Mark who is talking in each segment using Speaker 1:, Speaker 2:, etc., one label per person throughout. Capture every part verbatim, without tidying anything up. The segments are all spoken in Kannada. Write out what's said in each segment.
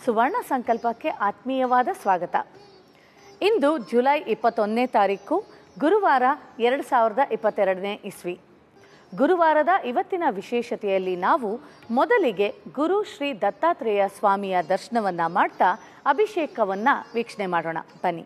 Speaker 1: ಸುವರ್ಣ ಸಂಕಲ್ಪಕ್ಕೆ ಆತ್ಮೀಯವಾದ ಸ್ವಾಗತ. ಇಂದು ಜುಲೈ ಇಪ್ಪತ್ತೊಂದನೇ ತಾರೀಕು ಗುರುವಾರ ಎರಡು ಸಾವಿರದ ಇಪ್ಪತ್ತೆರಡನೇ ಇಸ್ವಿ. ಗುರುವಾರದ ಇವತ್ತಿನ ವಿಶೇಷತೆಯಲ್ಲಿ ನಾವು ಮೊದಲಿಗೆ ಗುರು ಶ್ರೀ ದತ್ತಾತ್ರೇಯ ಸ್ವಾಮಿಯ ದರ್ಶನವನ್ನು ಮಾಡ್ತಾ ಅಭಿಷೇಕವನ್ನು ವೀಕ್ಷಣೆ ಮಾಡೋಣ. ಬನ್ನಿ.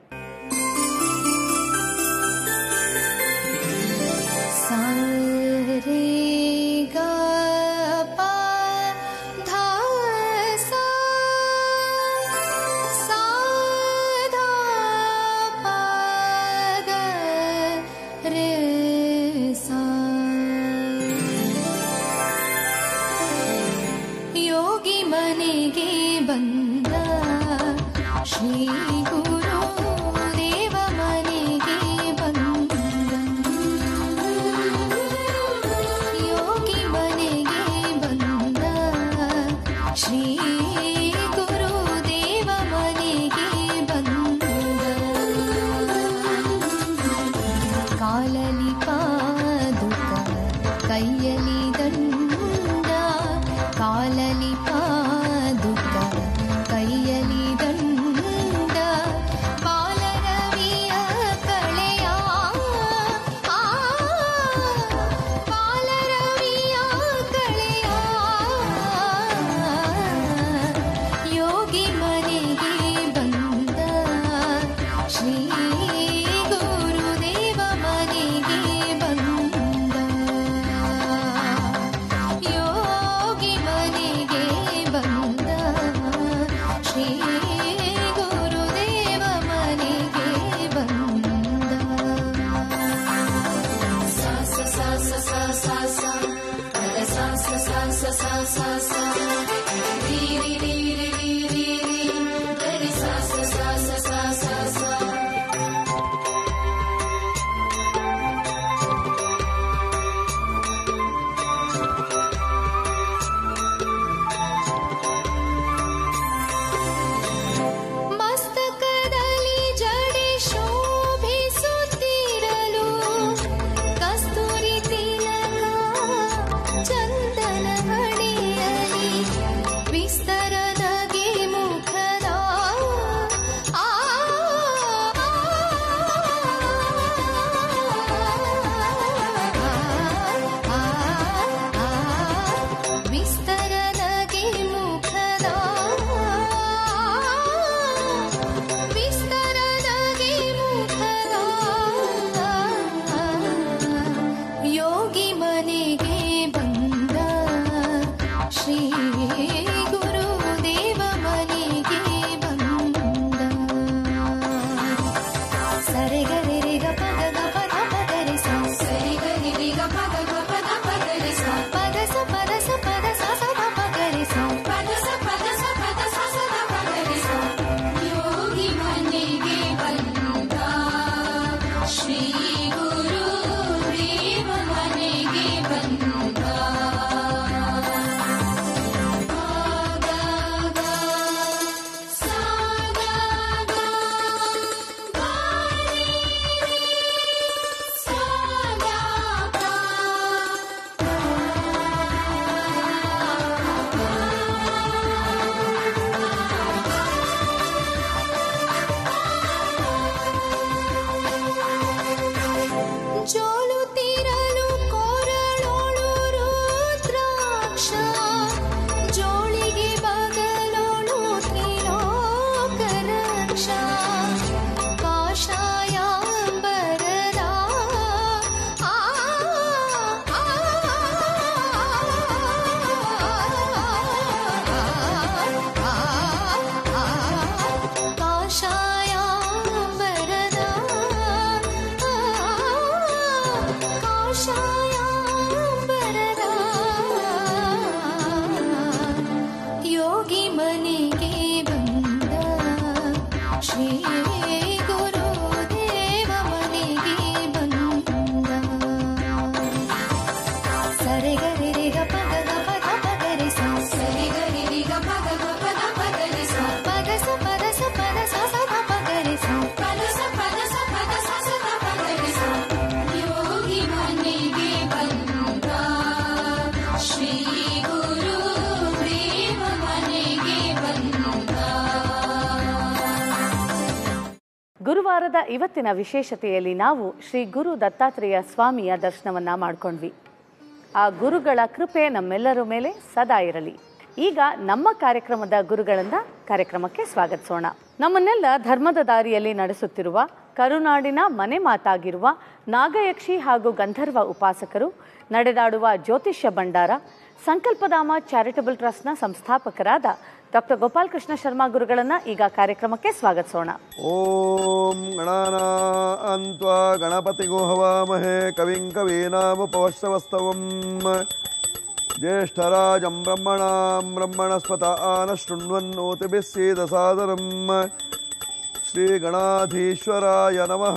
Speaker 1: ಗುರುವಾರದ ಇವತ್ತಿನ ವಿಶೇಷತೆಯಲ್ಲಿ ನಾವು ಶ್ರೀ ಗುರು ದತ್ತಾತ್ರೇಯ ಸ್ವಾಮಿಯ ದರ್ಶನವನ್ನ ಮಾಡಿಕೊಂಡ್ವಿ. ಆ ಗುರುಗಳ ಕೃಪೆ ನಮ್ಮೆಲ್ಲರ ಮೇಲೆ ಸದಾ ಇರಲಿ. ಈಗ ನಮ್ಮ ಕಾರ್ಯಕ್ರಮದ ಗುರುಗಳನ್ನ ಕಾರ್ಯಕ್ರಮಕ್ಕೆ ಸ್ವಾಗತಿಸೋಣ. ನಮ್ಮನ್ನೆಲ್ಲ ಧರ್ಮದ ದಾರಿಯಲ್ಲಿ ನಡೆಸುತ್ತಿರುವ ಕರುನಾಡಿನ ಮನೆ ಮಾತಾಗಿರುವ ನಾಗಯಕ್ಷಿ ಹಾಗೂ ಗಂಧರ್ವ ಉಪಾಸಕರು, ನಡೆದಾಡುವ ಜ್ಯೋತಿಷ್ಯ ಭಂಡಾರ, ಸಂಕಲ್ಪಧಾಮ ಚಾರಿಟಬಲ್ ಟ್ರಸ್ಟ್ನ ಸಂಸ್ಥಾಪಕರಾದ ಡಾಕ್ಟರ್ ಗೋಪಾಲಕೃಷ್ಣ ಶರ್ಮಾ ಗುರುಗಳನ್ನ ಈಗ ಕಾರ್ಯಕ್ರಮಕ್ಕೆ ಸ್ವಾಗತಿಸೋಣ.
Speaker 2: ಓಂ ಗಣಾನಾನ್ತ್ವಾ ಗಣಪತಿಗೋ ಹವಾಮಹೇ ಕವಿಂ ಕವೀನಾಮುಪವಶ್ರವಸ್ತವಂ ಜ್ಯೇಷ್ಠರಾಜಂ ಬ್ರಹ್ಮಣಾಂ ಬ್ರಹ್ಮಣಸ್ಪತ ಆನಃ ಶೃಣ್ವನ್ನೋತಿಭಿಃ ಸೀದಸಾದರಂ. ಶ್ರೀ ಗಣಾಧೀಶ್ವರಾಯ ನಮಃ.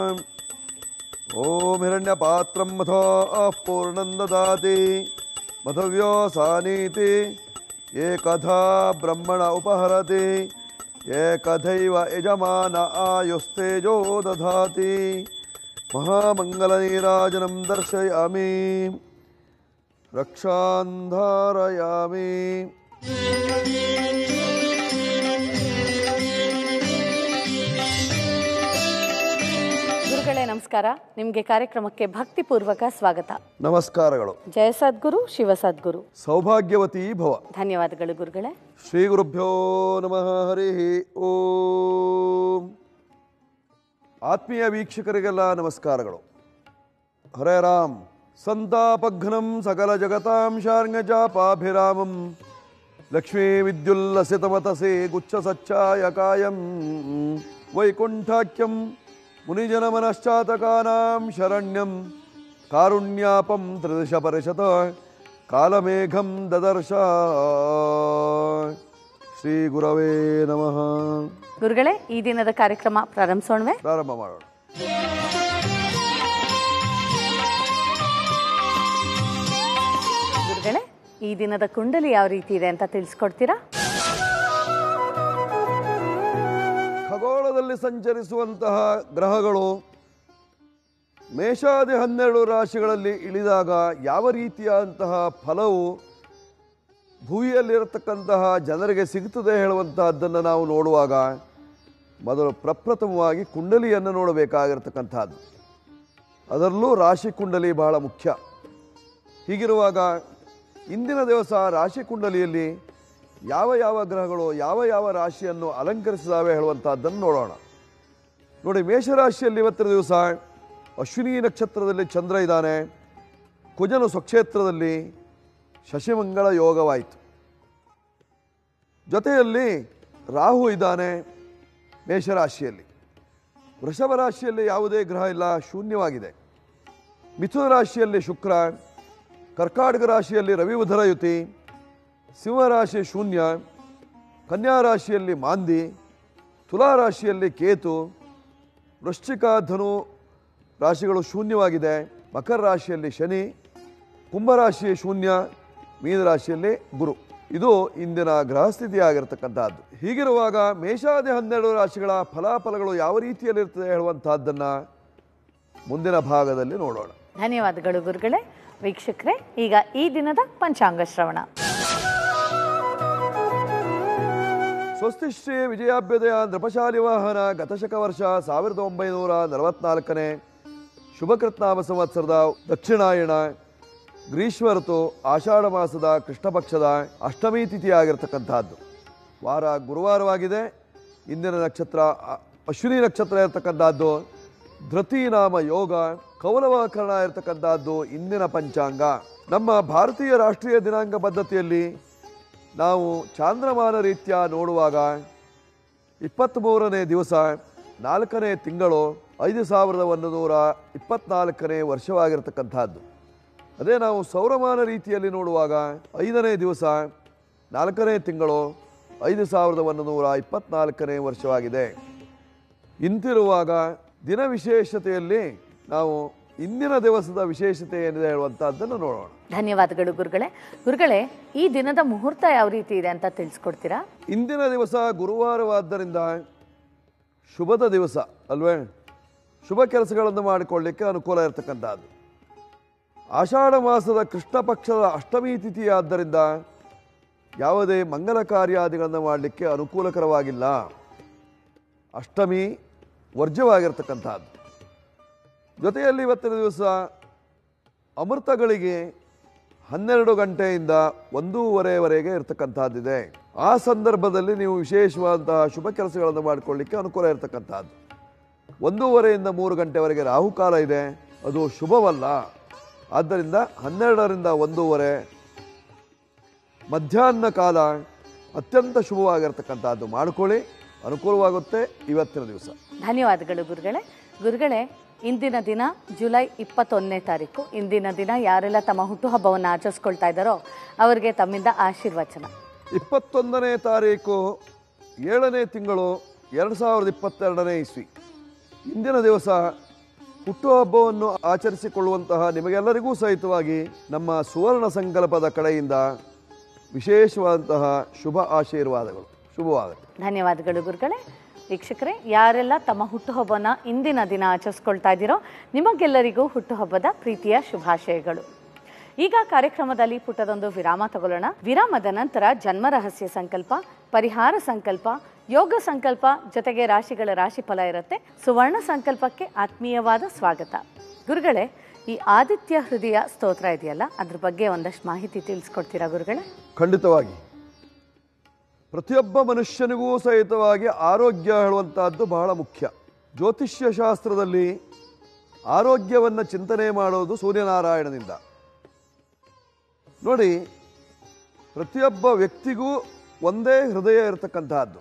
Speaker 2: ಓಂ ಹಿರಣ್ಯಪಾತ್ರಂ ಮಥೋ ಪೂರ್ಣಂ ದದಾತಿ ಮಧವ್ಯೋಸಾನೀತಿ ಏಕಧಾ ಬ್ರಹ್ಮಣ ಉಪಹರತಿ ಏಕಧೈವ ಯಜಮಾನ ಆಯುಸ್ತೇಜೋ ದಧಾತಿ. ಮಹಾಮಂಗಲನೀರಾಜನಂ ದರ್ಶಯಾಮಿ ರಕ್ಷಾಂಧಾರಯಾಮಿ.
Speaker 1: ಗುರುಗಳೇ ನಮಸ್ಕಾರ. ನಿಮಗೆ ಕಾರ್ಯಕ್ರಮಕ್ಕೆ ಭಕ್ತಿಪೂರ್ವಕ ಸ್ವಾಗತ.
Speaker 2: ನಮಸ್ಕಾರಗಳು.
Speaker 1: ಜಯ ಸದ್ಗುರು, ಶಿವ ಸದ್ಗುರು.
Speaker 2: ಸೌಭಾಗ್ಯವತಿ ಭವ.
Speaker 1: ಧನ್ಯವಾದಗಳು ಗುರುಗಳೇ.
Speaker 2: ಶ್ರೀ ಗುರುಭ್ಯೋ ನಮಃ. ಹರಿ ಓಂ. ಆತ್ಮೀಯ ವೀಕ್ಷಕರಿಗೆಲ್ಲ ನಮಸ್ಕಾರಗಳು. ಹರೇ ರಾಮ್. ಸಂತಾಪಘ್ನಂ ಸಕಲ ಜಗತಾಂ ಶಾರ್ಂಗಜಾಪಾಭಿರಾಮಂ ಲಕ್ಷ್ಮೀ ವಿದ್ಯುಲ್ಲಸಿತಮತಸೇ ಗುಚ್ಛ ಸಚ್ಚಾಯ ಕಾಯಂ ವೈಕುಂಠಾಖ್ಯಂ ಮುನಿಜನ ಮನಶ್ಚಾತಕಾನಾಂ ಶರಣ್ಯಂ ಕಾರುಣ್ಯಾಪಂ ತ್ರಿದಶ ಪರಿಷತ ಕಾಲಮೇಘಂ ದದರ್ಶ. ಶ್ರೀ ಗುರವೇ ನಮಃ.
Speaker 1: ಗುರುಗಳೇ, ಈ ದಿನದ ಕಾರ್ಯಕ್ರಮ ಪ್ರಾರಂಭಿಸೋಣವೇ?
Speaker 2: ಪ್ರಾರಂಭ ಮಾಡೋಣ.
Speaker 1: ಗುರುಗಳೇ, ಈ ದಿನದ ಕುಂಡಲಿ ಯಾವ ರೀತಿ ಇದೆ ಅಂತ ತಿಳಿಸ್ಕೊಡ್ತೀರಾ?
Speaker 2: ಖಗೋಳದಲ್ಲಿ ಸಂಚರಿಸುವಂತಹ ಗ್ರಹಗಳು ಮೇಷಾದಿ ಹನ್ನೆರಡು ರಾಶಿಗಳಲ್ಲಿ ಇಳಿದಾಗ ಯಾವ ರೀತಿಯಾದಂತಹ ಫಲವು ಭೂಮಿಯಲ್ಲಿರತಕ್ಕಂತಹ ಜನರಿಗೆ ಸಿಗುತ್ತದೆ ಹೇಳುವಂತಹದ್ದನ್ನು ನಾವು ನೋಡುವಾಗ ಮೊದಲು ಪ್ರಪ್ರಥಮವಾಗಿ ಕುಂಡಲಿಯನ್ನು ನೋಡಬೇಕಾಗಿರ್ತಕ್ಕಂಥದ್ದು. ಅದರಲ್ಲೂ ರಾಶಿ ಕುಂಡಲಿ ಬಹಳ ಮುಖ್ಯ. ಹೀಗಿರುವಾಗ ಇಂದಿನ ದಿವಸ ರಾಶಿ ಕುಂಡಲಿಯಲ್ಲಿ ಯಾವ ಯಾವ ಗ್ರಹಗಳು ಯಾವ ಯಾವ ರಾಶಿಯನ್ನು ಅಲಂಕರಿಸಿದಾವೆ ಹೇಳುವಂತಹದ್ದನ್ನು ನೋಡೋಣ. ನೋಡಿ, ಮೇಷರಾಶಿಯಲ್ಲಿ ಇವತ್ತಿನ ದಿವಸ ಅಶ್ವಿನಿ ನಕ್ಷತ್ರದಲ್ಲಿ ಚಂದ್ರ ಇದ್ದಾನೆ. ಕುಜನು ಸ್ವಕ್ಷೇತ್ರದಲ್ಲಿ ಶಶಿಮಂಗಳ ಯೋಗವಾಯಿತು. ಜೊತೆಯಲ್ಲಿ ರಾಹು ಇದ್ದಾನೆ ಮೇಷರಾಶಿಯಲ್ಲಿ. ವೃಷಭ ರಾಶಿಯಲ್ಲಿ ಯಾವುದೇ ಗ್ರಹ ಇಲ್ಲ, ಶೂನ್ಯವಾಗಿದೆ. ಮಿಥುನ ರಾಶಿಯಲ್ಲಿ ಶುಕ್ರ, ಕರ್ಕಾಟಕ ರಾಶಿಯಲ್ಲಿ ರವಿ ಬುಧರ ಯುತಿ, ಸಿಂಹರಾಶಿ ಶೂನ್ಯ, ಕನ್ಯಾ ರಾಶಿಯಲ್ಲಿ ಮಾಂದಿ, ತುಲಾ ರಾಶಿಯಲ್ಲಿ ಕೇತು, ವೃಶ್ಚಿಕ ಧನು ರಾಶಿಗಳು ಶೂನ್ಯವಾಗಿದೆ. ಮಕರ ರಾಶಿಯಲ್ಲಿ ಶನಿ, ಕುಂಭರಾಶಿ ಶೂನ್ಯ, ಮೀನರಾಶಿಯಲ್ಲಿ ಗುರು. ಇದು ಇಂದಿನ ಗ್ರಹಸ್ಥಿತಿ ಆಗಿರತಕ್ಕಂಥದ್ದು. ಹೀಗಿರುವಾಗ ಮೇಷಾದಿ ಹನ್ನೆರಡು ರಾಶಿಗಳ ಫಲಾಫಲಗಳು ಯಾವ ರೀತಿಯಲ್ಲಿರ್ತದೆ ಹೇಳುವಂತಹದ್ದನ್ನು ಮುಂದಿನ ಭಾಗದಲ್ಲಿ ನೋಡೋಣ.
Speaker 1: ಧನ್ಯವಾದಗಳು ಗುರುಗಳೇ. ವೀಕ್ಷಕರೇ, ಈಗ ಈ ದಿನದ ಪಂಚಾಂಗ ಶ್ರವಣ.
Speaker 2: ಸ್ವಸ್ತಿ ಶ್ರೀ ವಿಜಯಾಭ್ಯುದಯ ನೃಪಶಾಲಿ ವಾಹನ ಗತಶಕ ವರ್ಷ ಸಾವಿರದ ಒಂಬೈನೂರ ನಲವತ್ನಾಲ್ಕನೇ ಶುಭಕೃತ್ನಾಮ ಸಂವತ್ಸರದ ದಕ್ಷಿಣಾಯಣ ಗ್ರೀಷ್ಮ ಋತು ಆಷಾಢ ಮಾಸದ ಕೃಷ್ಣ ಪಕ್ಷದ ಅಷ್ಟಮಿ ತಿಥಿ ಆಗಿರ್ತಕ್ಕಂಥದ್ದು. ವಾರ ಗುರುವಾರವಾಗಿದೆ. ಇಂದಿನ ನಕ್ಷತ್ರ ಅಶ್ವಿನಿ ನಕ್ಷತ್ರ ಇರತಕ್ಕಂಥದ್ದು. ಧೃತಿ ನಾಮ ಯೋಗ, ಕೌಲವಾಕರಣ ಇರತಕ್ಕಂಥದ್ದು ಇಂದಿನ ಪಂಚಾಂಗ. ನಮ್ಮ ಭಾರತೀಯ ರಾಷ್ಟ್ರೀಯ ದಿನಾಂಕ ಪದ್ಧತಿಯಲ್ಲಿ ನಾವು ಚಾಂದ್ರಮಾನ ರೀತ್ಯ ನೋಡುವಾಗ ಇಪ್ಪತ್ತ್ಮೂರನೇ ದಿವಸ ನಾಲ್ಕನೇ ತಿಂಗಳು ಐದು ಸಾವಿರದ ಒಂದು ನೂರ ಇಪ್ಪತ್ನಾಲ್ಕನೇ ವರ್ಷವಾಗಿರ್ತಕ್ಕಂಥದ್ದು. ಅದೇ ನಾವು ಸೌರಮಾನ ರೀತಿಯಲ್ಲಿ ನೋಡುವಾಗ ಐದನೇ ದಿವಸ ನಾಲ್ಕನೇ ತಿಂಗಳು ಐದು ಸಾವಿರದ ಒಂದು ನೂರ ಇಪ್ಪತ್ನಾಲ್ಕನೇ ವರ್ಷವಾಗಿದೆ. ಇಂತಿರುವಾಗ ದಿನ ವಿಶೇಷತೆಯಲ್ಲಿ ನಾವು ಇಂದಿನ ದಿವಸದ ವಿಶೇಷತೆ ಏನಿದೆ ಹೇಳುವಂತಹದ್ದನ್ನು ನೋಡೋಣ.
Speaker 1: ಧನ್ಯವಾದಗಳು ಗುರುಗಳೇ. ಗುರುಗಳೇ, ಈ ದಿನದ ಮುಹೂರ್ತ ಯಾವ ರೀತಿ ಇದೆ ಅಂತ ತಿಳಿಸ್ಕೊಡ್ತೀರಾ?
Speaker 2: ಇಂದಿನ ದಿವಸ ಗುರುವಾರವಾದ್ದರಿಂದ ಶುಭದ ದಿವಸ ಅಲ್ವೇ? ಶುಭ ಕೆಲಸಗಳನ್ನು ಮಾಡಿಕೊಳ್ಳಲಿಕ್ಕೆ ಅನುಕೂಲ ಇರತಕ್ಕಂಥದ್ದು. ಆಷಾಢ ಮಾಸದ ಕೃಷ್ಣ ಪಕ್ಷದ ಅಷ್ಟಮಿ ತಿಥಿ ಆದ್ದರಿಂದ ಯಾವುದೇ ಮಂಗಲ ಕಾರ್ಯಾದಿಗಳನ್ನು ಮಾಡಲಿಕ್ಕೆ ಅನುಕೂಲಕರವಾಗಿಲ್ಲ. ಅಷ್ಟಮಿ ವರ್ಜ್ಯವಾಗಿರ್ತಕ್ಕಂಥದ್ದು. ಜೊತೆಯಲ್ಲಿ ಇವತ್ತಿನ ದಿವಸ ಅಮೃತಗಳಿಗೆ ಹನ್ನೆರಡು ಗಂಟೆಯಿಂದ ಒಂದೂವರೆವರೆಗೆ ಇರತಕ್ಕಂಥದ್ದಿದೆ. ಆ ಸಂದರ್ಭದಲ್ಲಿ ನೀವು ವಿಶೇಷವಾದಂತಹ ಶುಭ ಕೆಲಸಗಳನ್ನು ಮಾಡಿಕೊಳ್ಳಿಕ್ಕೆ ಅನುಕೂಲ ಇರತಕ್ಕಂಥದ್ದು. ಒಂದೂವರೆಯಿಂದ ಮೂರು ಗಂಟೆವರೆಗೆ ರಾಹುಕಾಲ ಇದೆ, ಅದು ಶುಭವಲ್ಲ. ಆದ್ದರಿಂದ ಹನ್ನೆರಡರಿಂದ ಒಂದೂವರೆ ಮಧ್ಯಾಹ್ನ ಕಾಲ ಅತ್ಯಂತ ಶುಭವಾಗಿರ್ತಕ್ಕಂಥದ್ದು. ಮಾಡಿಕೊಳ್ಳಿ, ಅನುಕೂಲವಾಗುತ್ತೆ ಇವತ್ತಿನ ದಿವಸ.
Speaker 1: ಧನ್ಯವಾದಗಳು ಗುರುಗಳೇ. ಗುರುಗಳೇ, ಇಂದಿನ ದಿನ ಜುಲೈ ಇಪ್ಪತ್ತೊಂದನೇ ತಾರೀಕು. ಇಂದಿನ ದಿನ ಯಾರೆಲ್ಲ ತಮ್ಮ ಹುಟ್ಟುಹಬ್ಬವನ್ನು ಆಚರಿಸ್ಕೊಳ್ತಾ ಇದ್ದಾರೋ ಅವರಿಗೆ ತಮ್ಮಿಂದ ಆಶೀರ್ವಚನ.
Speaker 2: ಇಪ್ಪತ್ತೊಂದನೇ ತಾರೀಕು ಏಳನೇ ತಿಂಗಳು ಎರಡು ಸಾವಿರದ ಇಪ್ಪತ್ತೆರಡನೇ ಇಸ್ವಿ. ಇಂದಿನ ದಿವಸ ಹುಟ್ಟುಹಬ್ಬವನ್ನು ಆಚರಿಸಿಕೊಳ್ಳುವಂತಹ ನಿಮಗೆಲ್ಲರಿಗೂ ಸಹಿತವಾಗಿ ನಮ್ಮ ಸುವರ್ಣ ಸಂಕಲ್ಪದ ಕಡೆಯಿಂದ ವಿಶೇಷವಾದಂತಹ ಶುಭ ಆಶೀರ್ವಾದಗಳು. ಶುಭವಾಗಲಿ.
Speaker 1: ಧನ್ಯವಾದಗಳು ಗುರುಗಳೇ. ವೀಕ್ಷಕರೇ, ಯಾರೆಲ್ಲ ತಮ್ಮ ಹುಟ್ಟುಹಬ್ಬನ ಇಂದಿನ ದಿನ ಆಚರಿಸ್ಕೊಳ್ತಾ ಇದ್ದೀರೋ ನಿಮಗೆಲ್ಲರಿಗೂ ಹುಟ್ಟುಹಬ್ಬದ ಪ್ರೀತಿಯ ಶುಭಾಶಯಗಳು. ಈಗ ಕಾರ್ಯಕ್ರಮದಲ್ಲಿ ಪುಟ್ಟದೊಂದು ವಿರಾಮ ತಗೊಳ್ಳೋಣ. ವಿರಾಮದ ನಂತರ ಜನ್ಮ ರಹಸ್ಯ ಸಂಕಲ್ಪ, ಪರಿಹಾರ ಸಂಕಲ್ಪ, ಯೋಗ ಸಂಕಲ್ಪ, ಜೊತೆಗೆ ರಾಶಿಗಳ ರಾಶಿಫಲ ಇರುತ್ತೆ. ಸುವರ್ಣ ಸಂಕಲ್ಪಕ್ಕೆ ಆತ್ಮೀಯವಾದ ಸ್ವಾಗತ. ಗುರುಗಳೇ, ಈ ಆದಿತ್ಯ ಹೃದಯ ಸ್ತೋತ್ರ ಇದೆಯಲ್ಲ, ಅದ್ರ ಬಗ್ಗೆ ಒಂದಷ್ಟು ಮಾಹಿತಿ ತಿಳಿಸ್ಕೊಡ್ತೀರಾ ಗುರುಗಳೇ?
Speaker 2: ಖಂಡಿತವಾಗಿ. ಪ್ರತಿಯೊಬ್ಬ ಮನುಷ್ಯನಿಗೂ ಸಹಿತವಾಗಿ ಆರೋಗ್ಯ ಹೇಳುವಂತಹದ್ದು ಬಹಳ ಮುಖ್ಯ. ಜ್ಯೋತಿಷ್ಯ ಶಾಸ್ತ್ರದಲ್ಲಿ ಆರೋಗ್ಯವನ್ನು ಚಿಂತನೆ ಮಾಡೋದು ಸೂರ್ಯನಾರಾಯಣನಿಂದ. ನೋಡಿ, ಪ್ರತಿಯೊಬ್ಬ ವ್ಯಕ್ತಿಗೂ ಒಂದೇ ಹೃದಯ ಇರತಕ್ಕಂತಹದ್ದು.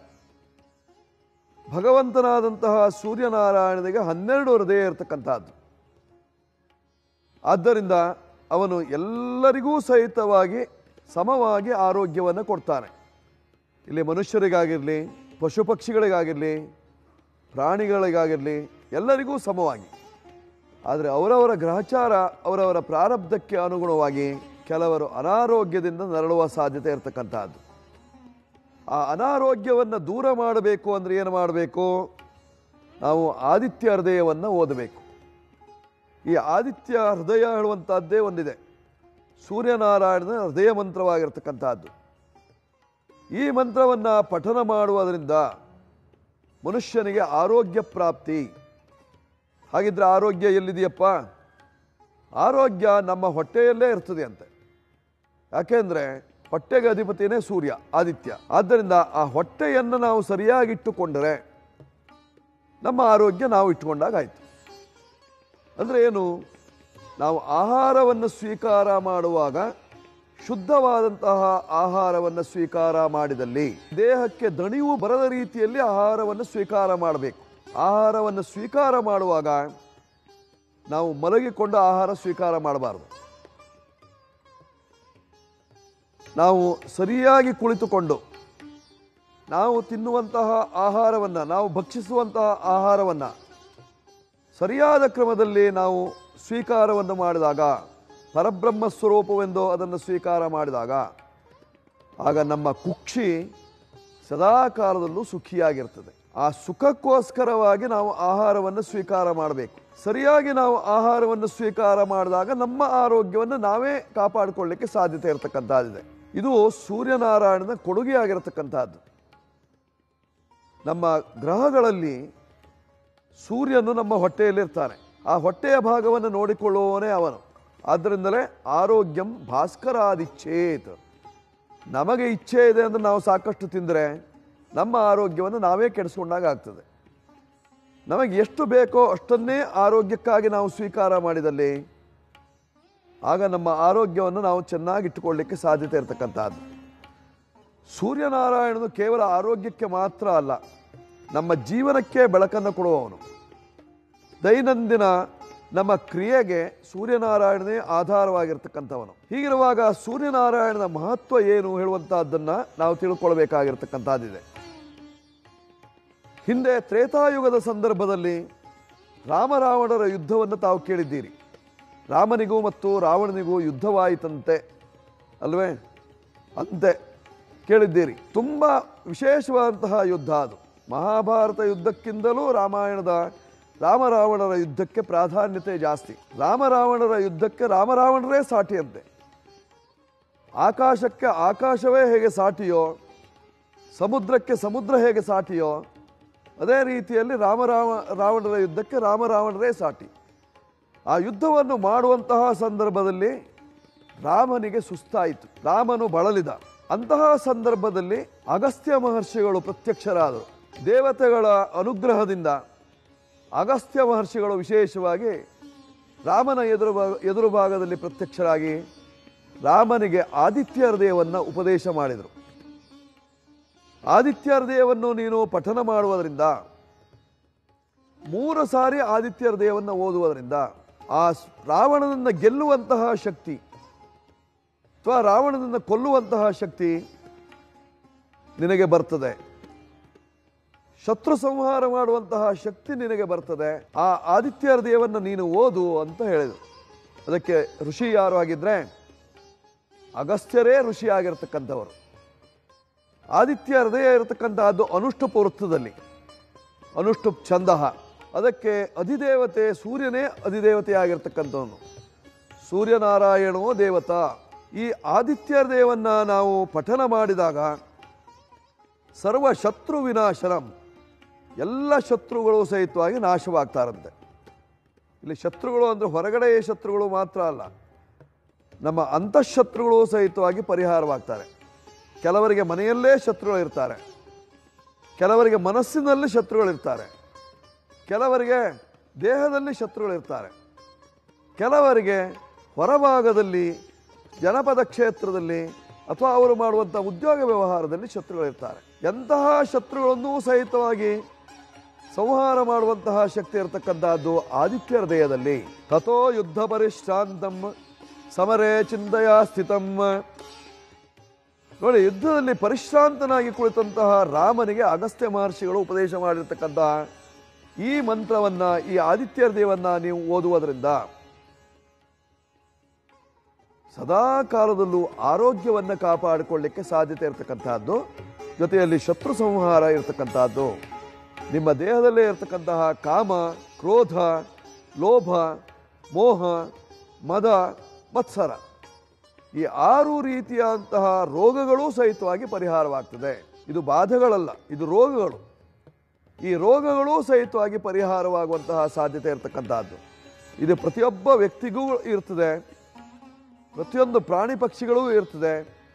Speaker 2: ಭಗವಂತನಾದಂತಹ ಸೂರ್ಯನಾರಾಯಣನಿಗೆ ಹನ್ನೆರಡು ಹೃದಯ ಇರತಕ್ಕಂತಹದ್ದು. ಆದ್ದರಿಂದ ಅವನು ಎಲ್ಲರಿಗೂ ಸಹಿತವಾಗಿ ಸಮವಾಗಿ ಆರೋಗ್ಯವನ್ನು ಕೊಡ್ತಾನೆ. ಇಲ್ಲಿ ಮನುಷ್ಯರಿಗಾಗಿರಲಿ, ಪಶು ಪಕ್ಷಿಗಳಿಗಾಗಿರಲಿ, ಪ್ರಾಣಿಗಳಿಗಾಗಿರಲಿ, ಎಲ್ಲರಿಗೂ ಸಮವಾಗಿ. ಆದರೆ ಅವರವರ ಗ್ರಹಚಾರ, ಅವರವರ ಪ್ರಾರಬ್ಧಕ್ಕೆ ಅನುಗುಣವಾಗಿ ಕೆಲವರು ಅನಾರೋಗ್ಯದಿಂದ ನರಳುವ ಸಾಧ್ಯತೆ ಇರತಕ್ಕಂಥದ್ದು. ಆ ಅನಾರೋಗ್ಯವನ್ನು ದೂರ ಮಾಡಬೇಕು ಅಂದರೆ ಏನು ಮಾಡಬೇಕು? ನಾವು ಆದಿತ್ಯ ಹೃದಯವನ್ನು ಓದಬೇಕು. ಈ ಆದಿತ್ಯ ಹೃದಯ ಹೇಳುವಂಥದ್ದೇ ಒಂದಿದೆ, ಸೂರ್ಯನಾರಾಯಣನ ಹೃದಯ ಮಂತ್ರವಾಗಿರ್ತಕ್ಕಂಥದ್ದು. ಈ ಮಂತ್ರವನ್ನು ಪಠನ ಮಾಡುವುದರಿಂದ ಮನುಷ್ಯನಿಗೆ ಆರೋಗ್ಯ ಪ್ರಾಪ್ತಿ. ಹಾಗಿದ್ರೆ ಆರೋಗ್ಯ ಎಲ್ಲಿದೆಯಪ್ಪ? ಆರೋಗ್ಯ ನಮ್ಮ ಹೊಟ್ಟೆಯಲ್ಲೇ ಇರ್ತದೆ ಅಂತೆ. ಯಾಕೆಂದರೆ ಹೊಟ್ಟೆಗೆ ಅಧಿಪತಿಯೇ ಸೂರ್ಯ, ಆದಿತ್ಯ. ಆದ್ದರಿಂದ ಆ ಹೊಟ್ಟೆಯನ್ನು ನಾವು ಸರಿಯಾಗಿಟ್ಟುಕೊಂಡರೆ ನಮ್ಮ ಆರೋಗ್ಯ ನಾವು ಇಟ್ಟುಕೊಂಡಾಗಾಯಿತು. ಅಂದರೆ ಏನು? ನಾವು ಆಹಾರವನ್ನು ಸ್ವೀಕಾರ ಮಾಡುವಾಗ ಶುದ್ಧವಾದಂತಹ ಆಹಾರವನ್ನು ಸ್ವೀಕಾರ ಮಾಡಿದಲ್ಲಿ ದೇಹಕ್ಕೆ ದಣಿವು ಬರದ ರೀತಿಯಲ್ಲಿ ಆಹಾರವನ್ನು ಸ್ವೀಕಾರ ಮಾಡಬೇಕು. ಆಹಾರವನ್ನು ಸ್ವೀಕಾರ ಮಾಡುವಾಗ ನಾವು ಮಲಗಿಕೊಂಡು ಆಹಾರ ಸ್ವೀಕಾರ ಮಾಡಬಾರದು. ನಾವು ಸರಿಯಾಗಿ ಕುಳಿತುಕೊಂಡು ನಾವು ತಿನ್ನುವಂತಹ ಆಹಾರವನ್ನು, ನಾವು ಭಕ್ಷಿಸುವಂತಹ ಆಹಾರವನ್ನು ಸರಿಯಾದ ಕ್ರಮದಲ್ಲಿ ನಾವು ಸ್ವೀಕಾರವನ್ನು ಮಾಡಿದಾಗ, ಪರಬ್ರಹ್ಮ ಸ್ವರೂಪವೆಂದು ಅದನ್ನು ಸ್ವೀಕಾರ ಮಾಡಿದಾಗ, ಆಗ ನಮ್ಮ ಕುಕ್ಷಿ ಸದಾ ಕಾಲದಲ್ಲೂ ಸುಖಿಯಾಗಿರ್ತದೆ. ಆ ಸುಖಕ್ಕೋಸ್ಕರವಾಗಿ ನಾವು ಆಹಾರವನ್ನು ಸ್ವೀಕಾರ ಮಾಡಬೇಕು. ಸರಿಯಾಗಿ ನಾವು ಆಹಾರವನ್ನು ಸ್ವೀಕಾರ ಮಾಡಿದಾಗ ನಮ್ಮ ಆರೋಗ್ಯವನ್ನು ನಾವೇ ಕಾಪಾಡಿಕೊಳ್ಳಲಿಕ್ಕೆ ಸಾಧ್ಯತೆ ಇರತಕ್ಕಂಥದ್ದಿದೆ. ಇದು ಸೂರ್ಯನಾರಾಯಣನ ಕೊಡುಗೆಯಾಗಿರತಕ್ಕಂಥದ್ದು. ನಮ್ಮ ಗ್ರಹಗಳಲ್ಲಿ ಸೂರ್ಯನು ನಮ್ಮ ಹೊಟ್ಟೆಯಲ್ಲಿರ್ತಾನೆ. ಆ ಹೊಟ್ಟೆಯ ಭಾಗವನ್ನು ನೋಡಿಕೊಳ್ಳುವವನೇ ಅವನು. ಆದ್ದರಿಂದಲೇ ಆರೋಗ್ಯಂ ಭಾಸ್ಕರಾದಿಚ್ಛೇತ್. ನಮಗೆ ಇಚ್ಛೆ ಇದೆ ಅಂದರೆ ನಾವು ಸಾಕಷ್ಟು ತಿಂದರೆ ನಮ್ಮ ಆರೋಗ್ಯವನ್ನು ನಾವೇ ಕೆಡಿಸ್ಕೊಂಡಾಗ ಆಗ್ತದೆ. ನಮಗೆ ಎಷ್ಟು ಬೇಕೋ ಅಷ್ಟನ್ನೇ ಆರೋಗ್ಯಕ್ಕಾಗಿ ನಾವು ಸ್ವೀಕಾರ ಮಾಡಿದಲ್ಲಿ ಆಗ ನಮ್ಮ ಆರೋಗ್ಯವನ್ನು ನಾವು ಚೆನ್ನಾಗಿಟ್ಟುಕೊಳ್ಳಲಿಕ್ಕೆ ಸಾಧ್ಯತೆ ಇರತಕ್ಕಂಥದ್ದು. ಸೂರ್ಯನಾರಾಯಣನು ಕೇವಲ ಆರೋಗ್ಯಕ್ಕೆ ಮಾತ್ರ ಅಲ್ಲ, ನಮ್ಮ ಜೀವನಕ್ಕೆ ಬೆಳಕನ್ನು ಕೊಡುವವನು. ದೈನಂದಿನ ನಮ್ಮ ಕ್ರಿಯೆಗೆ ಸೂರ್ಯನಾರಾಯಣನೇ ಆಧಾರವಾಗಿರ್ತಕ್ಕಂಥವನು. ಹೀಗಿರುವಾಗ ಸೂರ್ಯನಾರಾಯಣನ ಮಹತ್ವ ಏನು ಹೇಳುವಂತಹದ್ದನ್ನು ನಾವು ತಿಳ್ಕೊಳ್ಬೇಕಾಗಿರ್ತಕ್ಕಂಥದ್ದಿದೆ. ಹಿಂದೆ ತ್ರೇತಾಯುಗದ ಸಂದರ್ಭದಲ್ಲಿ ರಾಮರಾವಣರ ಯುದ್ಧವನ್ನು ತಾವು ಕೇಳಿದ್ದೀರಿ. ರಾಮನಿಗೂ ಮತ್ತು ರಾವಣನಿಗೂ ಯುದ್ಧವಾಯಿತಂತೆ ಅಲ್ವೇ? ಅಂತೆ ಕೇಳಿದ್ದೀರಿ. ತುಂಬ ವಿಶೇಷವಾದಂತಹ ಯುದ್ಧ ಅದು. ಮಹಾಭಾರತ ಯುದ್ಧಕ್ಕಿಂತಲೂ ರಾಮಾಯಣದ ರಾಮರಾವಣರ ಯುದ್ಧಕ್ಕೆ ಪ್ರಾಧಾನ್ಯತೆ ಜಾಸ್ತಿ. ರಾಮರಾವಣರ ಯುದ್ಧಕ್ಕೆ ರಾಮರಾವಣರೇ ಸಾಟಿಯಂತೆ. ಆಕಾಶಕ್ಕೆ ಆಕಾಶವೇ ಹೇಗೆ ಸಾಟಿಯೋ, ಸಮುದ್ರಕ್ಕೆ ಸಮುದ್ರ ಹೇಗೆ ಸಾಟಿಯೋ, ಅದೇ ರೀತಿಯಲ್ಲಿ ರಾಮರಾಮ ರಾವಣರ ಯುದ್ಧಕ್ಕೆ ರಾಮರಾವಣರೇ ಸಾಟಿ. ಆ ಯುದ್ಧವನ್ನು ಮಾಡುವಂತಹ ಸಂದರ್ಭದಲ್ಲಿ ರಾಮನಿಗೆ ಸುಸ್ತಾಯಿತು, ರಾಮನು ಬಳಲಿದ. ಅಂತಹ ಸಂದರ್ಭದಲ್ಲಿ ಅಗಸ್ತ್ಯ ಮಹರ್ಷಿಗಳು ಪ್ರತ್ಯಕ್ಷರಾದರು. ದೇವತೆಗಳ ಅನುಗ್ರಹದಿಂದ ಅಗಸ್ತ್ಯ ಮಹರ್ಷಿಗಳು ವಿಶೇಷವಾಗಿ ರಾಮನ ಎದುರು ಭಾಗ ಎದುರು ಭಾಗದಲ್ಲಿ ಪ್ರತ್ಯಕ್ಷರಾಗಿ ರಾಮನಿಗೆ ಆದಿತ್ಯ ಹೃದಯವನ್ನು ಉಪದೇಶ ಮಾಡಿದರು. ಆದಿತ್ಯ ಹೃದಯವನ್ನು ನೀನು ಪಠನ ಮಾಡುವುದರಿಂದ, ಮೂರು ಸಾರಿ ಆದಿತ್ಯ ಹೃದಯವನ್ನು ಓದುವುದರಿಂದ ಆ ರಾವಣನನ್ನು ಗೆಲ್ಲುವಂತಹ ಶಕ್ತಿ ಅಥವಾ ರಾವಣನನ್ನು ಕೊಲ್ಲುವಂತಹ ಶಕ್ತಿ ನಿನಗೆ ಬರ್ತದೆ, ಶತ್ರು ಸಂಹಾರ ಮಾಡುವಂತಹ ಶಕ್ತಿ ನಿನಗೆ ಬರ್ತದೆ. ಆ ಆದಿತ್ಯ ಹೃದಯವನ್ನು ನೀನು ಓದು ಅಂತ ಹೇಳಿದರು. ಅದಕ್ಕೆ ಋಷಿ ಯಾರು ಆಗಿದ್ರೆ ಅಗಸ್ತ್ಯರೇ ಋಷಿ ಆಗಿರ್ತಕ್ಕಂಥವರು. ಆದಿತ್ಯ ಹೃದಯ ಇರತಕ್ಕಂತಹದ್ದು ಅನುಷ್ಠುಪ್ ವೃತ್ತದಲ್ಲಿ, ಅನುಷ್ಠುಪ್ ಛಂದಃ. ಅದಕ್ಕೆ ಅಧಿದೇವತೆ ಸೂರ್ಯನೇ ಅಧಿದೇವತೆ ಆಗಿರ್ತಕ್ಕಂಥವನು. ಸೂರ್ಯನಾರಾಯಣೋ ದೇವತಾ. ಈ ಆದಿತ್ಯ ಹೃದಯವನ್ನು ನಾವು ಪಠನ ಮಾಡಿದಾಗ ಸರ್ವ ಶತ್ರು ವಿನಾಶನಂ, ಎಲ್ಲ ಶತ್ರುಗಳು ಸಹಿತವಾಗಿ ನಾಶವಾಗ್ತಾರಂತೆ. ಇಲ್ಲಿ ಶತ್ರುಗಳು ಅಂದರೆ ಹೊರಗಡೆಯ ಶತ್ರುಗಳು ಮಾತ್ರ ಅಲ್ಲ, ನಮ್ಮ ಅಂತಃಶತ್ರುಗಳು ಸಹಿತವಾಗಿ ಪರಿಹಾರವಾಗ್ತಾರೆ. ಕೆಲವರಿಗೆ ಮನೆಯಲ್ಲೇ ಶತ್ರುಗಳು ಇರ್ತಾರೆ, ಕೆಲವರಿಗೆ ಮನಸ್ಸಿನಲ್ಲಿ ಶತ್ರುಗಳಿರ್ತಾರೆ, ಕೆಲವರಿಗೆ ದೇಹದಲ್ಲಿ ಶತ್ರುಗಳಿರ್ತಾರೆ, ಕೆಲವರಿಗೆ ಹೊರಭಾಗದಲ್ಲಿ ಜನಪದ ಕ್ಷೇತ್ರದಲ್ಲಿ ಅಥವಾ ಅವರು ಮಾಡುವಂಥ ಉದ್ಯೋಗ ವ್ಯವಹಾರದಲ್ಲಿ ಶತ್ರುಗಳಿರ್ತಾರೆ. ಎಂತಹ ಶತ್ರುಗಳನ್ನೂ ಸಹಿತವಾಗಿ ಸಂಹಾರ ಮಾಡುವಂತಹ ಶಕ್ತಿ ಇರತಕ್ಕಂತಹದ್ದು ಆದಿತ್ಯ ಹೃದಯದಲ್ಲಿ. ತಥೋ ಯುದ್ಧ ಪರಿಶ್ರಾಂತಂ ಸಮರೇ ಚಿಂತೆಯ ಸ್ಥಿತಂ. ನೋಡಿ, ಯುದ್ಧದಲ್ಲಿ ಪರಿಶ್ರಾಂತನಾಗಿ ಕುಳಿತಂತಹ ರಾಮನಿಗೆ ಅಗಸ್ತ್ಯ ಮಹರ್ಷಿಗಳು ಉಪದೇಶ ಮಾಡಿರ್ತಕ್ಕಂತಹ ಈ ಮಂತ್ರವನ್ನ, ಈ ಆದಿತ್ಯ ಹೃದಯವನ್ನ ನೀವು ಓದುವುದರಿಂದ ಸದಾ ಕಾಲದಲ್ಲೂ ಆರೋಗ್ಯವನ್ನು ಕಾಪಾಡಿಕೊಳ್ಳಲಿಕ್ಕೆ ಸಾಧ್ಯತೆ ಇರತಕ್ಕಂತಹದ್ದು, ಜೊತೆಯಲ್ಲಿ ಶತ್ರು ಸಂಹಾರ ಇರತಕ್ಕಂತಹದ್ದು. ನಿಮ್ಮ ದೇಹದಲ್ಲೇ ಇರತಕ್ಕಂತಹ ಕಾಮ, ಕ್ರೋಧ, ಲೋಭ, ಮೋಹ, ಮದ, ಮತ್ಸರ, ಈ ಆರು ರೀತಿಯಾದಂತಹ ರೋಗಗಳೂ ಸಹಿತವಾಗಿ ಪರಿಹಾರವಾಗ್ತದೆ. ಇದು ಬಾಧೆಗಳಲ್ಲ, ಇದು ರೋಗಗಳು. ಈ ರೋಗಗಳೂ ಸಹಿತವಾಗಿ ಪರಿಹಾರವಾಗುವಂತಹ ಸಾಧ್ಯತೆ ಇರತಕ್ಕಂತಹದ್ದು. ಇದು ಪ್ರತಿಯೊಬ್ಬ ವ್ಯಕ್ತಿಗೂ ಇರ್ತದೆ, ಪ್ರತಿಯೊಂದು ಪ್ರಾಣಿ ಪಕ್ಷಿಗಳೂ ಇರ್ತದೆ.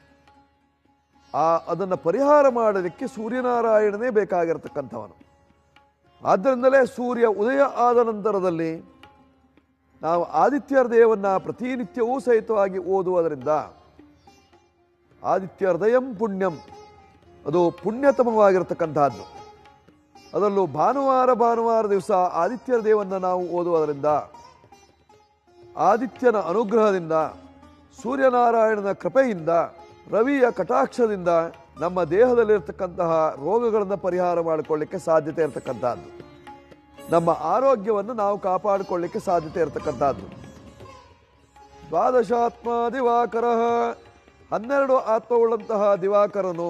Speaker 2: ಆ ಅದನ್ನು ಪರಿಹಾರ ಮಾಡಲಿಕ್ಕೆ ಸೂರ್ಯನಾರಾಯಣನೇ ಬೇಕಾಗಿರ್ತಕ್ಕಂಥವನು. ಆದ್ದರಿಂದಲೇ ಸೂರ್ಯ ಉದಯ ಆದ ನಂತರದಲ್ಲಿ ನಾವು ಆದಿತ್ಯ ಹೃದಯವನ್ನು ಪ್ರತಿನಿತ್ಯವೂ ಸಹಿತವಾಗಿ ಓದುವುದರಿಂದ ಆದಿತ್ಯ ಹೃದಯಂ ಪುಣ್ಯಂ, ಅದು ಪುಣ್ಯತಮವಾಗಿರ್ತಕ್ಕಂತಹದ್ದು. ಅದರಲ್ಲೂ ಭಾನುವಾರ ಭಾನುವಾರ ದಿವಸ ಆದಿತ್ಯ ಹೃದಯವನ್ನು ನಾವು ಓದುವುದರಿಂದ ಆದಿತ್ಯನ ಅನುಗ್ರಹದಿಂದ, ಸೂರ್ಯನಾರಾಯಣನ ಕೃಪೆಯಿಂದ, ರವಿಯ ಕಟಾಕ್ಷದಿಂದ ನಮ್ಮ ದೇಹದಲ್ಲಿರ್ತಕ್ಕಂತಹ ರೋಗಗಳನ್ನು ಪರಿಹಾರ ಮಾಡಿಕೊಳ್ಳಿಕ್ಕೆ ಸಾಧ್ಯತೆ ಇರತಕ್ಕಂಥದ್ದು. ನಮ್ಮ ಆರೋಗ್ಯವನ್ನು ನಾವು ಕಾಪಾಡಿಕೊಳ್ಳಿಕ್ಕೆ ಸಾಧ್ಯತೆ ಇರತಕ್ಕಂಥದ್ದು. ದ್ವಾದಶಾತ್ಮ ದಿವಾಕರ, ಹನ್ನೆರಡು ಆತ್ಮವುಳ್ಳಂತಹ ದಿವಾಕರನು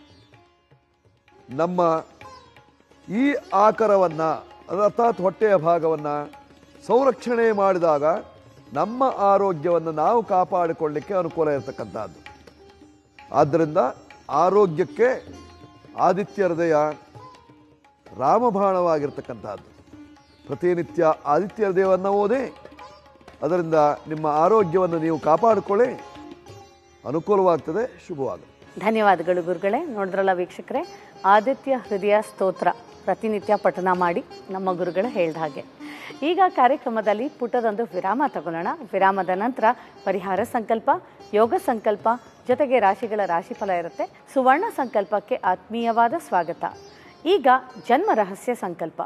Speaker 2: ನಮ್ಮ ಈ ಆಕರವನ್ನು, ಅರ್ಥಾತ್ ಹೊಟ್ಟೆಯ ಭಾಗವನ್ನು ಸಂರಕ್ಷಣೆ ಮಾಡಿದಾಗ ನಮ್ಮ ಆರೋಗ್ಯವನ್ನು ನಾವು ಕಾಪಾಡಿಕೊಳ್ಳಿಕ್ಕೆ ಅನುಕೂಲ ಇರತಕ್ಕಂಥದ್ದು. ಆದ್ದರಿಂದ ಆರೋಗ್ಯಕ್ಕೆ ಆದಿತ್ಯ ಹೃದಯ ರಾಮಬಾಣವಾಗಿರ್ತಕ್ಕಂಥದ್ದು. ಪ್ರತಿನಿತ್ಯ ಆದಿತ್ಯ ಹೃದಯವನ್ನು ಓದಿ ಅದರಿಂದ ನಿಮ್ಮ ಆರೋಗ್ಯವನ್ನು ನೀವು ಕಾಪಾಡಿಕೊಳ್ಳಿ, ಅನುಕೂಲವಾಗ್ತದೆ, ಶುಭವಾಗುತ್ತೆ.
Speaker 1: ಧನ್ಯವಾದಗಳು ಗುರುಗಳೇ. ನೋಡಿದ್ರಲ್ಲ ವೀಕ್ಷಕರೇ, ಆದಿತ್ಯ ಹೃದಯ ಸ್ತೋತ್ರ ಪ್ರತಿನಿತ್ಯ ಪಠನ ಮಾಡಿ ನಮ್ಮ ಗುರುಗಳು ಹೇಳಿದ ಹಾಗೆ. ಈಗ ಕಾರ್ಯಕ್ರಮದಲ್ಲಿ ಪುಟ್ಟದೊಂದು ವಿರಾಮ ತಗೊಳ್ಳೋಣ. ವಿರಾಮದ ನಂತರ ಪರಿಹಾರ ಸಂಕಲ್ಪ, ಯೋಗ ಸಂಕಲ್ಪ, ಜೊತೆಗೆ ರಾಶಿಗಳ ರಾಶಿಫಲ ಇರುತ್ತೆ. ಸುವರ್ಣ ಸಂಕಲ್ಪಕ್ಕೆ ಆತ್ಮೀಯವಾದ ಸ್ವಾಗತ. ಈಗ ಜನ್ಮ ರಹಸ್ಯ ಸಂಕಲ್ಪ.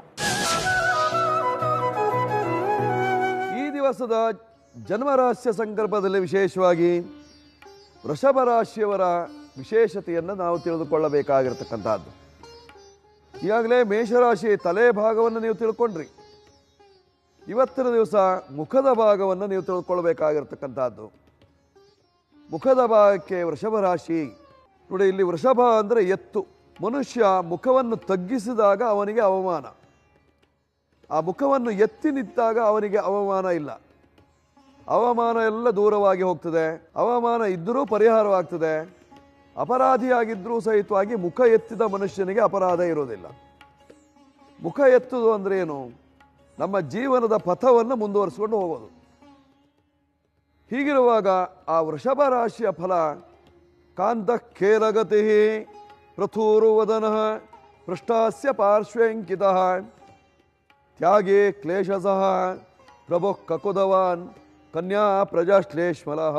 Speaker 2: ಈ ದಿವಸದ ಜನ್ಮ ರಹಸ್ಯ ಸಂಕಲ್ಪದಲ್ಲಿ ವಿಶೇಷವಾಗಿ ವೃಷಭ ರಾಶಿಯವರ ವಿಶೇಷತೆಯನ್ನು ನಾವು ತಿಳಿದುಕೊಳ್ಳಬೇಕಾಗಿರತಕ್ಕಂಥದ್ದು. ಈಗಾಗಲೇ ಮೇಷರಾಶಿ ತಲೆ ಭಾಗವನ್ನು ನೀವು ತಿಳ್ಕೊಂಡ್ರಿ. ಇವತ್ತಿನ ದಿವಸ ಮುಖದ ಭಾಗವನ್ನು ನೀವು ತಿಳ್ಕೊಳ್ಬೇಕಾಗಿರ್ತಕ್ಕಂಥದ್ದು. ಮುಖದ ಭಾಗಕ್ಕೆ ವೃಷಭ ರಾಶಿ. ನೋಡಿ, ಇಲ್ಲಿ ವೃಷಭ ಅಂದರೆ ಎತ್ತು. ಮನುಷ್ಯ ಮುಖವನ್ನು ತಗ್ಗಿಸಿದಾಗ ಅವನಿಗೆ ಅವಮಾನ, ಆ ಮುಖವನ್ನು ಎತ್ತಿ ನಿಂತಾಗ ಅವನಿಗೆ ಅವಮಾನ ಇಲ್ಲ. ಅವಮಾನ ಎಲ್ಲ ದೂರವಾಗಿ ಹೋಗ್ತದೆ. ಅವಮಾನ ಇದ್ದರೂ ಪರಿಹಾರವಾಗ್ತದೆ. ಅಪರಾಧಿಯಾಗಿದ್ದರೂ ಸಹಿತವಾಗಿ ಮುಖ ಎತ್ತಿದ ಮನುಷ್ಯನಿಗೆ ಅಪರಾಧ ಇರೋದಿಲ್ಲ. ಮುಖ ಎತ್ತುವುದು ಅಂದರೆ ಏನು? ನಮ್ಮ ಜೀವನದ ಪಥವನ್ನು ಮುಂದುವರಿಸಿಕೊಂಡು ಹೋಗೋದು. ಹೀಗಿರುವಾಗ ಆ ವೃಷಭ ರಾಶಿಯ ಫಲ ಕಾಂತ ಖೇಲಗತಿ ಪ್ರಥೂರುವದನ ಪೃಷ್ಟಾಸ್ಯ ಪಾರ್ಶ್ವೇಂಕಿತ ತ್ಯಾಗೇ ಕ್ಲೇಶಸಃ ಪ್ರಭು ಕಕುದವಾನ್ ಕನ್ಯಾ ಪ್ರಜಾಶ್ಲೇಷ್ಮಲಃ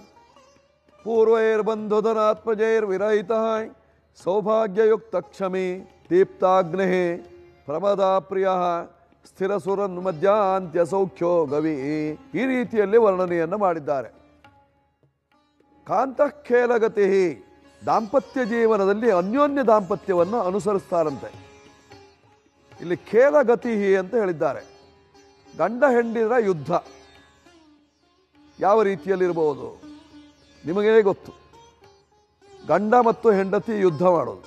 Speaker 2: ಪೂರ್ವೈರ್ಬಂಧುಧನಾತ್ಮಜೈರ್ವಿರಹಿತಃ ಸೌಭಾಗ್ಯಯುಕ್ತ ಕ್ಷಮಿ ದೀಪ್ತಾಗ್ನೇಃ ಪ್ರಮದಾ ಪ್ರಿಯಃ ಸ್ಥಿರಸುರನ್ ಮಧ್ಯಾಂತ್ಯ ಸೌಖ್ಯೋ ಗವಿ. ಈ ರೀತಿಯಲ್ಲಿ ವರ್ಣನೆಯನ್ನು ಮಾಡಿದ್ದಾರೆ. ಕಾಂತಖೇಲಗತಿ ದಾಂಪತ್ಯ ಜೀವನದಲ್ಲಿ ಅನ್ಯೋನ್ಯ ದಾಂಪತ್ಯವನ್ನು ಅನುಸರಿಸ್ತಾರಂತೆ. ಇಲ್ಲಿ ಖೇಲಗತಿ ಅಂತ ಹೇಳಿದ್ದಾರೆ. ಗಂಡ ಹೆಂಡಿರ ಯುದ್ಧ ಯಾವ ರೀತಿಯಲ್ಲಿರಬಹುದು ನಿಮಗೇ ಗೊತ್ತು. ಗಂಡ ಮತ್ತು ಹೆಂಡತಿ ಯುದ್ಧ ಮಾಡೋದು.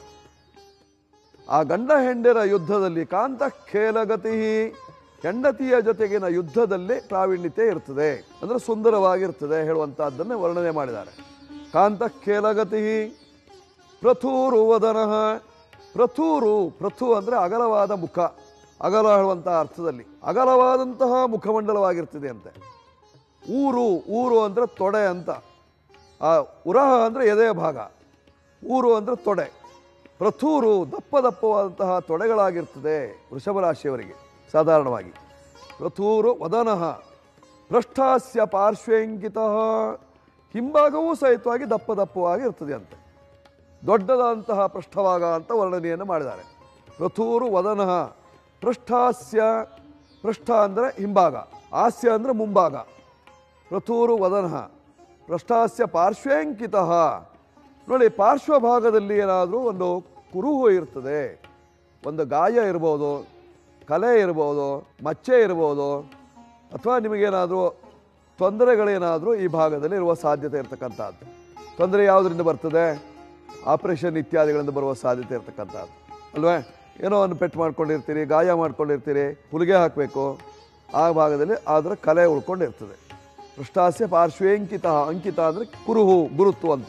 Speaker 2: ಆ ಗಂಡ ಹೆಂಡರ ಯುದ್ಧದಲ್ಲಿ ಕಾಂತ ಖೇಲಗತಿ ಹೆಂಡತಿಯ ಜೊತೆಗಿನ ಯುದ್ಧದಲ್ಲಿ ಪ್ರಾವೀಣ್ಯತೆ ಇರ್ತದೆ, ಅಂದರೆ ಸುಂದರವಾಗಿರ್ತದೆ ಹೇಳುವಂತಹದ್ದನ್ನು ವರ್ಣನೆ ಮಾಡಿದ್ದಾರೆ. ಕಾಂತ ಖೇಲಗತಿ ಪ್ರಥೂರು ವದನ. ಪ್ರಥೂರು ಪ್ರಥು ಅಂದರೆ ಅಗಲವಾದ ಮುಖ, ಅಗಲ ಹೇಳುವಂತಹ ಅರ್ಥದಲ್ಲಿ ಅಗಲವಾದಂತಹ ಮುಖಮಂಡಲವಾಗಿರ್ತದೆ ಅಂತೆ. ಊರು ಊರು ಅಂದರೆ ತೊಡೆ ಅಂತ. ಆ ಉರಹ ಅಂದರೆ ಎದೆಯ ಭಾಗ, ಊರು ಅಂದರೆ ತೊಡೆ. ಪ್ರಥೂರು ದಪ್ಪ ದಪ್ಪವಾದಂತಹ ತೊಡೆಗಳಾಗಿರ್ತದೆ ವೃಷಭ ರಾಶಿಯವರಿಗೆ ಸಾಧಾರಣವಾಗಿ. ಪ್ರಥೂರು ವದನಃ ಪೃಷ್ಠಾಸ್ಯ ಪಾರ್ಶ್ವೇಂಕಿತ. ಹಿಂಭಾಗವೂ ಸಹಿತವಾಗಿ ದಪ್ಪ ದಪ್ಪವಾಗಿ ಇರ್ತದೆ ಅಂತೆ. ದೊಡ್ಡದಾದಂತಹ ಪೃಷ್ಠಭಾಗ ಅಂತ ವರ್ಣನೆಯನ್ನು ಮಾಡಿದ್ದಾರೆ. ಪ್ರಥೂರು ವದನಃ ಪೃಷ್ಠಾಸ್ಯ, ಪೃಷ್ಠ ಅಂದರೆ ಹಿಂಭಾಗ, ಹಾಸ್ಯ ಅಂದರೆ ಮುಂಭಾಗ. ಪ್ರಥೂರು ವದನಃ ಪೃಷ್ಠಾಸ್ಯ ಪಾರ್ಶ್ವೇಂಕಿತ. ನೋಡಿ, ಪಾರ್ಶ್ವಭಾಗದಲ್ಲಿ ಏನಾದರೂ ಒಂದು ಕುರುಹು ಇರ್ತದೆ, ಒಂದು ಗಾಯ ಇರ್ಬೋದು, ಕಲೆ ಇರ್ಬೋದು, ಮಚ್ಚೆ ಇರ್ಬೋದು, ಅಥವಾ ನಿಮಗೇನಾದರೂ ತೊಂದರೆಗಳೇನಾದರೂ ಈ ಭಾಗದಲ್ಲಿ ಇರುವ ಸಾಧ್ಯತೆ ಇರತಕ್ಕಂಥದ್ದು. ತೊಂದರೆ ಯಾವುದರಿಂದ ಬರ್ತದೆ? ಆಪರೇಷನ್ ಇತ್ಯಾದಿಗಳಿಂದ ಬರುವ ಸಾಧ್ಯತೆ ಇರತಕ್ಕಂಥದ್ದು ಅಲ್ವೇ? ಏನೋ ಒಂದು ಪೆಟ್ಟು ಮಾಡ್ಕೊಂಡಿರ್ತೀರಿ, ಗಾಯ ಮಾಡ್ಕೊಂಡಿರ್ತೀರಿ, ಹುಲಿಗೆ ಹಾಕಬೇಕು, ಆ ಭಾಗದಲ್ಲಿ ಅದರ ಕಲೆ ಉಳ್ಕೊಂಡಿರ್ತದೆ. ಪೃಷ್ಠಾಸ್ಯ ಪಾರ್ಶ್ವೇಂಕಿತ. ಅಂಕಿತ ಅಂದರೆ ಕುರುಹು, ಗುರುತು ಅಂತ.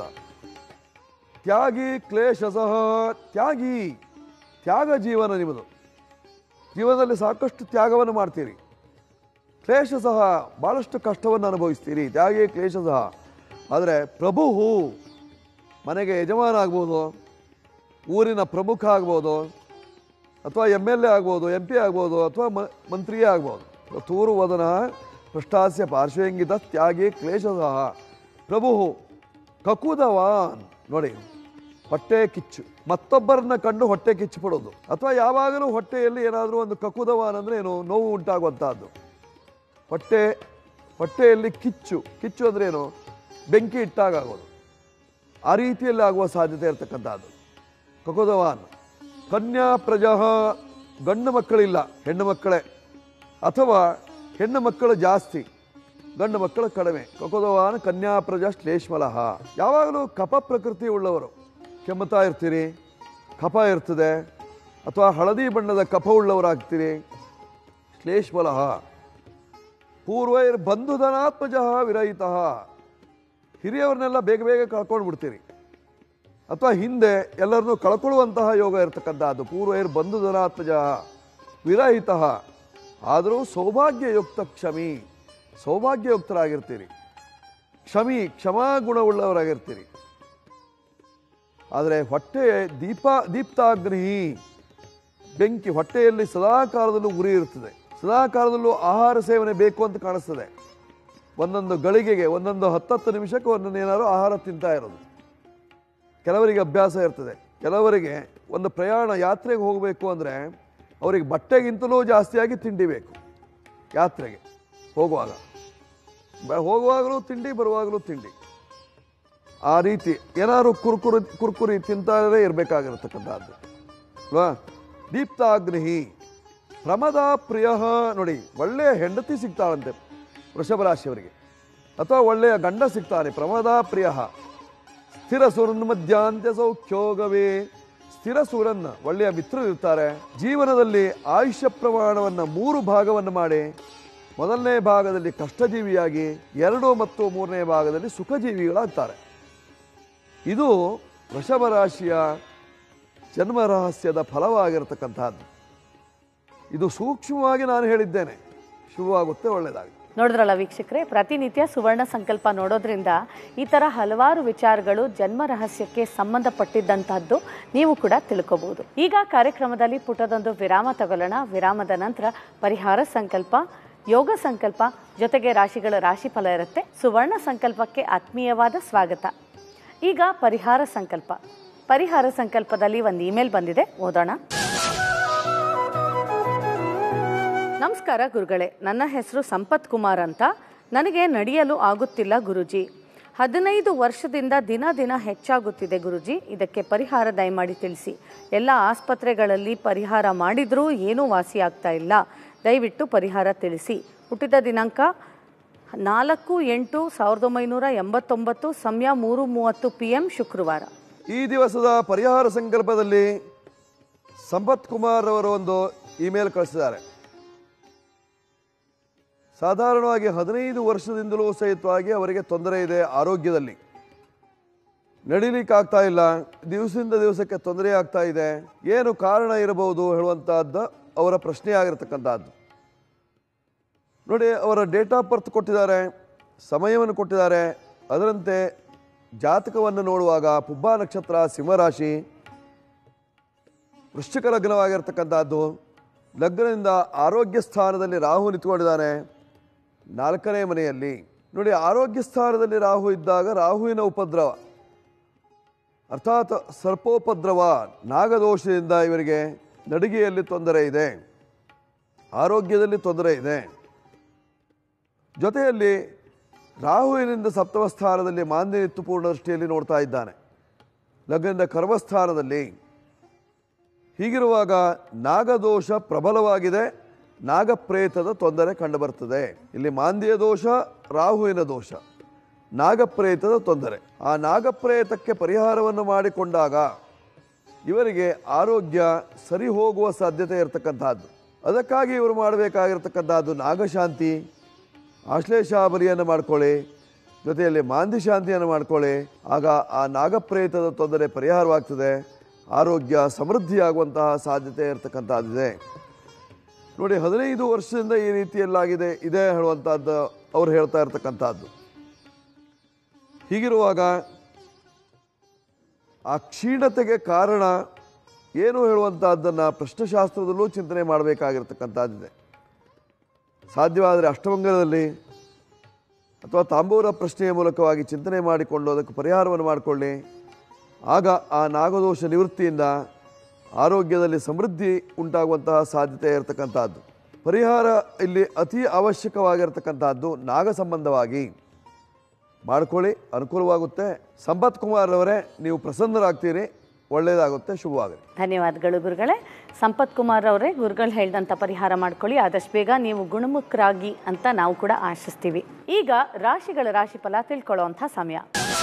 Speaker 2: ತ್ಯಾಗಿ ಕ್ಲೇಶಸಃ. ತ್ಯಾಗಿ, ತ್ಯಾಗ ಜೀವನ ನಿಮ್ಮದು. ಜೀವನದಲ್ಲಿ ಸಾಕಷ್ಟು ತ್ಯಾಗವನ್ನು ಮಾಡ್ತೀರಿ. ಕ್ಲೇಶಸಃ, ಭಾಳಷ್ಟು ಕಷ್ಟವನ್ನು ಅನುಭವಿಸ್ತೀರಿ. ತ್ಯಾಗಿ ಕ್ಲೇಶಸಃ. ಆದರೆ ಪ್ರಭು, ಮನೆಗೆ ಯಜಮಾನ ಆಗ್ಬೋದು, ಊರಿನ ಪ್ರಮುಖ ಆಗ್ಬೋದು, ಅಥವಾ ಎಮ್ ಎಲ್ ಎ ಆಗ್ಬೋದು, ಎಂ ಪಿ ಆಗ್ಬೋದು, ಅಥವಾ ಮ ಮಂತ್ರಿಯೇ ಆಗ್ಬೋದು. ತೂರು ವದನ ಪೃಷ್ಠಾಸ್ಯ ಪಾರ್ಶ್ವೇಂಗಿತ ತ್ಯಾಗಿ ಕ್ಲೇಶಸಃ ಪ್ರಭು ಕಕುದವಾನ್. ನೋಡಿ, ಹೊಟ್ಟೆ ಕಿಚ್ಚು, ಮತ್ತೊಬ್ಬರನ್ನ ಕಂಡು ಹೊಟ್ಟೆ ಕಿಚ್ಚು ಪಡೋದು, ಅಥವಾ ಯಾವಾಗಲೂ ಹೊಟ್ಟೆಯಲ್ಲಿ ಏನಾದರೂ ಒಂದು ಕಕುದವಾನ್ ಅಂದರೆ ಏನು, ನೋವು ಉಂಟಾಗುವಂತಹದ್ದು. ಹೊಟ್ಟೆ ಹೊಟ್ಟೆಯಲ್ಲಿ ಕಿಚ್ಚು, ಕಿಚ್ಚು ಅಂದರೆ ಏನು, ಬೆಂಕಿ ಇಟ್ಟಾಗೋದು. ಆ ರೀತಿಯಲ್ಲಿ ಆಗುವ ಸಾಧ್ಯತೆ ಇರತಕ್ಕಂಥದ್ದು ಕಕುದವಾನ್. ಕನ್ಯಾ ಪ್ರಜಃ. ಗಂಡು ಮಕ್ಕಳಿಲ್ಲ, ಹೆಣ್ಣು ಮಕ್ಕಳೇ, ಅಥವಾ ಹೆಣ್ಣು ಮಕ್ಕಳು ಜಾಸ್ತಿ, ಗಂಡು ಮಕ್ಕಳು ಕಡಿಮೆ. ಕಕುದವಾನ್ ಕನ್ಯಾ ಪ್ರಜಾ ಶ್ಲೇಷ್ಮಲಃ. ಯಾವಾಗಲೂ ಕಫ ಪ್ರಕೃತಿ ಉಳ್ಳವರು, ಕೆಮ್ಮುತ್ತಾ ಇರ್ತೀರಿ, ಕಫ ಇರ್ತದೆ, ಅಥವಾ ಹಳದಿ ಬಣ್ಣದ ಕಫ ಉಳ್ಳವರಾಗ್ತೀರಿ. ಶ್ಲೇಷ್ಮಲಃ. ಪೂರ್ವೈರ್ ಬಂಧುಧನಾತ್ಮಜಃ ವಿರಹಿತಃ. ಹಿರಿಯವರನ್ನೆಲ್ಲ ಬೇಗ ಬೇಗ ಕಳ್ಕೊಂಡು ಬಿಡ್ತೀರಿ, ಅಥವಾ ಹಿಂದೆ ಎಲ್ಲರನ್ನೂ ಕಳ್ಕೊಳ್ಳುವಂತಹ ಯೋಗ ಇರತಕ್ಕಂಥದ್ದು. ಪೂರ್ವೈರ್ ಬಂಧುಧನಾತ್ಮಜಃ ವಿರಹಿತಃ. ಆದರೂ ಸೌಭಾಗ್ಯಯುಕ್ತ ಕ್ಷಮಿ, ಸೌಭಾಗ್ಯಯುಕ್ತರಾಗಿರ್ತೀರಿ. ಕ್ಷಮಿ, ಕ್ಷಮಾಗುಣವುಳ್ಳವರಾಗಿರ್ತೀರಿ. ಆದರೆ ಹೊಟ್ಟೆ ದೀಪ ದೀಪ್ತಾಗ್ನಿ, ಬೆಂಕಿ, ಹೊಟ್ಟೆಯಲ್ಲಿ ಸದಾಕಾಲದಲ್ಲೂ ಉರಿ ಇರ್ತದೆ. ಸದಾಕಾಲದಲ್ಲೂ ಆಹಾರ ಸೇವನೆ ಬೇಕು ಅಂತ ಕಾಣಿಸ್ತದೆ. ಒಂದೊಂದು ಗಳಿಗೆಗೆ, ಒಂದೊಂದು ಹತ್ತತ್ತು ನಿಮಿಷಕ್ಕೆ ಒಂದೊಂದು ಏನಾದ್ರು ಆಹಾರ ತಿಂತಾ ಇರೋದು. ಕೆಲವರಿಗೆ ಅಭ್ಯಾಸ ಇರ್ತದೆ. ಕೆಲವರಿಗೆ ಒಂದು ಪ್ರಯಾಣ, ಯಾತ್ರೆಗೆ ಹೋಗಬೇಕು ಅಂದರೆ ಅವರಿಗೆ ಬಟ್ಟೆಗಿಂತಲೂ ಜಾಸ್ತಿಯಾಗಿ ತಿಂಡಿ ಬೇಕು. ಯಾತ್ರೆಗೆ ಹೋಗುವಾಗ, ಹೋಗುವಾಗಲೂ ತಿಂಡಿ, ಬರುವಾಗಲೂ ತಿಂಡಿ. ಆ ರೀತಿ ಏನಾದ್ರು ಕುರ್ಕುರಿ ಕುರ್ಕುರಿ ತಿಂತಾರೇ ಇರಬೇಕಾಗಿರತಕ್ಕಂಥದ್ದು ಅಲ್ವಾ? ದೀಪ್ತಾಗ್ನಿ ಪ್ರಮದ ಪ್ರಿಯ. ನೋಡಿ, ಒಳ್ಳೆಯ ಹೆಂಡತಿ ಸಿಗ್ತಾಳಂತೆ ವೃಷಭ ರಾಶಿಯವರಿಗೆ, ಅಥವಾ ಒಳ್ಳೆಯ ಗಂಡ ಸಿಗ್ತಾನೆ. ಪ್ರಮದ ಪ್ರಿಯ. ಸ್ಥಿರ ಸುರನ್ ಮಧ್ಯಾಂತ್ಯ ಸೌಖ್ಯೋಗವೇ. ಸ್ಥಿರ ಸೂರನ್ನ, ಒಳ್ಳೆಯ ಮಿತ್ರರು ಇರ್ತಾರೆ. ಜೀವನದಲ್ಲಿ ಆಯುಷ್ಯ ಪ್ರಮಾಣವನ್ನು ಮೂರು ಭಾಗವನ್ನು ಮಾಡಿ, ಮೊದಲನೇ ಭಾಗದಲ್ಲಿ ಕಷ್ಟಜೀವಿಯಾಗಿ, ಎರಡು ಮತ್ತು ಮೂರನೇ ಭಾಗದಲ್ಲಿ ಸುಖಜೀವಿಗಳಾಗ್ತಾರೆ. ಇದು ವೃಷಭ ರಾಶಿಯ ಜನ್ಮ ರಹಸ್ಯದ ಫಲವಾಗಿರತಕ್ಕಂಥದ್ದು. ಇದು ಸೂಕ್ಷ್ಮವಾಗಿ ನಾನು ಹೇಳಿದ್ದೇನೆ. ಶುಭವಾಗುತ್ತೆ, ಒಳ್ಳೆಯದಾಗಿ.
Speaker 1: ನೋಡಿದ್ರಲ್ಲ ವೀಕ್ಷಕರೇ, ಪ್ರತಿನಿತ್ಯ ಸುವರ್ಣ ಸಂಕಲ್ಪ ನೋಡೋದ್ರಿಂದ ಈ ಥರ ಹಲವಾರು ವಿಚಾರಗಳು ಜನ್ಮ ರಹಸ್ಯಕ್ಕೆ ಸಂಬಂಧಪಟ್ಟಿದ್ದಂಥದ್ದು ನೀವು ಕೂಡ ತಿಳ್ಕೋಬಹುದು. ಈಗ ಕಾರ್ಯಕ್ರಮದಲ್ಲಿ ಪುಟದೊಂದು ವಿರಾಮ ತಗೊಳ್ಳೋಣ. ವಿರಾಮದ ನಂತರ ಪರಿಹಾರ ಸಂಕಲ್ಪ, ಯೋಗ ಸಂಕಲ್ಪ ಜೊತೆಗೆ ರಾಶಿಗಳ ರಾಶಿಫಲ ಇರುತ್ತೆ. ಸುವರ್ಣ ಸಂಕಲ್ಪಕ್ಕೆ ಆತ್ಮೀಯವಾದ ಸ್ವಾಗತ. ಈಗ ಪರಿಹಾರ ಸಂಕಲ್ಪ. ಪರಿಹಾರ ಸಂಕಲ್ಪದಲ್ಲಿ ಒಂದು ಇಮೇಲ್ ಬಂದಿದೆ, ಓದೋಣ. ನಮಸ್ಕಾರ ಗುರುಗಳೇ, ನನ್ನ ಹೆಸರು ಸಂಪತ್ ಕುಮಾರ್ ಅಂತ. ನನಗೆ ನಡೆಯಲು ಆಗುತ್ತಿಲ್ಲ ಗುರುಜಿ. ಹದಿನೈದು ವರ್ಷದಿಂದ ದಿನ ದಿನ ಹೆಚ್ಚಾಗುತ್ತಿದೆ ಗುರುಜಿ. ಇದಕ್ಕೆ ಪರಿಹಾರ ದಯಮಾಡಿ ತಿಳಿಸಿ. ಎಲ್ಲ ಆಸ್ಪತ್ರೆಗಳಲ್ಲಿ ಪರಿಹಾರ ಮಾಡಿದರೂ ಏನೂ ವಾಸಿ ಆಗ್ತಾ ಇಲ್ಲ. ದಯವಿಟ್ಟು ಪರಿಹಾರ ತಿಳಿಸಿ. ಹುಟ್ಟಿದ ದಿನಾಂಕ ನಾಲ್ಕು ಎಂಟು ಸಾವಿರದ ಒಂಬೈನೂರ ಎಂಬತ್ತೊಂಬತ್ತು, ಸಮಯ ಮೂರು ಮೂವತ್ತು ಪಿ ಎಂ ಶುಕ್ರವಾರ.
Speaker 2: ಈ ದಿವಸದ ಪರಿಹಾರ ಸಂಕಲ್ಪದಲ್ಲಿ ಸಂಪತ್ ಕುಮಾರ್ ಅವರು ಒಂದು ಇಮೇಲ್ ಕಳಿಸಿದ್ದಾರೆ. ಸಾಧಾರಣವಾಗಿ ಹದಿನೈದು ವರ್ಷದಿಂದಲೂ ಸಹಿತವಾಗಿ ಅವರಿಗೆ ತೊಂದರೆ ಇದೆ. ಆರೋಗ್ಯದಲ್ಲಿ ನಡಿಲಿಕ್ಕಾಗ್ತಾ ಇಲ್ಲ, ದಿವಸದಿಂದ ದಿವಸಕ್ಕೆ ತೊಂದರೆ ಆಗ್ತಾ ಇದೆ. ಏನು ಕಾರಣ ಇರಬಹುದು ಹೇಳುವಂತಹದ್ದು ಅವರ ಪ್ರಶ್ನೆ ಆಗಿರತಕ್ಕಂಥದ್ದು. ನೋಡಿ, ಅವರ ಡೇಟ್ ಆಫ್ ಬರ್ತ್ ಕೊಟ್ಟಿದ್ದಾರೆ, ಸಮಯವನ್ನು ಕೊಟ್ಟಿದ್ದಾರೆ. ಅದರಂತೆ ಜಾತಕವನ್ನು ನೋಡುವಾಗ ಪುಬ್ಬ ನಕ್ಷತ್ರ, ಸಿಂಹರಾಶಿ, ವೃಶ್ಚಿಕ ಲಗ್ನವಾಗಿರ್ತಕ್ಕಂಥದ್ದು. ಲಗ್ನದಿಂದ ಆರೋಗ್ಯ ಸ್ಥಾನದಲ್ಲಿ ರಾಹು ನಿಂತುಕೊಂಡಿದ್ದಾನೆ, ನಾಲ್ಕನೇ ಮನೆಯಲ್ಲಿ. ನೋಡಿ, ಆರೋಗ್ಯ ಸ್ಥಾನದಲ್ಲಿ ರಾಹು ಇದ್ದಾಗ ರಾಹುವಿನ ಉಪದ್ರವ ಅರ್ಥಾತ್ ಸರ್ಪೋಪದ್ರವ, ನಾಗದೋಷದಿಂದ ಇವರಿಗೆ ನಡಿಗೆಯಲ್ಲಿ ತೊಂದರೆ ಇದೆ, ಆರೋಗ್ಯದಲ್ಲಿ ತೊಂದರೆ ಇದೆ. ಜೊತೆಯಲ್ಲಿ ರಾಹುವಿನಿಂದ ಸಪ್ತಮ ಸ್ಥಾನದಲ್ಲಿ ಮಾಂದ್ಯ ನಿತ್ತು ಪೂರ್ಣ ದೃಷ್ಟಿಯಲ್ಲಿ ನೋಡ್ತಾ ಇದ್ದಾನೆ, ಲಗ್ನದಿಂದ ಕರ್ಮಸ್ಥಾನದಲ್ಲಿ. ಹೀಗಿರುವಾಗ ನಾಗದೋಷ ಪ್ರಬಲವಾಗಿದೆ, ನಾಗಪ್ರೇತದ ತೊಂದರೆ ಕಂಡುಬರ್ತದೆ. ಇಲ್ಲಿ ಮಾಂದ್ಯ ದೋಷ, ರಾಹುವಿನ ದೋಷ, ನಾಗಪ್ರೇತದ ತೊಂದರೆ. ಆ ನಾಗಪ್ರೇತಕ್ಕೆ ಪರಿಹಾರವನ್ನು ಮಾಡಿಕೊಂಡಾಗ ಇವರಿಗೆ ಆರೋಗ್ಯ ಸರಿ ಹೋಗುವ ಸಾಧ್ಯತೆ ಇರತಕ್ಕಂಥದ್ದು. ಅದಕ್ಕಾಗಿ ಇವರು ಮಾಡಬೇಕಾಗಿರ್ತಕ್ಕಂಥದ್ದು ನಾಗಶಾಂತಿ, ಆಶ್ಲೇಷಾಬಲಿಯನ್ನು ಮಾಡ್ಕೊಳ್ಳಿ, ಜೊತೆಯಲ್ಲಿ ಮಾಂದಿ ಶಾಂತಿಯನ್ನು ಮಾಡ್ಕೊಳ್ಳಿ. ಆಗ ಆ ನಾಗಪ್ರೇತದ ತೊಂದರೆ ಪರಿಹಾರವಾಗ್ತದೆ, ಆರೋಗ್ಯ ಸಮೃದ್ಧಿಯಾಗುವಂತಹ ಸಾಧ್ಯತೆ ಇರತಕ್ಕಂಥದ್ದಿದೆ. ನೋಡಿ, ಹದಿನೈದು ವರ್ಷದಿಂದ ಈ ರೀತಿಯಲ್ಲಾಗಿದೆ ಇದೆ ಹೇಳುವಂಥದ್ದು ಅವ್ರು ಹೇಳ್ತಾ ಇರ್ತಕ್ಕಂಥದ್ದು. ಹೀಗಿರುವಾಗ ಆ ಕ್ಷೀಣತೆಗೆ ಕಾರಣ ಏನು ಹೇಳುವಂಥದ್ದನ್ನು ಪ್ರಶ್ನೆಶಾಸ್ತ್ರದಲ್ಲೂ ಚಿಂತನೆ ಮಾಡಬೇಕಾಗಿರ್ತಕ್ಕಂಥದ್ದಿದೆ. ಸಾಧ್ಯವಾದರೆ ಅಷ್ಟಮಂಗಲದಲ್ಲಿ ಅಥವಾ ತಾಂಬೂರ ಪ್ರಶ್ನೆಯ ಮೂಲಕವಾಗಿ ಚಿಂತನೆ ಮಾಡಿಕೊಂಡು ಅದಕ್ಕೆ ಪರಿಹಾರವನ್ನು ಮಾಡಿಕೊಳ್ಳಿ. ಆಗ ಆ ನಾಗದೋಷ ನಿವೃತ್ತಿಯಿಂದ ಆರೋಗ್ಯದಲ್ಲಿ ಸಮೃದ್ಧಿ ಉಂಟಾಗುವಂತಹ ಸಾಧ್ಯತೆ ಇರತಕ್ಕಂಥದ್ದು. ಪರಿಹಾರ ಇಲ್ಲಿ ಅತಿ ಅವಶ್ಯಕವಾಗಿರ್ತಕ್ಕಂಥದ್ದು ನಾಗ ಸಂಬಂಧವಾಗಿ ಮಾಡ್ಕೊಳ್ಳಿ, ಅನುಕೂಲವಾಗುತ್ತೆ. ಸಂಪತ್ ಕುಮಾರ್ ಅವರೇ, ನೀವು ಪ್ರಸನ್ನರಾಗ್ತೀರಿ, ಒಳ್ಳೆಯದಾಗುತ್ತೆ, ಶುಭವಾಗಲಿ.
Speaker 1: ಧನ್ಯವಾದಗಳು ಗುರುಗಳೇ. ಸಂಪತ್ ಕುಮಾರ್ ಅವರೇ, ಗುರುಗಳು ಹೇಳಿದಂಥ ಪರಿಹಾರ ಮಾಡ್ಕೊಳ್ಳಿ, ಆದಷ್ಟು ಬೇಗ ನೀವು ಗುಣಮುಖರಾಗಿ ಅಂತ ನಾವು ಕೂಡ ಆಶಿಸ್ತೀವಿ. ಈಗ ರಾಶಿಗಳ ರಾಶಿಫಲ ತಿಳ್ಕೊಳ್ಳುವಂಥ ಸಮಯ.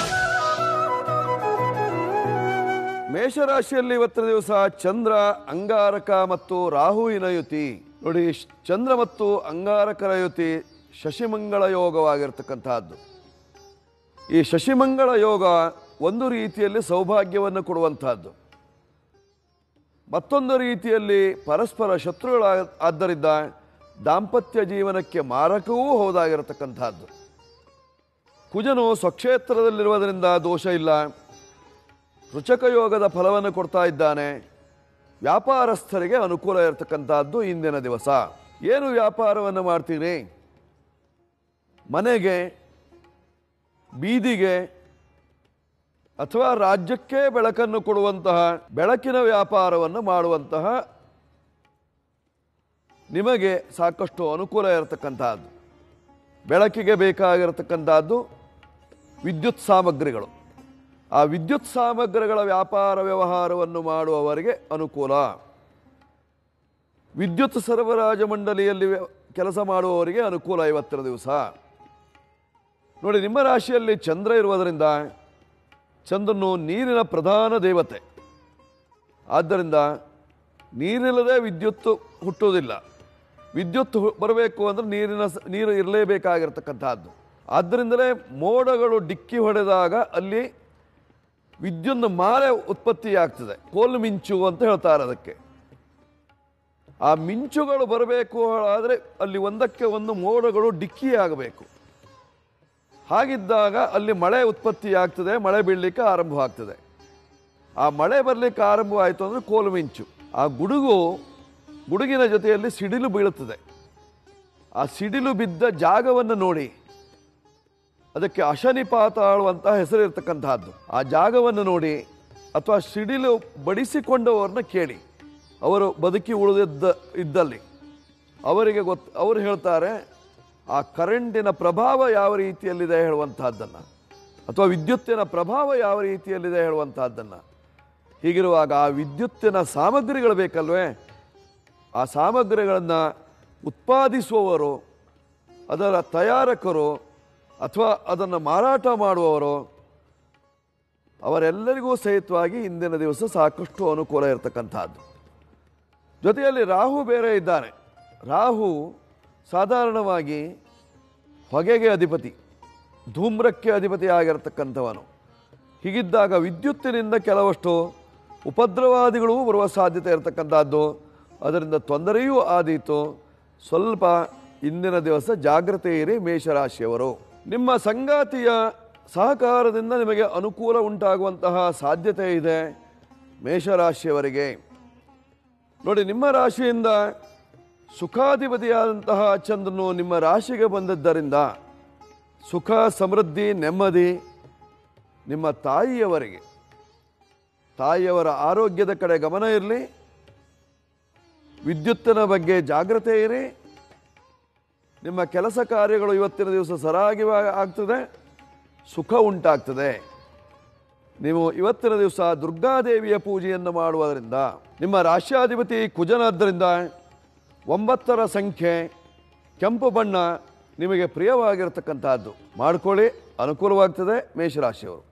Speaker 2: ಮೇಷರಾಶಿಯಲ್ಲಿ ಇವತ್ತಿನ ದಿವಸ ಚಂದ್ರ, ಅಂಗಾರಕ ಮತ್ತು ರಾಹುವಿನ ಯುತಿ. ನೋಡಿ, ಚಂದ್ರ ಮತ್ತು ಅಂಗಾರಕರ ಯುತಿ ಶಶಿಮಂಗಳ ಯೋಗವಾಗಿರ್ತಕ್ಕಂತಹದ್ದು. ಈ ಶಶಿಮಂಗಳ ಯೋಗ ಒಂದು ರೀತಿಯಲ್ಲಿ ಸೌಭಾಗ್ಯವನ್ನು ಕೊಡುವಂತಹದ್ದು, ಮತ್ತೊಂದು ರೀತಿಯಲ್ಲಿ ಪರಸ್ಪರ ಶತ್ರುಗಳ ಆದ್ದರಿಂದ ದಾಂಪತ್ಯ ಜೀವನಕ್ಕೆ ಮಾರಕವೂ ಹೌದಾಗಿರತಕ್ಕಂತಹದ್ದು. ಕುಜನು ಸ್ವಕ್ಷೇತ್ರದಲ್ಲಿರುವುದರಿಂದ ದೋಷ ಇಲ್ಲ, ರುಚಕ ಯೋಗದ ಫಲವನ್ನು ಕೊಡ್ತಾ ಇದ್ದಾನೆ. ವ್ಯಾಪಾರಸ್ಥರಿಗೆ ಅನುಕೂಲ ಇರತಕ್ಕಂಥದ್ದು ಇಂದಿನ ದಿವಸ. ಏನು ವ್ಯಾಪಾರವನ್ನು ಮಾಡ್ತೀರಿ? ಮನೆಗೆ, ಬೀದಿಗೆ ಅಥವಾ ರಾಜ್ಯಕ್ಕೆ ಬೆಳಕನ್ನು ಕೊಡುವಂತಹ ಬೆಳಕಿನ ವ್ಯಾಪಾರವನ್ನು ಮಾಡುವಂತಹ ನಿಮಗೆ ಸಾಕಷ್ಟು ಅನುಕೂಲ ಇರತಕ್ಕಂತಹದ್ದು. ಬೆಳಕಿಗೆ ಬೇಕಾಗಿರತಕ್ಕಂಥದ್ದು ವಿದ್ಯುತ್ ಸಾಮಗ್ರಿಗಳು. ಆ ವಿದ್ಯುತ್ ಸಾಮಗ್ರಿಗಳ ವ್ಯಾಪಾರ ವ್ಯವಹಾರವನ್ನು ಮಾಡುವವರಿಗೆ ಅನುಕೂಲ. ವಿದ್ಯುತ್ ಸರಬರಾಜು ಮಂಡಳಿಯಲ್ಲಿ ಕೆಲಸ ಮಾಡುವವರಿಗೆ ಅನುಕೂಲ ಇವತ್ತಿನ ದಿವಸ. ನೋಡಿ, ನಿಮ್ಮ ರಾಶಿಯಲ್ಲಿ ಚಂದ್ರ ಇರುವುದರಿಂದ ಚಂದ್ರನು ನೀರಿನ ಪ್ರಧಾನ ದೇವತೆ. ಆದ್ದರಿಂದ ನೀರಿಲ್ಲದೆ ವಿದ್ಯುತ್ ಹುಟ್ಟುವುದಿಲ್ಲ. ವಿದ್ಯುತ್ ಬರಬೇಕು ಅಂದರೆ ನೀರಿನ ನೀರು ಇರಲೇಬೇಕಾಗಿರ್ತಕ್ಕಂಥದ್ದು. ಆದ್ದರಿಂದಲೇ ಮೋಡಗಳು ಡಿಕ್ಕಿ ಹೊಡೆದಾಗ ಅಲ್ಲಿ ವಿದ್ಯುತ್ ಮಾಲೆ ಉತ್ಪತ್ತಿಯಾಗ್ತದೆ, ಕೋಲು ಮಿಂಚು ಅಂತ ಹೇಳ್ತಾರೆ ಅದಕ್ಕೆ. ಆ ಮಿಂಚುಗಳು ಬರಬೇಕು ಆದರೆ ಅಲ್ಲಿ ಒಂದಕ್ಕೆ ಒಂದು ಮೋಡಗಳು ಡಿಕ್ಕಿಯಾಗಬೇಕು. ಹಾಗಿದ್ದಾಗ ಅಲ್ಲಿ ಮಳೆ ಉತ್ಪತ್ತಿಯಾಗ್ತದೆ, ಮಳೆ ಬೀಳಲಿಕ್ಕೆ ಆರಂಭವಾಗ್ತದೆ. ಆ ಮಳೆ ಬರಲಿಕ್ಕೆ ಆರಂಭವಾಯಿತು ಅಂದರೆ ಕೋಲು ಮಿಂಚು. ಆ ಗುಡುಗು ಗುಡುಗಿನ ಜೊತೆಯಲ್ಲಿ ಸಿಡಿಲು ಬೀಳುತ್ತದೆ. ಆ ಸಿಡಿಲು ಬಿದ್ದ ಜಾಗವನ್ನು ನೋಡಿ, ಅದಕ್ಕೆ ಅಶನಿಪಾತ ಆಳುವಂಥ ಹೆಸರಿರ್ತಕ್ಕಂತಹದ್ದು. ಆ ಜಾಗವನ್ನು ನೋಡಿ ಅಥವಾ ಸಿಡಿಲು ಬಡಿಸಿಕೊಂಡವರನ್ನ ಕೇಳಿ, ಅವರು ಬದುಕಿ ಉಳಿದಿದ್ದ ಇದ್ದಲ್ಲಿ ಅವರಿಗೆ ಗೊತ್ತು. ಅವರು ಹೇಳ್ತಾರೆ ಆ ಕರೆಂಟಿನ ಪ್ರಭಾವ ಯಾವ ರೀತಿಯಲ್ಲಿದೆ ಹೇಳುವಂತಹದ್ದನ್ನು, ಅಥವಾ ವಿದ್ಯುತ್ತಿನ ಪ್ರಭಾವ ಯಾವ ರೀತಿಯಲ್ಲಿದೆ ಹೇಳುವಂತಹದ್ದನ್ನು. ಹೀಗಿರುವಾಗ ಆ ವಿದ್ಯುತ್ತಿನ ಸಾಮಗ್ರಿಗಳು ಬೇಕಲ್ವೇ? ಆ ಸಾಮಗ್ರಿಗಳನ್ನು ಉತ್ಪಾದಿಸುವವರು, ಅದರ ತಯಾರಕರು ಅಥವಾ ಅದನ್ನು ಮಾರಾಟ ಮಾಡುವವರು, ಅವರೆಲ್ಲರಿಗೂ ಸಹಿತವಾಗಿ ಇಂದಿನ ದಿವಸ ಸಾಕಷ್ಟು ಅನುಕೂಲ ಇರತಕ್ಕಂಥದ್ದು. ಜೊತೆಯಲ್ಲಿ ರಾಹು ಬೇರೆ ಇದ್ದಾನೆ. ರಾಹು ಸಾಧಾರಣವಾಗಿ ಹೊಗೆಗೆ ಅಧಿಪತಿ, ಧೂಮ್ರಕ್ಕೆ ಅಧಿಪತಿ ಆಗಿರತಕ್ಕಂಥವನು. ಹೀಗಿದ್ದಾಗ ವಿದ್ಯುತ್ತಿನಿಂದ ಕೆಲವಷ್ಟು ಉಪದ್ರವಾದಿಗಳು ಬರುವ ಸಾಧ್ಯತೆ ಇರತಕ್ಕಂಥದ್ದು. ಅದರಿಂದ ತೊಂದರೆಯೂ ಆದೀತು. ಸ್ವಲ್ಪ ಇಂದಿನ ದಿವಸ ಜಾಗ್ರತೆ ಇರಿ ಮೇಷರಾಶಿಯವರು. ನಿಮ್ಮ ಸಂಗಾತಿಯ ಸಹಕಾರದಿಂದ ನಿಮಗೆ ಅನುಕೂಲ ಉಂಟಾಗುವಂತಹ ಸಾಧ್ಯತೆ ಇದೆ ಮೇಷರಾಶಿಯವರಿಗೆ. ನೋಡಿ, ನಿಮ್ಮ ರಾಶಿಯಿಂದ ಸುಖಾಧಿಪತಿಯಾದಂತಹ ಚಂದ್ರನು ನಿಮ್ಮ ರಾಶಿಗೆ ಬಂದದ್ದರಿಂದ ಸುಖ, ಸಮೃದ್ಧಿ, ನೆಮ್ಮದಿ ನಿಮ್ಮ ತಾಯಿಯವರಿಗೆ. ತಾಯಿಯವರ ಆರೋಗ್ಯದ ಕಡೆ ಗಮನ ಇರಲಿ, ವಿದ್ಯುತ್ತಿನ ಬಗ್ಗೆ ಜಾಗ್ರತೆ ಇರಿ. ನಿಮ್ಮ ಕೆಲಸ ಕಾರ್ಯಗಳು ಇವತ್ತಿನ ದಿವಸ ಸರಾಗಿ ಆಗ್ತದೆ, ಸುಖ ಉಂಟಾಗ್ತದೆ. ನೀವು ಇವತ್ತಿನ ದಿವಸ ದುರ್ಗಾದೇವಿಯ ಪೂಜೆಯನ್ನು ಮಾಡುವುದರಿಂದ, ನಿಮ್ಮ ರಾಶ್ಯಾಧಿಪತಿ ಕುಜನಾದ್ದರಿಂದ ಒಂಬತ್ತರ ಸಂಖ್ಯೆ ಕೆಂಪು ಬಣ್ಣ ನಿಮಗೆ ಪ್ರಿಯವಾಗಿರತಕ್ಕಂಥದ್ದು. ಮಾಡಿಕೊಳ್ಳಿ, ಅನುಕೂಲವಾಗ್ತದೆ ಮೇಷರಾಶಿಯವರು.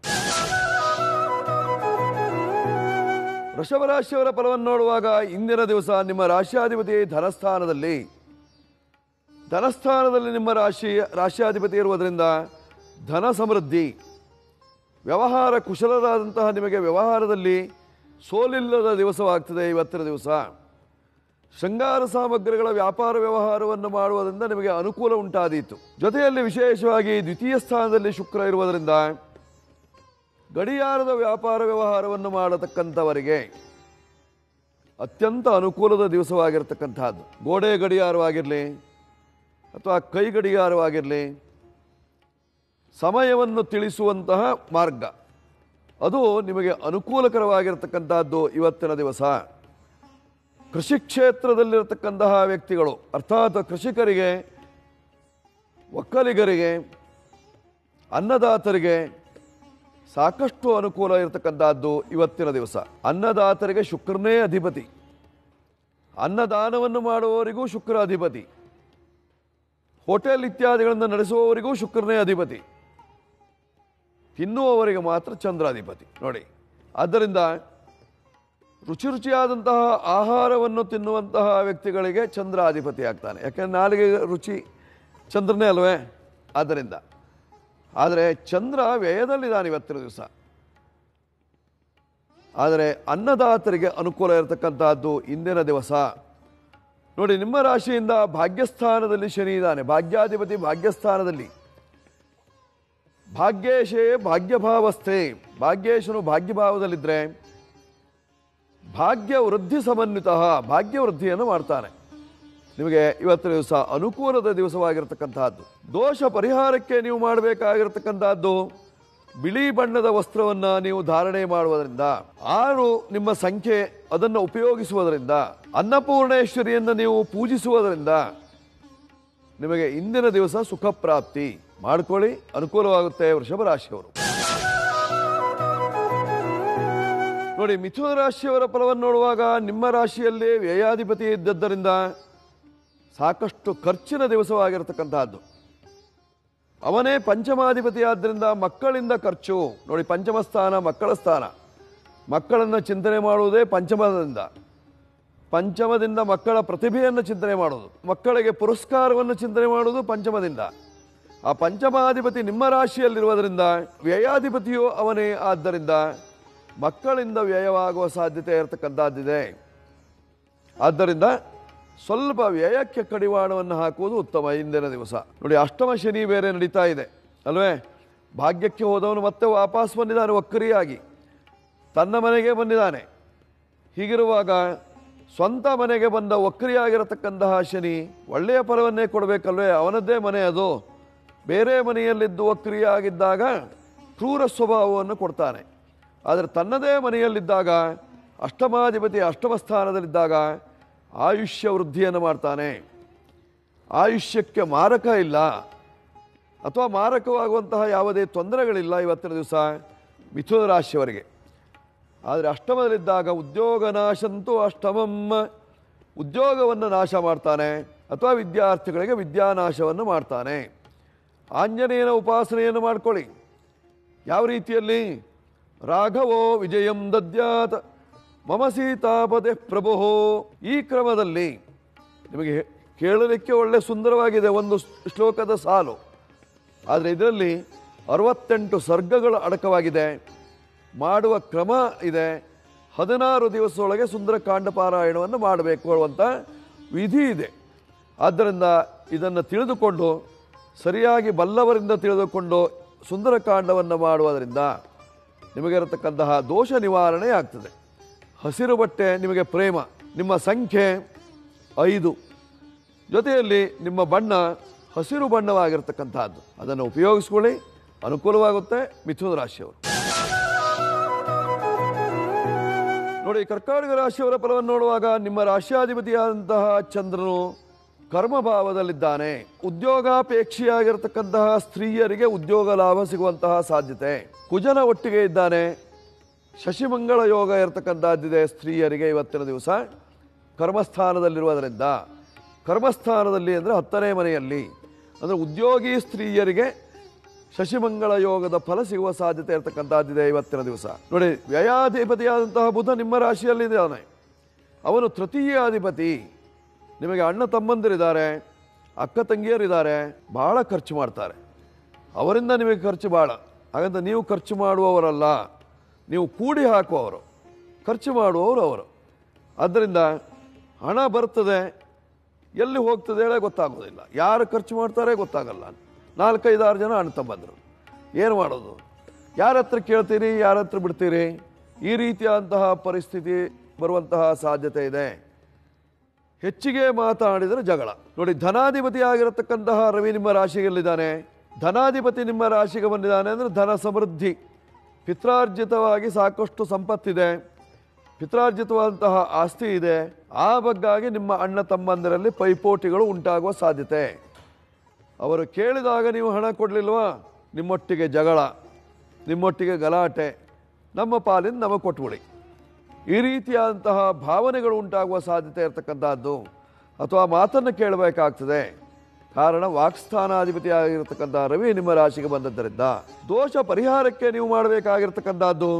Speaker 2: ವೃಷಭರಾಶಿಯವರ ಫಲವನ್ನು ನೋಡುವಾಗ ಇಂದಿನ ದಿವಸ ನಿಮ್ಮ ರಾಶ್ಯಾಧಿಪತಿ ಧನಸ್ಥಾನದಲ್ಲಿ ಧನಸ್ಥಾನದಲ್ಲಿ ನಿಮ್ಮ ರಾಶಿ ರಾಶ್ಯಾಧಿಪತಿ ಇರುವುದರಿಂದ ಧನ ಸಮೃದ್ಧಿ, ವ್ಯವಹಾರ ಕುಶಲರಾದಂತಹ ನಿಮಗೆ ವ್ಯವಹಾರದಲ್ಲಿ ಸೋಲಿಲ್ಲದ ದಿವಸವಾಗ್ತದೆ ಇವತ್ತಿನ ದಿವಸ. ಶೃಂಗಾರ ಸಾಮಗ್ರಿಗಳ ವ್ಯಾಪಾರ ವ್ಯವಹಾರವನ್ನು ಮಾಡುವುದರಿಂದ ನಿಮಗೆ ಅನುಕೂಲ ಉಂಟಾದೀತು. ಜೊತೆಯಲ್ಲಿ ವಿಶೇಷವಾಗಿ ದ್ವಿತೀಯ ಸ್ಥಾನದಲ್ಲಿ ಶುಕ್ರ ಇರುವುದರಿಂದ ಗಡಿಯಾರದ ವ್ಯಾಪಾರ ವ್ಯವಹಾರವನ್ನು ಮಾಡತಕ್ಕಂಥವರಿಗೆ ಅತ್ಯಂತ ಅನುಕೂಲದ ದಿವಸವಾಗಿರ್ತಕ್ಕಂಥದ್ದು. ಗೋಡೆ ಗಡಿಯಾರವಾಗಿರಲಿ ಅಥವಾ ಕೈ ಗಡಿಯಾರವಾಗಿರಲಿ, ಸಮಯವನ್ನು ತಿಳಿಸುವಂತಹ ಮಾರ್ಗ ಅದು ನಿಮಗೆ ಅನುಕೂಲಕರವಾಗಿರತಕ್ಕಂಥದ್ದು ಇವತ್ತಿನ ದಿವಸ. ಕೃಷಿ ಕ್ಷೇತ್ರದಲ್ಲಿರತಕ್ಕಂತಹ ವ್ಯಕ್ತಿಗಳು, ಅರ್ಥಾತ್ ಕೃಷಿಕರಿಗೆ, ಒಕ್ಕಲಿಗರಿಗೆ, ಅನ್ನದಾತರಿಗೆ ಸಾಕಷ್ಟು ಅನುಕೂಲ ಇರತಕ್ಕಂಥದ್ದು ಇವತ್ತಿನ ದಿವಸ. ಅನ್ನದಾತರಿಗೆ ಶುಕ್ರನೇ ಅಧಿಪತಿ, ಅನ್ನದಾನವನ್ನು ಮಾಡುವವರಿಗೂ ಶುಕ್ರ ಅಧಿಪತಿ, ಹೋಟೆಲ್ ಇತ್ಯಾದಿಗಳನ್ನು ನಡೆಸುವವರಿಗೂ ಶುಕ್ರನೇ ಅಧಿಪತಿ, ತಿನ್ನುವವರಿಗೆ ಮಾತ್ರ ಚಂದ್ರಾಧಿಪತಿ. ನೋಡಿ, ಆದ್ದರಿಂದ ರುಚಿ ರುಚಿಯಾದಂತಹ ಆಹಾರವನ್ನು ತಿನ್ನುವಂತಹ ವ್ಯಕ್ತಿಗಳಿಗೆ ಚಂದ್ರ ಅಧಿಪತಿ ಆಗ್ತಾನೆ. ಯಾಕೆಂದರೆ ನಾಲಿಗೆ ರುಚಿ ಚಂದ್ರನೇ ಅಲ್ವೇ? ಆದ್ದರಿಂದ ಆದರೆ ಚಂದ್ರ ವ್ಯಯದಲ್ಲಿದ್ದಾನೆ ಇವತ್ತಿನ ದಿವಸ. ಆದರೆ ಅನ್ನದಾತರಿಗೆ ಅನುಕೂಲ ಇರತಕ್ಕಂತಹದ್ದು ಇಂದಿನ ದಿವಸ. ನೋಡಿ, ನಿಮ್ಮ ರಾಶಿಯಿಂದ ಭಾಗ್ಯಸ್ಥಾನದಲ್ಲಿ ಶನಿ ಇದ್ದಾನೆ. ಭಾಗ್ಯಾಧಿಪತಿ ಭಾಗ್ಯಸ್ಥಾನದಲ್ಲಿ. ಭಾಗ್ಯೇಶೇ ಭಾಗ್ಯಭಾವಸ್ಥೆ, ಭಾಗ್ಯೇಶನು ಭಾಗ್ಯಭಾವದಲ್ಲಿದ್ದರೆ ಭಾಗ್ಯ ವೃದ್ಧಿ ಸಮನ್ವಿತ, ಭಾಗ್ಯ ವೃದ್ಧಿಯನ್ನು ಮಾಡ್ತಾನೆ. ನಿಮಗೆ ಇವತ್ತಿನ ದಿವಸ ಅನುಕೂಲದ ದಿವಸವಾಗಿರ್ತಕ್ಕಂತಹದ್ದು. ದೋಷ ಪರಿಹಾರಕ್ಕೆ ನೀವು ಮಾಡಬೇಕಾಗಿರ್ತಕ್ಕಂಥದ್ದು ಬಿಳಿ ಬಣ್ಣದ ವಸ್ತ್ರವನ್ನು ನೀವು ಧಾರಣೆ ಮಾಡುವುದರಿಂದ, ಆರು ನಿಮ್ಮ ಸಂಖ್ಯೆ ಅದನ್ನು ಉಪಯೋಗಿಸುವುದರಿಂದ, ಅನ್ನಪೂರ್ಣೇಶ್ವರಿಯನ್ನು ನೀವು ಪೂಜಿಸುವುದರಿಂದ ನಿಮಗೆ ಇಂದಿನ ದಿವಸ ಸುಖ ಪ್ರಾಪ್ತಿ. ಮಾಡಿಕೊಳ್ಳಿ, ಅನುಕೂಲವಾಗುತ್ತೆ ವೃಷಭ ರಾಶಿಯವರು. ನೋಡಿ, ಮಿಥುನ ರಾಶಿಯವರ ಫಲವನ್ನು ನೋಡುವಾಗ ನಿಮ್ಮ ರಾಶಿಯಲ್ಲಿ ವ್ಯಯಾಧಿಪತಿ ಇದ್ದದ್ದರಿಂದ ಸಾಕಷ್ಟು ಖರ್ಚಿನ ದಿವಸವಾಗಿರತಕ್ಕಂತಹದ್ದು. ಅವನೇ ಪಂಚಮಾಧಿಪತಿ ಆದ್ದರಿಂದ ಮಕ್ಕಳಿಂದ ಖರ್ಚು. ನೋಡಿ, ಪಂಚಮ ಸ್ಥಾನ ಮಕ್ಕಳ ಸ್ಥಾನ. ಮಕ್ಕಳನ್ನು ಚಿಂತನೆ ಮಾಡುವುದೇ ಪಂಚಮದಿಂದ. ಪಂಚಮದಿಂದ ಮಕ್ಕಳ ಪ್ರತಿಭೆಯನ್ನು ಚಿಂತನೆ ಮಾಡೋದು, ಮಕ್ಕಳಿಗೆ ಪುರಸ್ಕಾರವನ್ನು ಚಿಂತನೆ ಮಾಡುವುದು ಪಂಚಮದಿಂದ. ಆ ಪಂಚಮಾಧಿಪತಿ ನಿಮ್ಮ ರಾಶಿಯಲ್ಲಿರುವುದರಿಂದ ವ್ಯಯಾಧಿಪತಿಯು ಅವನೇ. ಆದ್ದರಿಂದ ಮಕ್ಕಳಿಂದ ವ್ಯಯವಾಗುವ ಸಾಧ್ಯತೆ ಇರತಕ್ಕಂಥದ್ದಿದೆ. ಆದ್ದರಿಂದ ಸ್ವಲ್ಪ ವ್ಯಯಕ್ಕೆ ಕಡಿವಾಣವನ್ನು ಹಾಕುವುದು ಉತ್ತಮ ಇಂದಿನ ದಿವಸ. ನೋಡಿ, ಅಷ್ಟಮ ಶನಿ ಬೇರೆ ನಡೀತಾ ಇದೆ ಅಲ್ವೇ. ಭಾಗ್ಯಕ್ಕೆ ಹೋದವನು ಮತ್ತೆ ವಾಪಸ್ ಬಂದಿದ್ದಾನೆ, ವಕ್ರಿಯಾಗಿ ತನ್ನ ಮನೆಗೆ ಬಂದಿದ್ದಾನೆ. ಹೀಗಿರುವಾಗ ಸ್ವಂತ ಮನೆಗೆ ಬಂದ ವಕ್ರಿಯಾಗಿರತಕ್ಕಂತಹ ಶನಿ ಒಳ್ಳೆಯ ಫಲವನ್ನೇ ಕೊಡಬೇಕಲ್ವೇ. ಅವನದ್ದೇ ಮನೆ ಅದು. ಬೇರೆ ಮನೆಯಲ್ಲಿದ್ದು ವಕ್ರಿಯಾಗಿದ್ದಾಗ ಕ್ರೂರ ಸ್ವಭಾವವನ್ನು ಕೊಡ್ತಾನೆ. ಆದರೆ ತನ್ನದೇ ಮನೆಯಲ್ಲಿದ್ದಾಗ, ಅಷ್ಟಮಾಧಿಪತಿ ಅಷ್ಟಮ ಸ್ಥಾನದಲ್ಲಿದ್ದಾಗ ಆಯುಷ್ಯ ವೃದ್ಧಿಯನ್ನು ಮಾಡ್ತಾನೆ. ಆಯುಷ್ಯಕ್ಕೆ ಮಾರಕ ಇಲ್ಲ, ಅಥವಾ ಮಾರಕವಾಗುವಂತಹ ಯಾವುದೇ ತೊಂದರೆಗಳಿಲ್ಲ ಇವತ್ತಿನ ದಿವಸ ಮಿಥುನ ರಾಶಿಯವರಿಗೆ. ಆದರೆ ಅಷ್ಟಮದಲ್ಲಿದ್ದಾಗ ಉದ್ಯೋಗ ನಾಶಂತೂ ಅಷ್ಟಮಂ, ಉದ್ಯೋಗವನ್ನು ನಾಶ ಮಾಡ್ತಾನೆ, ಅಥವಾ ವಿದ್ಯಾರ್ಥಿಗಳಿಗೆ ವಿದ್ಯಾನಾಶವನ್ನು ಮಾಡ್ತಾನೆ. ಆಂಜನೇಯನ ಉಪಾಸನೆಯನ್ನು ಮಾಡ್ಕೊಳ್ಳಿ. ಯಾವ ರೀತಿಯಲ್ಲಿ? ರಾಘವೋ ವಿಜಯಂ ದದ್ಯಾತ್ ಮಮ ಸೀತಾಪದೆ ಪ್ರಭು. ಈ ಕ್ರಮದಲ್ಲಿ ನಿಮಗೆ ಕೇಳಲಿಕ್ಕೆ ಒಳ್ಳೆ ಸುಂದರವಾಗಿದೆ ಒಂದು ಶ್ಲೋಕದ ಸಾಲು. ಆದರೆ ಇದರಲ್ಲಿ ಅರವತ್ತೆಂಟು ಸರ್ಗಗಳು ಅಡಕವಾಗಿದೆ. ಮಾಡುವ ಕ್ರಮ ಇದೆ. ಹದಿನಾರು ದಿವಸದೊಳಗೆ ಸುಂದರಕಾಂಡ ಪಾರಾಯಣವನ್ನು ಮಾಡಬೇಕು ಅನ್ನುವಂಥ ವಿಧಿ ಇದೆ. ಆದ್ದರಿಂದ ಇದನ್ನು ತಿಳಿದುಕೊಂಡು, ಸರಿಯಾಗಿ ಬಲ್ಲವರಿಂದ ತಿಳಿದುಕೊಂಡು ಸುಂದರಕಾಂಡವನ್ನು ಮಾಡುವುದರಿಂದ ನಿಮಗಿರತಕ್ಕಂತಹ ದೋಷ ನಿವಾರಣೆ ಆಗ್ತದೆ. ಹಸಿರು ಬಟ್ಟೆ ನಿಮಗೆ ಪ್ರೇಮ. ನಿಮ್ಮ ಸಂಖ್ಯೆ ಐದು, ಜೊತೆಯಲ್ಲಿ ನಿಮ್ಮ ಬಣ್ಣ ಹಸಿರು ಬಣ್ಣವಾಗಿರ್ತಕ್ಕಂಥದ್ದು. ಅದನ್ನು ಉಪಯೋಗಿಸ್ಕೊಳ್ಳಿ, ಅನುಕೂಲವಾಗುತ್ತೆ ಮಿಥುನ ರಾಶಿಯವರು. ನೋಡಿ, ಕರ್ಕಾಟಕ ರಾಶಿಯವರ ಫಲವನ್ನು ನೋಡುವಾಗ ನಿಮ್ಮ ರಾಶಿಯಾಧಿಪತಿಯಾದಂತಹ ಚಂದ್ರನು ಕರ್ಮಭಾವದಲ್ಲಿದ್ದಾನೆ. ಉದ್ಯೋಗಾಪೇಕ್ಷಿಯಾಗಿರ್ತಕ್ಕಂತಹ ಸ್ತ್ರೀಯರಿಗೆ ಉದ್ಯೋಗ ಲಾಭ ಸಿಗುವಂತಹ ಸಾಧ್ಯತೆ. ಕುಜನ ಒಟ್ಟಿಗೆ ಇದ್ದಾನೆ. ಶಶಿಮಂಗಳ ಯೋಗ ಇರತಕ್ಕಂಥದ್ದಿದೆ ಸ್ತ್ರೀಯರಿಗೆ ಇವತ್ತಿನ ದಿವಸ ಕರ್ಮಸ್ಥಾನದಲ್ಲಿರುವುದರಿಂದ. ಕರ್ಮಸ್ಥಾನದಲ್ಲಿ ಅಂದರೆ ಹತ್ತನೇ ಮನೆಯಲ್ಲಿ, ಅಂದರೆ ಉದ್ಯೋಗಿ ಸ್ತ್ರೀಯರಿಗೆ ಶಶಿಮಂಗಳ ಯೋಗದ ಫಲ ಸಿಗುವ ಸಾಧ್ಯತೆ ಇರತಕ್ಕಂಥದ್ದಿದೆ ಇವತ್ತಿನ ದಿವಸ. ನೋಡಿ, ವ್ಯಯಾಧಿಪತಿಯಾದಂತಹ ಬುಧ ನಿಮ್ಮ ರಾಶಿಯಲ್ಲಿದ್ದಾನೆ. ಅವನು ತೃತೀಯಾಧಿಪತಿ. ನಿಮಗೆ ಅಣ್ಣ ತಮ್ಮಂದಿರಿದ್ದಾರೆ, ಅಕ್ಕ ತಂಗಿಯರಿದ್ದಾರೆ, ಭಾಳ ಖರ್ಚು ಮಾಡ್ತಾರೆ. ಅವರಿಂದ ನಿಮಗೆ ಖರ್ಚು ಭಾಳ. ಹಾಗಂತ ನೀವು ಖರ್ಚು ಮಾಡುವವರಲ್ಲ, ನೀವು ಕೂಡಿ ಹಾಕುವವರು, ಖರ್ಚು ಮಾಡುವವರು ಅವರು. ಆದ್ದರಿಂದ ಹಣ ಬರ್ತದೆ, ಎಲ್ಲಿ ಹೋಗ್ತದೆ ಹೇಳೇ ಗೊತ್ತಾಗೋದಿಲ್ಲ. ಯಾರು ಖರ್ಚು ಮಾಡ್ತಾರೆ ಗೊತ್ತಾಗಲ್ಲ. ನಾಲ್ಕೈದಾರು ಜನ ಅಣ್ಣ ತಮ್ಮಂದರು, ಏನು ಮಾಡೋದು? ಯಾರ ಹತ್ರ ಕೇಳ್ತೀರಿ, ಯಾರ ಹತ್ರ ಬಿಡ್ತೀರಿ? ಈ ರೀತಿಯಾದಂತಹ ಪರಿಸ್ಥಿತಿ ಬರುವಂತಹ ಸಾಧ್ಯತೆ ಇದೆ. ಹೆಚ್ಚಿಗೆ ಮಾತಾಡಿದರೆ ಜಗಳ. ನೋಡಿ, ಧನಾಧಿಪತಿ ಆಗಿರತಕ್ಕಂತಹ ರವಿ ನಿಮ್ಮ ರಾಶಿಯಲ್ಲಿದ್ದಾನೆ. ಧನಾಧಿಪತಿ ನಿಮ್ಮ ರಾಶಿಗೆ ಬಂದಿದ್ದಾನೆ ಅಂದರೆ ಧನ ಸಮೃದ್ಧಿ. ಪಿತ್ರಾರ್ಜಿತವಾಗಿ ಸಾಕಷ್ಟು ಸಂಪತ್ತಿದೆ, ಪಿತ್ರಾರ್ಜಿತವಾದಂತಹ ಆಸ್ತಿ ಇದೆ. ಆ ಬಗ್ಗಾಗಿ ನಿಮ್ಮ ಅಣ್ಣ ತಮ್ಮಂದಿರಲ್ಲಿ ಪೈಪೋಟಿಗಳು ಉಂಟಾಗುವ ಸಾಧ್ಯತೆ. ಅವರು ಕೇಳಿದಾಗ ನೀವು ಹಣ ಕೊಡಲಿಲ್ವಾ, ನಿಮ್ಮೊಟ್ಟಿಗೆ ಜಗಳ, ನಿಮ್ಮೊಟ್ಟಿಗೆ ಗಲಾಟೆ, ನಮ್ಮ ಪಾಲಿನ ನಮಗೆ ಕೊಟ್ಬಿಡಿ. ಈ ರೀತಿಯಾದಂತಹ ಭಾವನೆಗಳು ಉಂಟಾಗುವ ಸಾಧ್ಯತೆ ಇರತಕ್ಕಂಥದ್ದು. ಅಥವಾ ಮಾತನ್ನು ಕೇಳಬೇಕಾಗ್ತದೆ. ಕಾರಣ ವಾಕ್ಸ್ಥಾನಾಧಿಪತಿ ಆಗಿರತಕ್ಕಂಥ ರವಿ ನಿಮ್ಮ ರಾಶಿಗೆ ಬಂದದ್ದರಿಂದ. ದೋಷ ಪರಿಹಾರಕ್ಕೆ ನೀವು ಮಾಡಬೇಕಾಗಿರ್ತಕ್ಕಂಥದ್ದು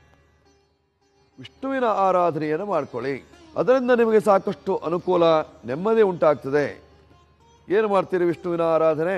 Speaker 2: ವಿಷ್ಣುವಿನ ಆರಾಧನೆಯನ್ನು ಮಾಡ್ಕೊಳ್ಳಿ. ಅದರಿಂದ ನಿಮಗೆ ಸಾಕಷ್ಟು ಅನುಕೂಲ, ನೆಮ್ಮದಿ ಉಂಟಾಗ್ತದೆ. ಏನು ಮಾಡ್ತೀರಿ ವಿಷ್ಣುವಿನ ಆರಾಧನೆ?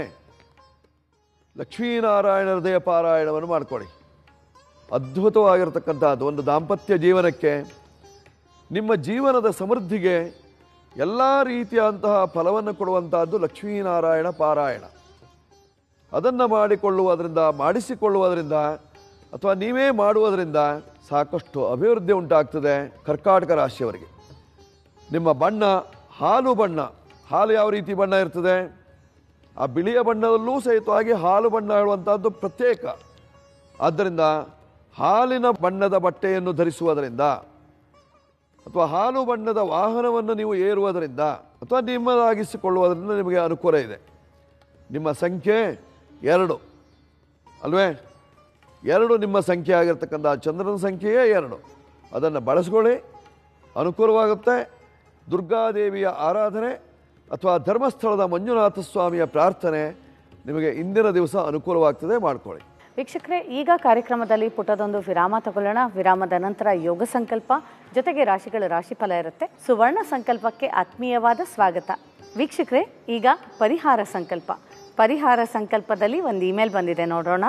Speaker 2: ಲಕ್ಷ್ಮೀನಾರಾಯಣ ಹೃದಯ ಪಾರಾಯಣವನ್ನು ಮಾಡ್ಕೊಳ್ಳಿ. ಅದ್ಭುತವಾಗಿರ್ತಕ್ಕಂಥದ್ದು. ಒಂದು ದಾಂಪತ್ಯ ಜೀವನಕ್ಕೆ, ನಿಮ್ಮ ಜೀವನದ ಸಮೃದ್ಧಿಗೆ ಎಲ್ಲ ರೀತಿಯಾದಂತಹ ಫಲವನ್ನು ಕೊಡುವಂತಹದ್ದು ಲಕ್ಷ್ಮೀನಾರಾಯಣ ಪಾರಾಯಣ. ಅದನ್ನು ಮಾಡಿಕೊಳ್ಳುವುದರಿಂದ, ಮಾಡಿಸಿಕೊಳ್ಳುವುದರಿಂದ, ಅಥವಾ ನೀವೇ ಮಾಡುವುದರಿಂದ ಸಾಕಷ್ಟು ಅಭಿವೃದ್ಧಿ ಉಂಟಾಗ್ತದೆ ಕರ್ಕಾಟಕ ರಾಶಿಯವರಿಗೆ. ನಿಮ್ಮ ಬಣ್ಣ ಹಾಲು ಬಣ್ಣ. ಹಾಲು ಯಾವ ರೀತಿ ಬಣ್ಣ ಇರ್ತದೆ? ಆ ಬಿಳಿಯ ಬಣ್ಣದಲ್ಲೂ ಸಹಿತವಾಗಿ ಹಾಲು ಬಣ್ಣ ಹೇಳುವಂಥದ್ದು ಪ್ರತ್ಯೇಕ. ಆದ್ದರಿಂದ ಹಾಲಿನ ಬಣ್ಣದ ಬಟ್ಟೆಯನ್ನು ಧರಿಸುವುದರಿಂದ, ಅಥವಾ ಹಾಲು ಬಣ್ಣದ ವಾಹನವನ್ನು ನೀವು ಏರುವುದರಿಂದ, ಅಥವಾ ನಿಮ್ಮದಾಗಿಸಿಕೊಳ್ಳುವುದರಿಂದ ನಿಮಗೆ ಅನುಕೂಲ ಇದೆ. ನಿಮ್ಮ ಸಂಖ್ಯೆ ಎರಡು ಅಲ್ವೇ? ಎರಡು ನಿಮ್ಮ ಸಂಖ್ಯೆ ಆಗಿರ್ತಕ್ಕಂಥ ಚಂದ್ರನ ಸಂಖ್ಯೆಯೇ ಎರಡು. ಅದನ್ನು ಬಳಸ್ಕೊಳ್ಳಿ, ಅನುಕೂಲವಾಗುತ್ತೆ. ದುರ್ಗಾದೇವಿಯ ಆರಾಧನೆ ಅಥವಾ ಧರ್ಮಸ್ಥಳದ ಮಂಜುನಾಥ ಸ್ವಾಮಿಯ ಪ್ರಾರ್ಥನೆ ನಿಮಗೆ ಇಂದಿನ ದಿವಸ ಅನುಕೂಲವಾಗ್ತದೆ, ಮಾಡ್ಕೊಳ್ಳಿ.
Speaker 1: ವೀಕ್ಷಕರೇ, ಈಗ ಕಾರ್ಯಕ್ರಮದಲ್ಲಿ ಪುಟದೊಂದು ವಿರಾಮ ತಗೊಳ್ಳೋಣ. ವಿರಾಮದ ನಂತರ ಯೋಗ ಸಂಕಲ್ಪ, ಜೊತೆಗೆ ರಾಶಿಗಳ ರಾಶಿಫಲ ಇರುತ್ತೆ. ಸುವರ್ಣ ಸಂಕಲ್ಪಕ್ಕೆ ಆತ್ಮೀಯವಾದ ಸ್ವಾಗತ. ವೀಕ್ಷಕರೇ, ಈಗ ಪರಿಹಾರ ಸಂಕಲ್ಪ. ಪರಿಹಾರ ಸಂಕಲ್ಪದಲ್ಲಿ ಒಂದು ಇಮೇಲ್ ಬಂದಿದೆ, ನೋಡೋಣ.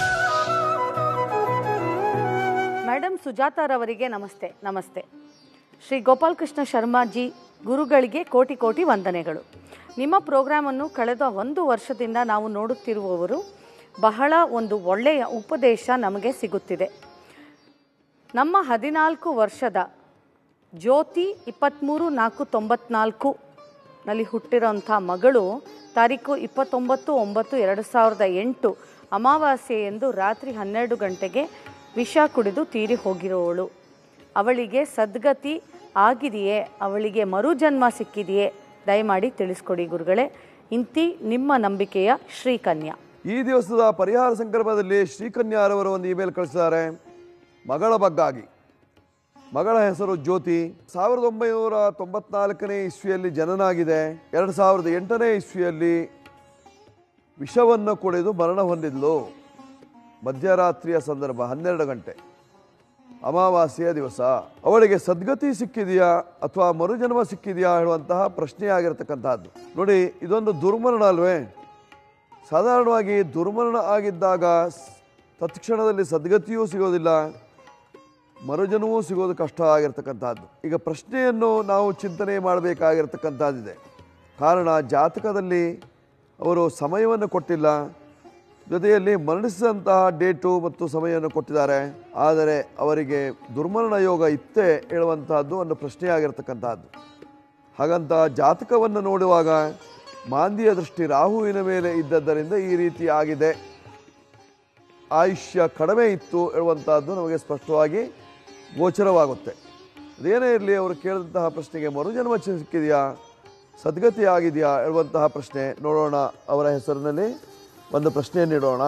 Speaker 1: ಮೇಡಮ್ ಸುಜಾತಾರವರಿಗೆ ನಮಸ್ತೆ. ನಮಸ್ತೆ ಶ್ರೀ ಗೋಪಾಲಕೃಷ್ಣ ಶರ್ಮಾಜಿ ಗುರುಗಳಿಗೆ ಕೋಟಿ ಕೋಟಿ ವಂದನೆಗಳು. ನಿಮ್ಮ ಪ್ರೋಗ್ರಾಮನ್ನು ಕಳೆದ ಒಂದು ವರ್ಷದಿಂದ ನಾವು ನೋಡುತ್ತಿರುವವರು ಬಹಳ ಒಂದು ಒಳ್ಳೆಯ ಉಪದೇಶ ನಮಗೆ ಸಿಗುತ್ತಿದೆ. ನಮ್ಮ ಹದಿನಾಲ್ಕು ವರ್ಷದ ಜ್ಯೋತಿ ಇಪ್ಪತ್ತ್ಮೂರು ನಾಲ್ಕು ತೊಂಬತ್ನಾಲ್ಕು ನಲ್ಲಿ ಹುಟ್ಟಿರೋಂಥ ಮಗಳು ತಾರೀಕು ಇಪ್ಪತ್ತೊಂಬತ್ತು ಒಂಬತ್ತು ಎರಡು ಸಾವಿರದ ಎಂಟು ಅಮಾವಾಸ್ಯೆಯೆಂದು ರಾತ್ರಿ ಹನ್ನೆರಡು ಗಂಟೆಗೆ ವಿಷ ಕುಡಿದು ತೀರಿ ಹೋಗಿರೋವಳು. ಅವಳಿಗೆ ಸದ್ಗತಿ ಆಗಿದೆಯೇ? ಅವಳಿಗೆ ಮರುಜನ್ಮ ಸಿಕ್ಕಿದೆಯೇ? ದಯಮಾಡಿ ತಿಳಿಸ್ಕೊಡಿ ಗುರುಗಳೇ. ಇಂತಿ ನಿಮ್ಮ ನಂಬಿಕೆಯ ಶ್ರೀಕನ್ಯಾ.
Speaker 2: ಈ ದಿವಸದ ಪರಿಹಾರ ಸಂದರ್ಭದಲ್ಲಿ ಶ್ರೀಕನ್ಯಾರವರು ಒಂದು ಇಮೇಲ್ ಕಳಿಸಿದ್ದಾರೆ. ಮಗಳ ಬಗ್ಗಾಗಿ. ಮಗಳ ಹೆಸರು ಜ್ಯೋತಿ. ಸಾವಿರದ ಒಂಬೈನೂರ ತೊಂಬತ್ನಾಲ್ಕನೇ ಇಸ್ವಿಯಲ್ಲಿ ಜನನಾಗಿದೆ. ಎರಡು ಸಾವಿರದ ಎಂಟನೇ ಇಸ್ವಿಯಲ್ಲಿ ವಿಷವನ್ನು ಕುಡಿದು ಮರಣ ಹೊಂದಿದ್ಲು. ಮಧ್ಯರಾತ್ರಿಯ ಸಂದರ್ಭ, ಹನ್ನೆರಡು ಗಂಟೆ, ಅಮಾವಾಸ್ಯೆಯ ದಿವಸ. ಅವಳಿಗೆ ಸದ್ಗತಿ ಸಿಕ್ಕಿದೆಯಾ ಅಥವಾ ಮರುಜನ್ಮ ಸಿಕ್ಕಿದೆಯಾ ಹೇಳುವಂತಹ ಪ್ರಶ್ನೆಯಾಗಿರ್ತಕ್ಕಂಥದ್ದು. ನೋಡಿ, ಇದೊಂದು ದುರ್ಮರಣ ಅಲ್ವೇ? ಸಾಧಾರಣವಾಗಿ ದುರ್ಮರಣ ಆಗಿದ್ದಾಗ ತತ್ಕ್ಷಣದಲ್ಲಿ ಸದ್ಗತಿಯೂ ಸಿಗೋದಿಲ್ಲ, ಮರುಜನವೂ ಸಿಗೋದು ಕಷ್ಟ ಆಗಿರ್ತಕ್ಕಂಥದ್ದು. ಈಗ ಪ್ರಶ್ನೆಯನ್ನು ನಾವು ಚಿಂತನೆ ಮಾಡಬೇಕಾಗಿರ್ತಕ್ಕಂಥದ್ದಿದೆ. ಕಾರಣ, ಜಾತಕದಲ್ಲಿ ಅವರು ಸಮಯವನ್ನು ಕೊಟ್ಟಿಲ್ಲ, ಜೊತೆಯಲ್ಲಿ ಮರಣಿಸಿದಂತಹ ಡೇಟು ಮತ್ತು ಸಮಯವನ್ನು ಕೊಟ್ಟಿದ್ದಾರೆ. ಆದರೆ ಅವರಿಗೆ ದುರ್ಮರಣ ಯೋಗ ಇತ್ತೇ ಹೇಳುವಂತಹದ್ದು ಒಂದು ಪ್ರಶ್ನೆಯಾಗಿರ್ತಕ್ಕಂಥದ್ದು. ಹಾಗಂತ ಜಾತಕವನ್ನು ನೋಡುವಾಗ ಮಾಂದಿಯ ದೃಷ್ಟಿ ರಾಹುವಿನ ಮೇಲೆ ಇದ್ದದ್ದರಿಂದ ಈ ರೀತಿ ಆಗಿದೆ, ಆಯುಷ್ಯ ಕಡಿಮೆ ಇತ್ತು ಹೇಳುವಂತಹದ್ದು ನಮಗೆ ಸ್ಪಷ್ಟವಾಗಿ ಗೋಚರವಾಗುತ್ತೆ. ಅದೇನೇ ಇರಲಿ, ಅವರು ಕೇಳಿದಂತಹ ಪ್ರಶ್ನೆಗೆ ಮರುಜನ್ಮ ಸಿಕ್ಕಿದೆಯಾ, ಸದ್ಗತಿ ಆಗಿದೆಯಾ ಹೇಳುವಂತಹ ಪ್ರಶ್ನೆ ನೋಡೋಣ. ಅವರ ಹೆಸರಿನಲ್ಲಿ ಒಂದು ಪ್ರಶ್ನೆಯನ್ನಿಡೋಣ.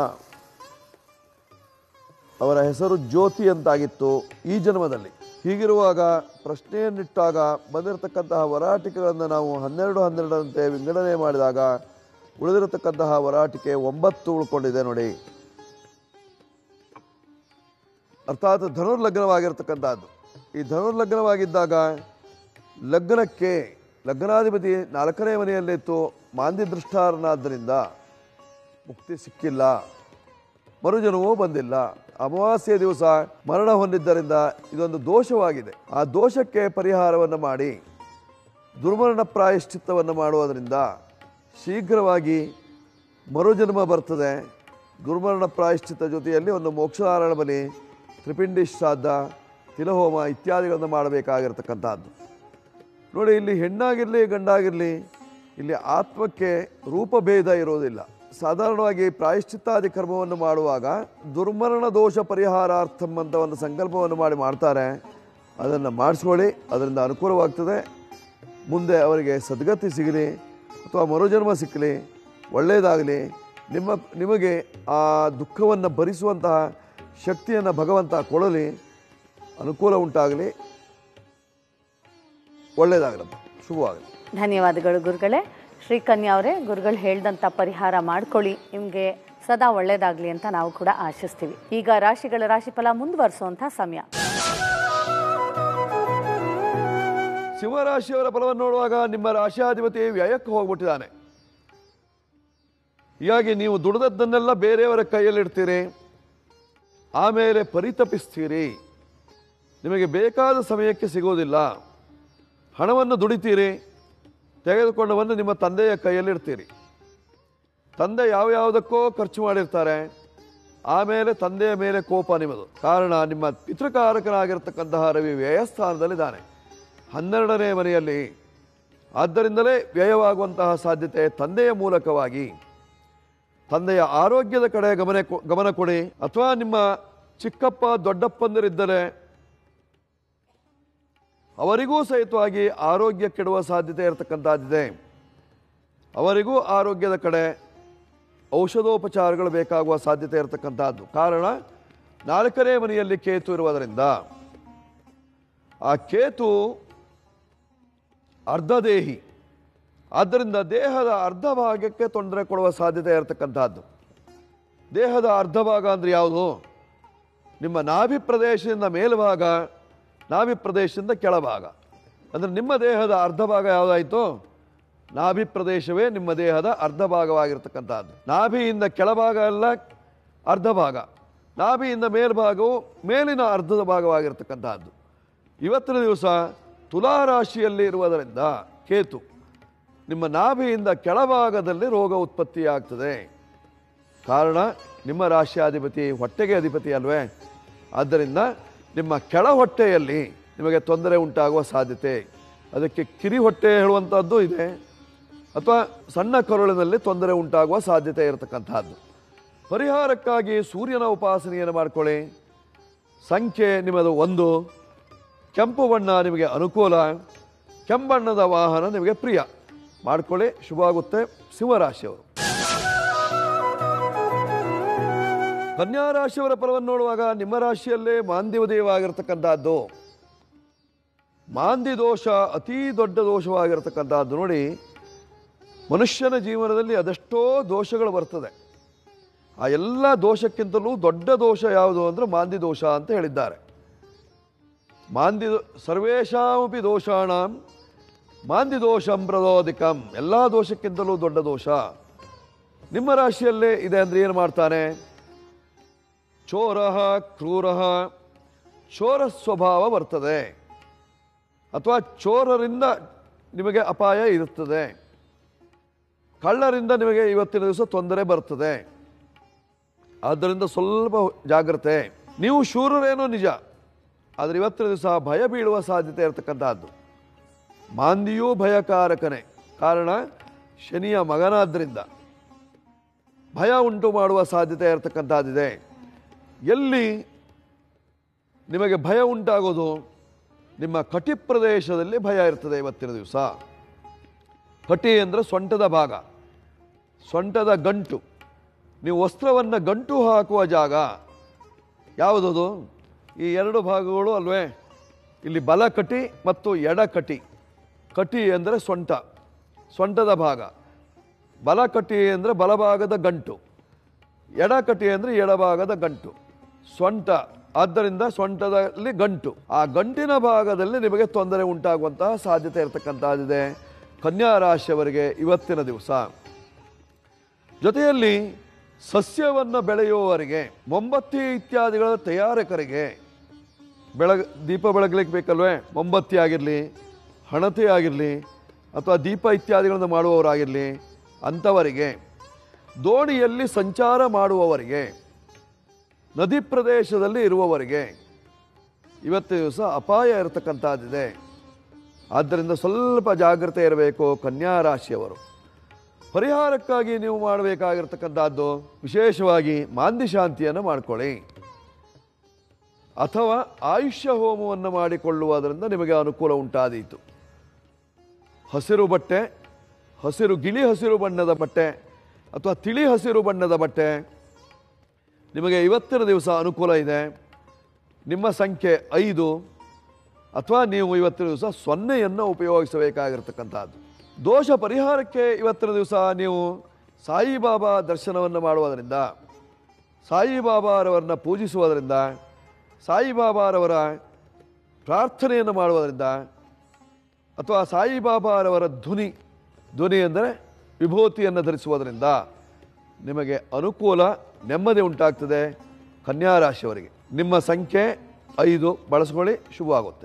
Speaker 2: ಅವರ ಹೆಸರು ಜ್ಯೋತಿ ಅಂತಾಗಿತ್ತು ಈ ಜನ್ಮದಲ್ಲಿ. ಹೀಗಿರುವಾಗ ಪ್ರಶ್ನೆಯನ್ನಿಟ್ಟಾಗ ಬಂದಿರತಕ್ಕಂತಹ ವರಾಟಿಕೆಗಳನ್ನು ನಾವು ಹನ್ನೆರಡು ಹನ್ನೆರಡರಂತೆ ವಿಂಗಡಣೆ ಮಾಡಿದಾಗ ಉಳಿದಿರತಕ್ಕಂತಹ ವರಾಟಿಕೆ ಒಂಬತ್ತು ಉಳ್ಕೊಂಡಿದೆ ನೋಡಿ. ಅರ್ಥಾತ್ ಧನುರ್ಲಗ್ನವಾಗಿರ್ತಕ್ಕಂಥದ್ದು. ಈ ಧನುರ್ಲಗ್ನವಾಗಿದ್ದಾಗ ಲಗ್ನಕ್ಕೆ ಲಗ್ನಾಧಿಪತಿ ನಾಲ್ಕನೇ ಮನೆಯಲ್ಲಿತ್ತು, ಮಾಂದಿ ದೃಷ್ಟಾರನಾದ್ದರಿಂದ ಮುಕ್ತಿ ಸಿಕ್ಕಿಲ್ಲ, ಮರುಜನವೂ ಬಂದಿಲ್ಲ. ಅಮಾವಾಸ್ಯೆ ದಿವಸ ಮರಣ ಹೊಂದಿದ್ದರಿಂದ ಇದೊಂದು ದೋಷವಾಗಿದೆ. ಆ ದೋಷಕ್ಕೆ ಪರಿಹಾರವನ್ನು ಮಾಡಿ ದುರ್ಮರಣ ಪ್ರಾಯಶ್ಚಿತ್ತವನ್ನು ಮಾಡುವುದರಿಂದ ಶೀಘ್ರವಾಗಿ ಮರುಜನ್ಮ ಬರ್ತದೆ. ದುರ್ಮರಣ ಪ್ರಾಯಶ್ಚಿತ್ತ ಜೊತೆಯಲ್ಲಿ ಒಂದು ಮೋಕ್ಷಧಾರಣ ಬಲಿ, ತ್ರಿಪಿಂಡಿ ಶ್ರಾದ್ದ, ತಿಲಹೋಮ ಇತ್ಯಾದಿಗಳನ್ನು ಮಾಡಬೇಕಾಗಿರ್ತಕ್ಕಂಥದ್ದು. ನೋಡಿ, ಇಲ್ಲಿ ಹೆಣ್ಣಾಗಿರಲಿ ಗಂಡಾಗಿರಲಿ ಇಲ್ಲಿ ಆತ್ಮಕ್ಕೆ ರೂಪಭೇದ ಇರೋದಿಲ್ಲ. ಸಾಧಾರಣವಾಗಿ ಪ್ರಾಯಶ್ಚಿತ್ತಾದಿ ಕರ್ಮವನ್ನು ಮಾಡುವಾಗ ದುರ್ಮರಣ ದೋಷ ಪರಿಹಾರಾರ್ಥಂ ಅಂತ ಒಂದು ಸಂಕಲ್ಪವನ್ನು ಮಾಡಿ ಮಾಡ್ತಾರೆ. ಅದನ್ನು ಮಾಡಿಸ್ಕೊಳ್ಳಿ, ಅದರಿಂದ ಅನುಕೂಲವಾಗ್ತದೆ. ಮುಂದೆ ಅವರಿಗೆ ಸದ್ಗತಿ ಸಿಗಲಿ ಅಥವಾ ಮರುಜನ್ಮ ಸಿಕ್ಕಲಿ, ಒಳ್ಳೆಯದಾಗಲಿ. ನಿಮ್ಮ ನಿಮಗೆ ಆ ದುಃಖವನ್ನು ಭರಿಸುವಂತಹ ಶಕ್ತಿಯನ್ನು ಭಗವಂತ ಕೊಡಲಿ, ಅನುಕೂಲ ಉಂಟಾಗಲಿ, ಒಳ್ಳೆಯದಾಗಲಪ್ಪ, ಶುಭವಾಗಲಿ.
Speaker 1: ಧನ್ಯವಾದಗಳು ಗುರುಗಳೇ. ಶ್ರೀಕನ್ಯಾ ಅವರೇ, ಗುರುಗಳು ಹೇಳ್ದಂಥ ಪರಿಹಾರ ಮಾಡ್ಕೊಳ್ಳಿ, ನಿಮಗೆ ಸದಾ ಒಳ್ಳೆಯದಾಗಲಿ ಅಂತ ನಾವು ಕೂಡ ಆಶಿಸ್ತೀವಿ. ಈಗ ರಾಶಿಗಳ ರಾಶಿಫಲ ಮುಂದುವರಿಸುವಂಥ ಸಮಯ.
Speaker 2: ಸಿಂಹರಾಶಿಯವರ ಫಲವನ್ನು ನೋಡುವಾಗ ನಿಮ್ಮ ರಾಶಿಯಾಧಿಪತಿ ವ್ಯಯಕ್ಕೆ ಹೋಗ್ಬಿಟ್ಟಿದ್ದಾನೆ. ಹೀಗಾಗಿ ನೀವು ದುಡಿದದ್ದನ್ನೆಲ್ಲ ಬೇರೆಯವರ ಕೈಯಲ್ಲಿಡ್ತೀರಿ, ಆಮೇಲೆ ಪರಿತಪಿಸ್ತೀರಿ. ನಿಮಗೆ ಬೇಕಾದ ಸಮಯಕ್ಕೆ ಸಿಗೋದಿಲ್ಲ. ಹಣವನ್ನು ದುಡಿತೀರಿ, ತೆಗೆದುಕೊಂಡು ಬಂದು ನಿಮ್ಮ ತಂದೆಯ ಕೈಯಲ್ಲಿಡ್ತೀರಿ. ತಂದೆ ಯಾವ ಯಾವುದಕ್ಕೋ ಖರ್ಚು ಮಾಡಿರ್ತಾರೆ, ಆಮೇಲೆ ತಂದೆಯ ಮೇಲೆ ಕೋಪ ನಿಮ್ಮದು. ಕಾರಣ, ನಿಮ್ಮ ಪಿತೃಕಾರಕನಾಗಿರ್ತಕ್ಕಂತಹ ರವಿ ವ್ಯಯಸ್ಥಾನದಲ್ಲಿದ್ದಾನೆ, ಹನ್ನೆರಡನೇ ಮನೆಯಲ್ಲಿ. ಆದ್ದರಿಂದಲೇ ವ್ಯಯವಾಗುವಂತಹ ಸಾಧ್ಯತೆ. ತಂದೆಯ ಮೂಲಕವಾಗಿ ತಂದೆಯ ಆರೋಗ್ಯದ ಕಡೆ ಗಮನ ಗಮನ ಕೊಡಿ. ಅಥವಾ ನಿಮ್ಮ ಚಿಕ್ಕಪ್ಪ ದೊಡ್ಡಪ್ಪಂದರಿದ್ದರೆ ಅವರಿಗೂ ಸಹಿತವಾಗಿ ಆರೋಗ್ಯ ಕೆಡುವ ಸಾಧ್ಯತೆ ಇರತಕ್ಕಂಥದ್ದಿದೆ. ಅವರಿಗೂ ಆರೋಗ್ಯದ ಕಡೆ ಔಷಧೋಪಚಾರಗಳು ಬೇಕಾಗುವ ಸಾಧ್ಯತೆ ಇರತಕ್ಕಂಥದ್ದು. ಕಾರಣ, ನಾಲ್ಕನೇ ಮನೆಯಲ್ಲಿ ಕೇತು ಇರುವುದರಿಂದ. ಆ ಕೇತು ಅರ್ಧದೇಹಿ, ಆದ್ದರಿಂದ ದೇಹದ ಅರ್ಧ ಭಾಗಕ್ಕೆ ತೊಂದರೆ ಕೊಡುವ ಸಾಧ್ಯತೆ ಇರತಕ್ಕಂಥದ್ದು. ದೇಹದ ಅರ್ಧ ಭಾಗ ಅಂದರೆ ಯಾವುದು? ನಿಮ್ಮ ನಾಭಿ ಪ್ರದೇಶದಿಂದ ಮೇಲ್ಭಾಗ, ನಾಭಿ ಪ್ರದೇಶದಿಂದ ಕೆಳಭಾಗ. ಅಂದರೆ ನಿಮ್ಮ ದೇಹದ ಅರ್ಧ ಭಾಗ ಯಾವುದಾಯಿತು? ನಾಭಿ ಪ್ರದೇಶವೇ ನಿಮ್ಮ ದೇಹದ ಅರ್ಧ ಭಾಗವಾಗಿರ್ತಕ್ಕಂಥದ್ದು. ನಾಭಿಯಿಂದ ಕೆಳಭಾಗ ಎಲ್ಲ ಅರ್ಧ ಭಾಗ, ನಾಭಿಯಿಂದ ಮೇಲ್ಭಾಗವು ಮೇಲಿನ ಅರ್ಧದ ಭಾಗವಾಗಿರ್ತಕ್ಕಂಥದ್ದು. ಇವತ್ತಿನ ದಿವಸ ತುಲಾ ರಾಶಿಯಲ್ಲಿ ಇರುವುದರಿಂದ ಕೇತು ನಿಮ್ಮ ನಾಭಿಯಿಂದ ಕೆಳಭಾಗದಲ್ಲಿ ರೋಗ ಉತ್ಪತ್ತಿಯಾಗ್ತದೆ. ಕಾರಣ ನಿಮ್ಮ ರಾಶಿಯಾಧಿಪತಿ ಹೊಟ್ಟೆಗೆ ಅಧಿಪತಿ ಅಲ್ವೇ, ಆದ್ದರಿಂದ ನಿಮ್ಮ ಕೆಳ ಹೊಟ್ಟೆಯಲ್ಲಿ ನಿಮಗೆ ತೊಂದರೆ ಉಂಟಾಗುವ ಸಾಧ್ಯತೆ. ಅದಕ್ಕೆ ಕಿರಿ ಹೊಟ್ಟೆ ಹೇಳುವಂಥದ್ದು ಇದೆ, ಅಥವಾ ಸಣ್ಣ ಕರುಳಿನಲ್ಲಿ ತೊಂದರೆ ಉಂಟಾಗುವ ಸಾಧ್ಯತೆ ಇರತಕ್ಕಂಥದ್ದು. ಪರಿಹಾರಕ್ಕಾಗಿ ಸೂರ್ಯನ ಉಪಾಸನೆಯನ್ನು ಮಾಡಿಕೊಳ್ಳಿ. ಸಂಖ್ಯೆ ನಿಮ್ಮದು ಒಂದು. ಕೆಂಪು ಬಣ್ಣ ನಿಮಗೆ ಅನುಕೂಲ. ಕೆಂಬಣ್ಣದ ವಾಹನ ನಿಮಗೆ ಪ್ರಿಯ. ಮಾಡಿಕೊಳ್ಳಿ, ಶುಭ ಆಗುತ್ತೆ. ಸಿಂಹರಾಶಿಯವರು. ಕನ್ಯಾ ರಾಶಿಯವರ ಫಲವನ್ನು ನೋಡುವಾಗ ನಿಮ್ಮ ರಾಶಿಯಲ್ಲೇ ಮಾಂದಿ ಉದಯವಾಗಿರ್ತಕ್ಕಂಥದ್ದು. ಮಾಂದಿ ದೋಷ ಅತೀ ದೊಡ್ಡ ದೋಷವಾಗಿರ್ತಕ್ಕಂಥದ್ದು. ನೋಡಿ, ಮನುಷ್ಯನ ಜೀವನದಲ್ಲಿ ಅದೆಷ್ಟೋ ದೋಷಗಳು ಬರ್ತದೆ. ಆ ಎಲ್ಲ ದೋಷಕ್ಕಿಂತಲೂ ದೊಡ್ಡ ದೋಷ ಯಾವುದು ಅಂದರೆ ಮಾಂದಿ ದೋಷ ಅಂತ ಹೇಳಿದ್ದಾರೆ. ಮಾಂದಿ ಸರ್ವೇಷಾಮಪಿ ದೋಷಾಣಂ ಮಾಂದಿ ದೋಷಂ ಪ್ರದೋದಿಕಂ. ಎಲ್ಲ ದೋಷಕ್ಕಿಂತಲೂ ದೊಡ್ಡ ದೋಷ ನಿಮ್ಮ ರಾಶಿಯಲ್ಲೇ ಇದೆ. ಅಂದರೆ ಏನು ಮಾಡ್ತಾನೆ? ಚೋರ ಕ್ರೂರ, ಚೋರ ಸ್ವಭಾವ ಬರ್ತದೆ, ಅಥವಾ ಚೋರರಿಂದ ನಿಮಗೆ ಅಪಾಯ ಇರುತ್ತದೆ. ಕಳ್ಳರಿಂದ ನಿಮಗೆ ಇವತ್ತಿನ ದಿವಸ ತೊಂದರೆ ಬರ್ತದೆ. ಆದ್ದರಿಂದ ಸ್ವಲ್ಪ ಜಾಗ್ರತೆ. ನೀವು ಶೂರರೇನೋ ನಿಜ, ಆದರೆ ಇವತ್ತಿನ ದಿವಸ ಭಯ ಬೀಳುವ ಸಾಧ್ಯತೆ ಇರತಕ್ಕಂಥದ್ದು. ಮಾಂದಿಯೂ ಭಯಕಾರಕನೇ. ಕಾರಣ ಶನಿಯ ಮಗನಾದ್ದರಿಂದ ಭಯ ಉಂಟು ಮಾಡುವ ಸಾಧ್ಯತೆ ಇರತಕ್ಕಂಥದ್ದಿದೆ. ಎಲ್ಲಿ ನಿಮಗೆ ಭಯ ಉಂಟಾಗೋದು? ನಿಮ್ಮ ಕಟಿ ಪ್ರದೇಶದಲ್ಲಿ ಭಯ ಇರ್ತದೆ ಇವತ್ತಿನ ದಿವಸ. ಕಟಿ ಅಂದರೆ ಸೊಂಟದ ಭಾಗ, ಸೊಂಟದ ಗಂಟು. ನೀವು ವಸ್ತ್ರವನ್ನು ಗಂಟು ಹಾಕುವ ಜಾಗ ಯಾವುದದು? ಈ ಎರಡು ಭಾಗಗಳು ಅಲ್ವೇ? ಇಲ್ಲಿ ಬಲ ಕಟಿ ಮತ್ತು ಎಡ ಕಟಿ. ಕಟಿ ಅಂದರೆ ಸೊಂಟ, ಸೊಂಟದ ಭಾಗ. ಬಲ ಕಟಿ ಅಂದರೆ ಬಲಭಾಗದ ಗಂಟು, ಎಡ ಕಟಿ ಅಂದರೆ ಎಡಭಾಗದ ಗಂಟು. ಸೊಂಟ, ಆದ್ದರಿಂದ ಸೊಂಟದಲ್ಲಿ ಗಂಟು. ಆ ಗಂಟಿನ ಭಾಗದಲ್ಲಿ ನಿಮಗೆ ತೊಂದರೆ ಉಂಟಾಗುವಂತಹ ಸಾಧ್ಯತೆ ಇರತಕ್ಕಂಥದ್ದಿದೆ ಕನ್ಯಾ ರಾಶಿಯವರಿಗೆ ಇವತ್ತಿನ ದಿವಸ. ಜೊತೆಯಲ್ಲಿ ಸಸ್ಯವನ್ನು ಬೆಳೆಯುವವರಿಗೆ, ಮೊಂಬತ್ತಿ ಇತ್ಯಾದಿಗಳ ತಯಾರಕರಿಗೆ, ಬೆಳಗ್ ದೀಪ ಬೆಳಗ್ಲಿಕ್ಕೆ ಬೇಕಲ್ವೇ? ಮೊಂಬತ್ತಿ ಆಗಿರಲಿ, ಹಣತೆ ಆಗಿರಲಿ, ಅಥವಾ ದೀಪ ಇತ್ಯಾದಿಗಳನ್ನು ಮಾಡುವವರಾಗಿರಲಿ, ಅಂಥವರಿಗೆ, ದೋಣಿಯಲ್ಲಿ ಸಂಚಾರ ಮಾಡುವವರಿಗೆ, ನದಿ ಪ್ರದೇಶದಲ್ಲಿ ಇರುವವರಿಗೆ ಇವತ್ತು ದಿವಸ ಅಪಾಯ ಇರತಕ್ಕಂಥದ್ದಿದೆ. ಆದ್ದರಿಂದ ಸ್ವಲ್ಪ ಜಾಗ್ರತೆ ಇರಬೇಕು ಕನ್ಯಾ ರಾಶಿಯವರು. ಪರಿಹಾರಕ್ಕಾಗಿ ನೀವು ಮಾಡಬೇಕಾಗಿರ್ತಕ್ಕಂಥದ್ದು ವಿಶೇಷವಾಗಿ ಮಾಂದಿ ಶಾಂತಿಯನ್ನು ಮಾಡಿಕೊಳ್ಳಿ, ಅಥವಾ ಆಯುಷ್ಯ ಹೋಮವನ್ನು ಮಾಡಿಕೊಳ್ಳುವುದರಿಂದ ನಿಮಗೆ ಅನುಕೂಲ ಉಂಟಾದೀತು. ಹಸಿರು ಬಟ್ಟೆ, ಹಸಿರು ಗಿಳಿ ಹಸಿರು ಬಣ್ಣದ ಬಟ್ಟೆ ಅಥವಾ ತಿಳಿ ಹಸಿರು ಬಣ್ಣದ ಬಟ್ಟೆ ನಿಮಗೆ ಇವತ್ತಿನ ದಿವಸ ಅನುಕೂಲ ಇದೆ. ನಿಮ್ಮ ಸಂಖ್ಯೆ ಐದು, ಅಥವಾ ನೀವು ಇವತ್ತಿನ ದಿವಸ ಸೊನ್ನೆಯನ್ನು ಉಪಯೋಗಿಸಬೇಕಾಗಿರ್ತಕ್ಕಂಥದ್ದು. ದೋಷ ಪರಿಹಾರಕ್ಕೆ ಇವತ್ತಿನ ದಿವಸ ನೀವು ಸಾಯಿಬಾಬಾ ದರ್ಶನವನ್ನು ಮಾಡುವುದರಿಂದ, ಸಾಯಿಬಾಬಾರವರನ್ನ ಪೂಜಿಸುವುದರಿಂದ, ಸಾಯಿಬಾಬಾರವರ ಪ್ರಾರ್ಥನೆಯನ್ನು ಮಾಡುವುದರಿಂದ, ಅಥವಾ ಸಾಯಿಬಾಬಾರವರ ಧ್ವನಿ, ಧ್ವನಿ ಅಂದರೆ ವಿಭೂತಿಯನ್ನು ಧರಿಸುವುದರಿಂದ ನಿಮಗೆ ಅನುಕೂಲ, ನೆಮ್ಮದಿ ಉಂಟಾಗ್ತದೆ ಕನ್ಯಾ ರಾಶಿಯವರಿಗೆ. ನಿಮ್ಮ ಸಂಖ್ಯೆ ಐದು, ಬಳಸ್ಕೊಳ್ಳಿ, ಶುಭವಾಗುತ್ತೆ.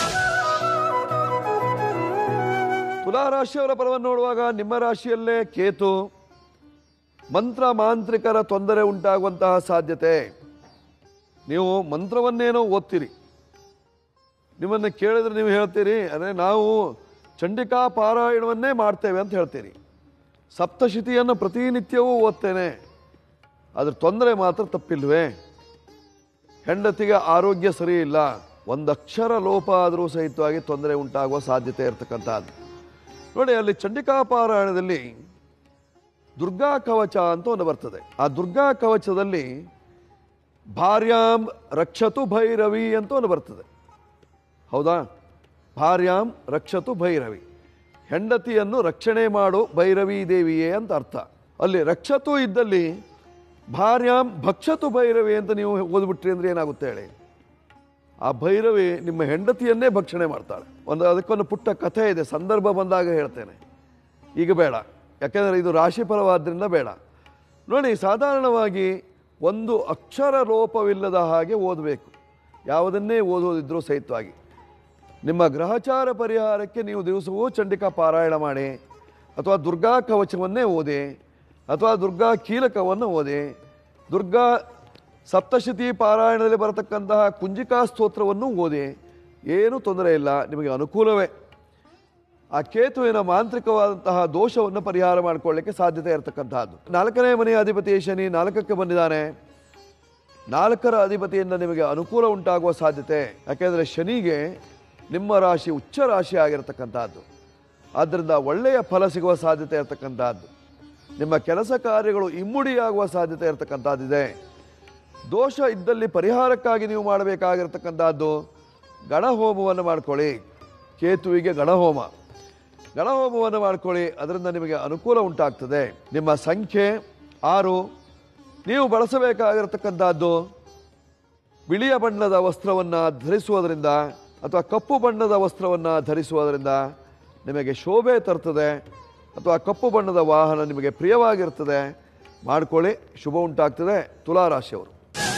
Speaker 2: ತುಲಾ ರಾಶಿಯವರ ಫಲವನ್ನು ನೋಡುವಾಗ ನಿಮ್ಮ ರಾಶಿಯಲ್ಲೇ ಕೇತು. ಮಂತ್ರ ಮಾಂತ್ರಿಕರ ತೊಂದರೆ ಉಂಟಾಗುವಂತಹ ಸಾಧ್ಯತೆ. ನೀವು ಮಂತ್ರವನ್ನೇನೋ ಓದ್ತೀರಿ, ನಿಮ್ಮನ್ನು ಕೇಳಿದ್ರೆ ನೀವು ಹೇಳ್ತೀರಿ, ಅಂದರೆ ನಾವು ಚಂಡಿಕಾ ಪಾರಾಯಣವನ್ನೇ ಮಾಡ್ತೇವೆ ಅಂತ ಹೇಳ್ತೀರಿ. ಸಪ್ತಶತಿಯನ್ನು ಪ್ರತಿನಿತ್ಯವೂ ಓದ್ತೇನೆ, ಅದ್ರ ತೊಂದರೆ ಮಾತ್ರ ತಪ್ಪಿಲ್ವೇ? ಹೆಂಡತಿಗೆ ಆರೋಗ್ಯ ಸರಿ ಇಲ್ಲ, ಒಂದು ಅಕ್ಷರ ಲೋಪ ಆದರೂ ಸಹಿತವಾಗಿ ತೊಂದರೆ ಉಂಟಾಗುವ ಸಾಧ್ಯತೆ ಇರತಕ್ಕಂಥದ್ದು. ನೋಡಿ, ಅಲ್ಲಿ ಚಂಡಿಕಾ ಪಾರಾಯಣದಲ್ಲಿ ದುರ್ಗಾ ಕವಚ ಅಂತ ಒಂದು ಬರ್ತದೆ. ಆ ದುರ್ಗಾ ಕವಚದಲ್ಲಿ ಭಾರ್ಯಾಂ ರಕ್ಷತು ಭೈರವಿ ಅಂತ ಒಂದು ಬರ್ತದೆ. ಹೌದಾ? ಭಾರ್ಯಾಂ ರಕ್ಷತು ಭೈರವಿ, ಹೆಂಡತಿಯನ್ನು ರಕ್ಷಣೆ ಮಾಡು ಭೈರವಿ ದೇವಿಯೇ ಅಂತ ಅರ್ಥ. ಅಲ್ಲಿ ರಕ್ಷತು ಇದ್ದಲ್ಲಿ ಭಾರ್ಯಾಂ ಭಕ್ಷತು ಭೈರವಿ ಅಂತ ನೀವು ಓದ್ಬಿಟ್ರಿ ಅಂದರೆ ಏನಾಗುತ್ತೆ ಹೇಳಿ? ಆ ಭೈರವಿ ನಿಮ್ಮ ಹೆಂಡತಿಯನ್ನೇ ಭಕ್ಷಣೆ ಮಾಡ್ತಾಳೆ. ಒಂದು ಅದಕ್ಕೊಂದು ಪುಟ್ಟ ಕಥೆ ಇದೆ, ಸಂದರ್ಭ ಬಂದಾಗ ಹೇಳ್ತೇನೆ, ಈಗ ಬೇಡ, ಯಾಕೆಂದರೆ ಇದು ರಾಶಿಫಲವಾದ್ರಿಂದ ಬೇಡ. ನೋಡಿ, ಸಾಧಾರಣವಾಗಿ ಒಂದು ಅಕ್ಷರ ಲೋಪವಿಲ್ಲದ ಹಾಗೆ ಓದಬೇಕು, ಯಾವುದನ್ನೇ ಓದೋದಿದ್ರೂ ಸಹಿತವಾಗಿ. ನಿಮ್ಮ ಗ್ರಹಚಾರ ಪರಿಹಾರಕ್ಕೆ ನೀವು ದಿವಸವೂ ಚಂಡಿಕಾ ಪಾರಾಯಣ ಮಾಡಿ, ಅಥವಾ ದುರ್ಗಾ ಕವಚವನ್ನೇ ಓದಿ, ಅಥವಾ ದುರ್ಗಾ ಕೀಲಕವನ್ನು ಓದಿ, ದುರ್ಗಾ ಸಪ್ತಶತಿ ಪಾರಾಯಣದಲ್ಲಿ ಬರತಕ್ಕಂತಹ ಕುಂಜಿಕಾ ಸ್ತೋತ್ರವನ್ನು ಓದಿ, ಏನೂ ತೊಂದರೆ ಇಲ್ಲ, ನಿಮಗೆ ಅನುಕೂಲವೇ. ಆ ಕೇತುವಿನ ಮಾಂತ್ರಿಕವಾದಂತಹ ದೋಷವನ್ನು ಪರಿಹಾರ ಮಾಡಿಕೊಳ್ಳಿಕ್ಕೆ ಸಾಧ್ಯತೆ ಇರತಕ್ಕಂತಹದ್ದು. ನಾಲ್ಕನೇ ಮನೆಯ ಅಧಿಪತಿ ಶನಿ ನಾಲ್ಕಕ್ಕೆ ಬಂದಿದ್ದಾನೆ. ನಾಲ್ಕರ ಅಧಿಪತಿಯಿಂದ ನಿಮಗೆ ಅನುಕೂಲ ಉಂಟಾಗುವ ಸಾಧ್ಯತೆ, ಯಾಕೆಂದರೆ ಶನಿಗೆ ನಿಮ್ಮ ರಾಶಿ ಉಚ್ಚ ರಾಶಿ ಆಗಿರತಕ್ಕಂಥದ್ದು. ಆದ್ದರಿಂದ ಒಳ್ಳೆಯ ಫಲ ಸಿಗುವ ಸಾಧ್ಯತೆ ಇರತಕ್ಕಂಥದ್ದು. ನಿಮ್ಮ ಕೆಲಸ ಕಾರ್ಯಗಳು ಇಮ್ಮುಡಿಯಾಗುವ ಸಾಧ್ಯತೆ ಇರತಕ್ಕಂಥದ್ದಿದೆ. ದೋಷ ಇದ್ದಲ್ಲಿ ಪರಿಹಾರಕ್ಕಾಗಿ ನೀವು ಮಾಡಬೇಕಾಗಿರತಕ್ಕಂಥದ್ದು ಗಣಹೋಮವನ್ನು ಮಾಡ್ಕೊಳ್ಳಿ. ಕೇತುವಿಗೆ ಗಣಹೋಮ ಗಣಹೋಮವನ್ನು ಮಾಡ್ಕೊಳ್ಳಿ, ಅದರಿಂದ ನಿಮಗೆ ಅನುಕೂಲ ಉಂಟಾಗ್ತದೆ. ನಿಮ್ಮ ಸಂಖ್ಯೆ ಆರು. ನೀವು ಬಳಸಬೇಕಾಗಿರತಕ್ಕಂಥದ್ದು ಬಿಳಿಯ ಬಣ್ಣದ ವಸ್ತ್ರವನ್ನು ಧರಿಸುವುದರಿಂದ ಅಥವಾ ಕಪ್ಪು ಬಣ್ಣದ ವಸ್ತ್ರವನ್ನು ಧರಿಸುವುದರಿಂದ ನಿಮಗೆ ಶೋಭೆ ತರ್ತದೆ, ಅಥವಾ ಕಪ್ಪು ಬಣ್ಣದ ವಾಹನ ನಿಮಗೆ ಪ್ರಿಯವಾಗಿರ್ತದೆ. ಮಾಡ್ಕೊಳ್ಳಿ, ಶುಭ ಉಂಟಾಗ್ತದೆ. ತುಲಾರಾಶಿಯವರು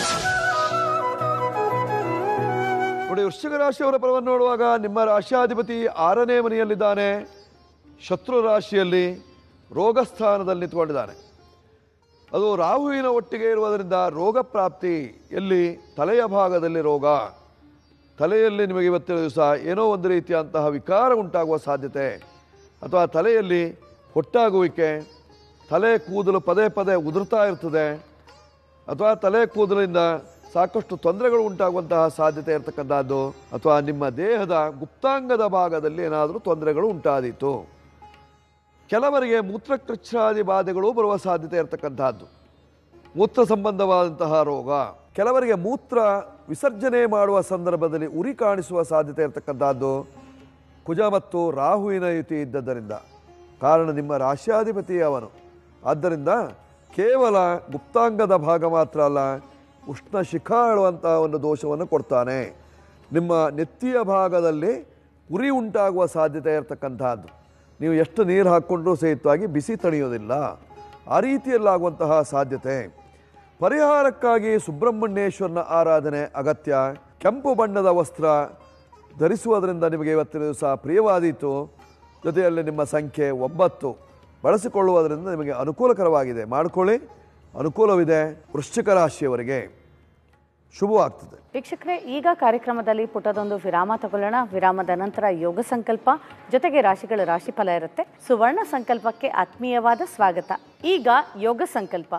Speaker 2: ನೋಡಿ, ವೃಶ್ಚಿಕ ರಾಶಿಯವರ ಫಲವನ್ನು ನೋಡುವಾಗ ನಿಮ್ಮ ರಾಶ್ಯಾಧಿಪತಿ ಆರನೇ ಮನೆಯಲ್ಲಿದ್ದಾನೆ, ಶತ್ರು ರಾಶಿಯಲ್ಲಿ ರೋಗಸ್ಥಾನದಲ್ಲಿ ನಿಂತುಕೊಂಡಿದ್ದಾನೆ. ಅದು ರಾಹುವಿನ ಒಟ್ಟಿಗೆ ಇರುವುದರಿಂದ ರೋಗ ಪ್ರಾಪ್ತಿ. ಎಲ್ಲಿ? ತಲೆಯ ಭಾಗದಲ್ಲಿ ರೋಗ. ತಲೆಯಲ್ಲಿ ನಿಮಗೆ ಇವತ್ತಿನ ದಿವಸ ಏನೋ ಒಂದು ರೀತಿಯಂತಹ ವಿಕಾರ ಉಂಟಾಗುವ ಸಾಧ್ಯತೆ, ಅಥವಾ ತಲೆಯಲ್ಲಿ ಹೊಟ್ಟಾಗುವಿಕೆ, ತಲೆ ಕೂದಲು ಪದೇ ಪದೇ ಉದುರ್ತಾ ಇರ್ತದೆ, ಅಥವಾ ತಲೆ ಕೂದಲಿಂದ ಸಾಕಷ್ಟು ತೊಂದರೆಗಳು ಉಂಟಾಗುವಂತಹ ಸಾಧ್ಯತೆ ಇರತಕ್ಕಂಥದ್ದು, ಅಥವಾ ನಿಮ್ಮ ದೇಹದ ಗುಪ್ತಾಂಗದ ಭಾಗದಲ್ಲಿ ಏನಾದರೂ ತೊಂದರೆಗಳು ಉಂಟಾದೀತು. ಕೆಲವರಿಗೆ ಮೂತ್ರಕೃಚ್ಛಾದಿ ಬಾಧೆಗಳು ಬರುವ ಸಾಧ್ಯತೆ ಇರತಕ್ಕಂಥದ್ದು, ಮೂತ್ರ ಸಂಬಂಧವಾದಂತಹ ರೋಗ. ಕೆಲವರಿಗೆ ಮೂತ್ರ ವಿಸರ್ಜನೆ ಮಾಡುವ ಸಂದರ್ಭದಲ್ಲಿ ಉರಿ ಕಾಣಿಸುವ ಸಾಧ್ಯತೆ ಇರತಕ್ಕಂಥದ್ದು, ಕುಜ ಮತ್ತು ರಾಹುವಿನ ಯುತಿ ಇದ್ದದ್ದರಿಂದ. ಕಾರಣ ನಿಮ್ಮ ರಾಶ್ಯಾಧಿಪತಿ ಅವನು. ಆದ್ದರಿಂದ ಕೇವಲ ಗುಪ್ತಾಂಗದ ಭಾಗ ಮಾತ್ರ ಅಲ್ಲ, ಉಷ್ಣ ಶಿಖಾ ಹೇಳುವಂತಹ ಒಂದು ದೋಷವನ್ನು ಕೊಡ್ತಾನೆ. ನಿಮ್ಮ ನೆತ್ತಿಯ ಭಾಗದಲ್ಲಿ ಉರಿ ಉಂಟಾಗುವ ಸಾಧ್ಯತೆ ಇರತಕ್ಕಂಥದ್ದು. ನೀವು ಎಷ್ಟು ನೀರು ಹಾಕ್ಕೊಂಡ್ರೂ ಸಹಿತವಾಗಿ ಬಿಸಿ ತಣಿಯೋದಿಲ್ಲ, ಆ ರೀತಿಯಲ್ಲಾಗುವಂತಹ ಸಾಧ್ಯತೆ. ಪರಿಹಾರಕ್ಕಾಗಿ ಸುಬ್ರಹ್ಮಣ್ಯೇಶ್ವರನ ಆರಾಧನೆ ಅಗತ್ಯ. ಕೆಂಪು ಬಣ್ಣದ ವಸ್ತ್ರ ಧರಿಸುವುದರಿಂದ ನಿಮಗೆ ಇವತ್ತಿನ ದಿವಸ ಪ್ರಿಯವಾದೀತು. ಜೊತೆಯಲ್ಲಿ ನಿಮ್ಮ ಸಂಖ್ಯೆ ಒಂಬತ್ತು. ಬಳಸಿಕೊಳ್ಳುವುದರಿಂದ ನಿಮಗೆ ಅನುಕೂಲಕರವಾಗಿದೆ. ಮಾಡಿಕೊಳ್ಳಿ, ಅನುಕೂಲವಿದೆ. ವೃಶ್ಚಿಕ ರಾಶಿಯವರಿಗೆ ಶುಭವಾಗ್ತದೆ.
Speaker 1: ವೀಕ್ಷಕರೇ, ಈಗ ಕಾರ್ಯಕ್ರಮದಲ್ಲಿ ಪುಟದೊಂದು ವಿರಾಮ ತಗೊಳ್ಳೋಣ. ವಿರಾಮದ ನಂತರ ಯೋಗ ಸಂಕಲ್ಪ, ಜೊತೆಗೆ ರಾಶಿಗಳ ರಾಶಿಫಲ ಇರುತ್ತೆ. ಸುವರ್ಣ ಸಂಕಲ್ಪಕ್ಕೆ ಆತ್ಮೀಯವಾದ ಸ್ವಾಗತ. ಈಗ ಯೋಗ ಸಂಕಲ್ಪ.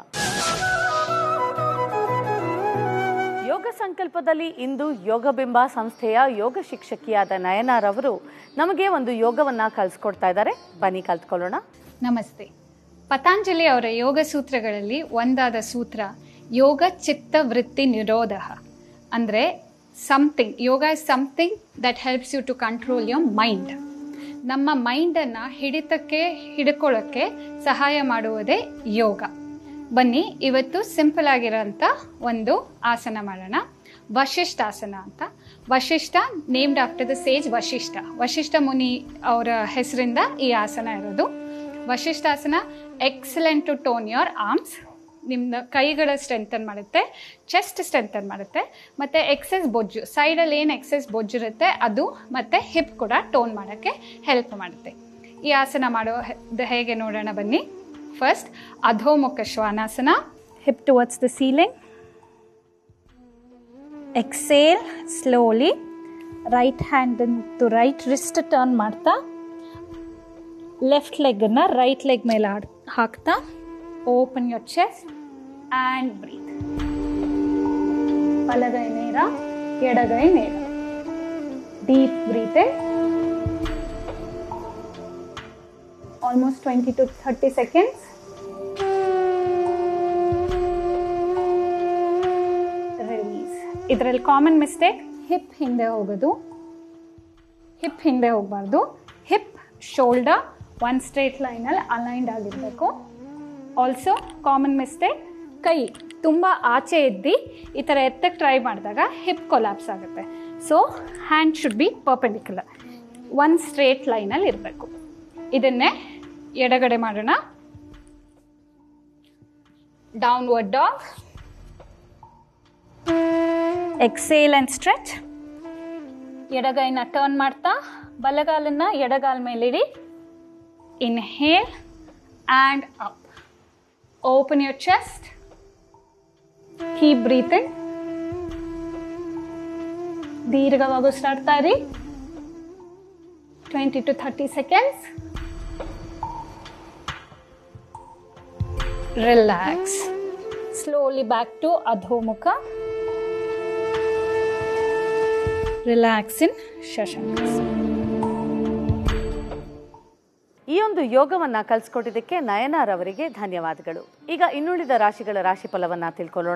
Speaker 1: ಯೋಗ ಸಂಕಲ್ಪದಲ್ಲಿ ಇಂದು ಯೋಗಬಿಂಬ ಸಂಸ್ಥೆಯ ಯೋಗ ಶಿಕ್ಷಕಿಯಾದ ನಯನಾರವರು ನಮಗೆ ಒಂದು ಯೋಗವನ್ನ ಕಲಿಸ್ಕೊಡ್ತಾ ಇದ್ದಾರೆ. ಬನ್ನಿ ಕಲ್ತ್ಕೊಳ್ಳೋಣ.
Speaker 3: ನಮಸ್ತೆ. ಪತಾಂಜಲಿ ಅವರ ಯೋಗ ಸೂತ್ರಗಳಲ್ಲಿ ಒಂದಾದ ಸೂತ್ರ ಯೋಗ ಚಿತ್ತ ವೃತ್ತಿ ನಿರೋಧ. ಅಂದರೆ something yoga is something that helps you to control your mind. ನಮ್ಮ ಮೈಂಡನ್ನು ಹಿಡಿತಕ್ಕೆ ಹಿಡ್ಕೊಳ್ಳೋಕ್ಕೆ ಸಹಾಯ ಮಾಡುವುದೇ ಯೋಗ. ಬನ್ನಿ ಇವತ್ತು ಸಿಂಪಲ್ ಆಗಿರೋಂಥ ಒಂದು ಆಸನ ಮಾಡೋಣ. ವಶಿಷ್ಠಾಸನ ಅಂತ. Vasishtha named after the sage Vasishtha. Vasishtha ಮುನಿ ಅವರ ಹೆಸರಿಂದ ಈ ಆಸನ ಇರೋದು. Vasishthasana excellent to tone your arms. ನಿಮ್ಮ ಕೈಗಳ ಸ್ಟ್ರೆಂಥನ್ ಮಾಡುತ್ತೆ, ಚೆಸ್ಟ್ ಸ್ಟ್ರೆಂಥನ್ ಮಾಡುತ್ತೆ, ಮತ್ತು ಎಕ್ಸೆಸ್ ಬೊಜ್ಜು, ಸೈಡಲ್ಲಿ ಏನು ಎಕ್ಸೆಸ್ ಬೊಜ್ಜು ಇರುತ್ತೆ ಅದು, ಮತ್ತು ಹಿಪ್ ಕೂಡ ಟೋನ್ ಮಾಡೋಕ್ಕೆ ಹೆಲ್ಪ್ ಮಾಡುತ್ತೆ. ಈ ಆಸನ ಮಾಡೋ ಹೇಗೆ ನೋಡೋಣ ಬನ್ನಿ. First Adhomukha Shvanasana. Hip towards the ceiling. Exhale slowly. Right hand to right wrist turn ಮಾಡ್ತಾ ಲೆಫ್ಟ್ ಲೆಗ್ಗನ್ನು ರೈಟ್ ಲೆಗ್ ಮೇಲೆ ಹಾಕ್ತಾ open your chest and breathe. ಬಲಗೈ ನೇರ, ಎಡಗೈ ನೇರ. Deep breathing. Almost twenty to thirty seconds. Release. ಇದರಲ್ಲಿ ಕಾಮನ್ ಮಿಸ್ಟೇಕ್ ಹಿಪ್ ಹಿಂದೆ ಹೋಗೋದು. ಹಿಪ್ ಹಿಂದೆ ಹೋಗಬಾರ್ದು. ಹಿಪ್ ಶೋಲ್ಡರ್ ಒನ್ ಸ್ಟ್ರೇಟ್ ಲೈನಲ್ಲಿ ಅಲೈನ್ಡ್ ಆಗಿರಬೇಕು. ಆಲ್ಸೋ ಕಾಮನ್ ಮಿಸ್ಟೇಕ್, ಕೈ ತುಂಬ ಆಚೆ ಎದ್ದು ಈ ಥರ ಎತ್ತಕ್ಕೆ ಟ್ರೈ ಮಾಡಿದಾಗ ಹಿಪ್ ಕೊಲ್ಯಾಪ್ಸ್ ಆಗುತ್ತೆ. So hand should be perpendicular, one straight ಲೈನಲ್ಲಿ ಇರಬೇಕು. ಇದನ್ನೇ ಎಡಗಡೆ ಮಾಡೋಣ. Downward dog. Exhale and stretch. ಎಡಗೈನ ಟರ್ನ್ ಮಾಡ್ತಾ ಬಲಗಾಲನ್ನ ಎಡಗಾಲ ಮೇಲಿಡಿ. Inhale and up. Open your chest. Keep breathing. ದೀರ್ಘವಾಗಿ ಉಸಿರಾಡ್ತಾ ಇರಿ. Twenty to thirty seconds. Relax. Slowly back to Adhomukha. Relax in Shashankasana.
Speaker 1: ಈ ಒಂದು ಯೋಗವನ್ನು ಕಲಿಸ್ಕೊಟ್ಟಿದ್ದಕ್ಕೆ ನಯನಾರವರಿಗೆ ಧನ್ಯವಾದಗಳು. ಈಗ ಇನ್ನುಳಿದ ರಾಶಿಗಳ ರಾಶಿ ಫಲವನ್ನು ತಿಳ್ಕೊಳ್ಳೋಣ.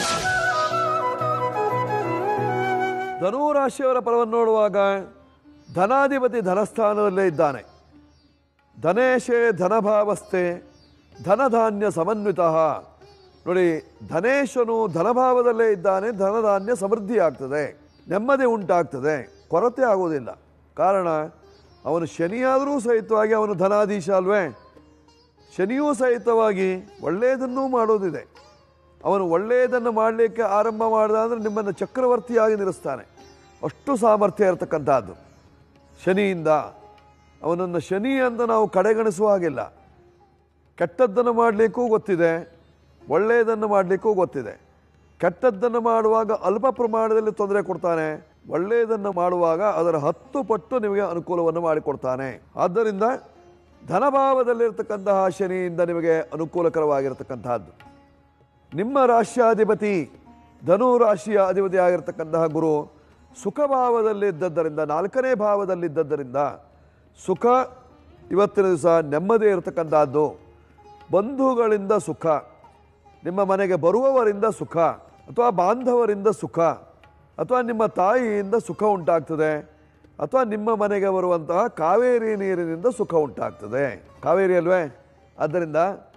Speaker 2: ಧನು ರಾಶಿಯವರ ಫಲವನ್ನು ನೋಡುವಾಗ ಧನಾಧಿಪತಿ ಧನಸ್ಥಾನದಲ್ಲೇ ಇದ್ದಾನೆ. ಧನೇಶೇ ಧನಭಾವಸ್ಥೆ ಧನಧಾನ್ಯ ಸಮನ್ವಿತ. ನೋಡಿ, ಧನೇಶನು ಧನಭಾವದಲ್ಲೇ ಇದ್ದಾನೆ. ಧನಧಾನ್ಯ ಸಮೃದ್ಧಿ ಆಗ್ತದೆ, ನೆಮ್ಮದಿ ಉಂಟಾಗ್ತದೆ, ಕೊರತೆ ಆಗೋದಿಲ್ಲ. ಕಾರಣ ಅವನು ಶನಿಯಾದರೂ ಸಹಿತವಾಗಿ ಅವನು ಧನಾಧೀಶ ಅಲ್ವೇ. ಶನಿಯೂ ಸಹಿತವಾಗಿ ಒಳ್ಳೆಯದನ್ನೂ ಮಾಡೋದಿದೆ. ಅವನು ಒಳ್ಳೆಯದನ್ನು ಮಾಡಲಿಕ್ಕೆ ಆರಂಭ ಮಾಡಿದ ಅಂದರೆ ನಿಮ್ಮನ್ನು ಚಕ್ರವರ್ತಿಯಾಗಿ ನಿಲ್ಲಿಸ್ತಾನೆ. ಅಷ್ಟು ಸಾಮರ್ಥ್ಯ ಇರತಕ್ಕಂಥದ್ದು ಶನಿಯಿಂದ. ಅವನನ್ನು ಶನಿ ಅಂತ ನಾವು ಕಡೆಗಣಿಸುವ ಹಾಗಿಲ್ಲ. ಕೆಟ್ಟದ್ದನ್ನು ಮಾಡಲಿಕ್ಕೂ ಗೊತ್ತಿದೆ, ಒಳ್ಳೆಯದನ್ನು ಮಾಡಲಿಕ್ಕೂ ಗೊತ್ತಿದೆ. ಕೆಟ್ಟದ್ದನ್ನು ಮಾಡುವಾಗ ಅಲ್ಪ ಪ್ರಮಾಣದಲ್ಲಿ ತೊಂದರೆ ಕೊಡ್ತಾನೆ, ಒಳ್ಳೆಯದನ್ನು ಮಾಡುವಾಗ ಅದರ ಹತ್ತು ಪಟ್ಟು ನಿಮಗೆ ಅನುಕೂಲವನ್ನು ಮಾಡಿಕೊಡ್ತಾನೆ. ಆದ್ದರಿಂದ ಧನಭಾವದಲ್ಲಿರ್ತಕ್ಕಂತಹ ಶನಿಯಿಂದ ನಿಮಗೆ ಅನುಕೂಲಕರವಾಗಿರತಕ್ಕಂತಹದ್ದು. ನಿಮ್ಮ ರಾಶ್ಯಾಧಿಪತಿ ಧನು ರಾಶಿಯ ಅಧಿಪತಿ ಆಗಿರತಕ್ಕಂತಹ ಗುರು ಸುಖಭಾವದಲ್ಲಿದ್ದದ್ದರಿಂದ, ನಾಲ್ಕನೇ ಭಾವದಲ್ಲಿದ್ದದ್ದರಿಂದ ಸುಖ ಇವತ್ತಿನ ದಿವಸ ನೆಮ್ಮದಿ ಇರತಕ್ಕಂಥದ್ದು. ಬಂಧುಗಳಿಂದ ಸುಖ, ನಿಮ್ಮ ಮನೆಗೆ ಬರುವವರಿಂದ ಸುಖ, ಅಥವಾ ಬಾಂಧವರಿಂದ ಸುಖ, ಅಥವಾ ನಿಮ್ಮ ತಾಯಿಯಿಂದ ಸುಖ ಉಂಟಾಗ್ತದೆ, ಅಥವಾ ನಿಮ್ಮ ಮನೆಗೆ ಬರುವಂತಹ ಕಾವೇರಿ ನೀರಿನಿಂದ ಸುಖ ಉಂಟಾಗ್ತದೆ. ಕಾವೇರಿ ಅಲ್ವೇ? ಆದ್ದರಿಂದ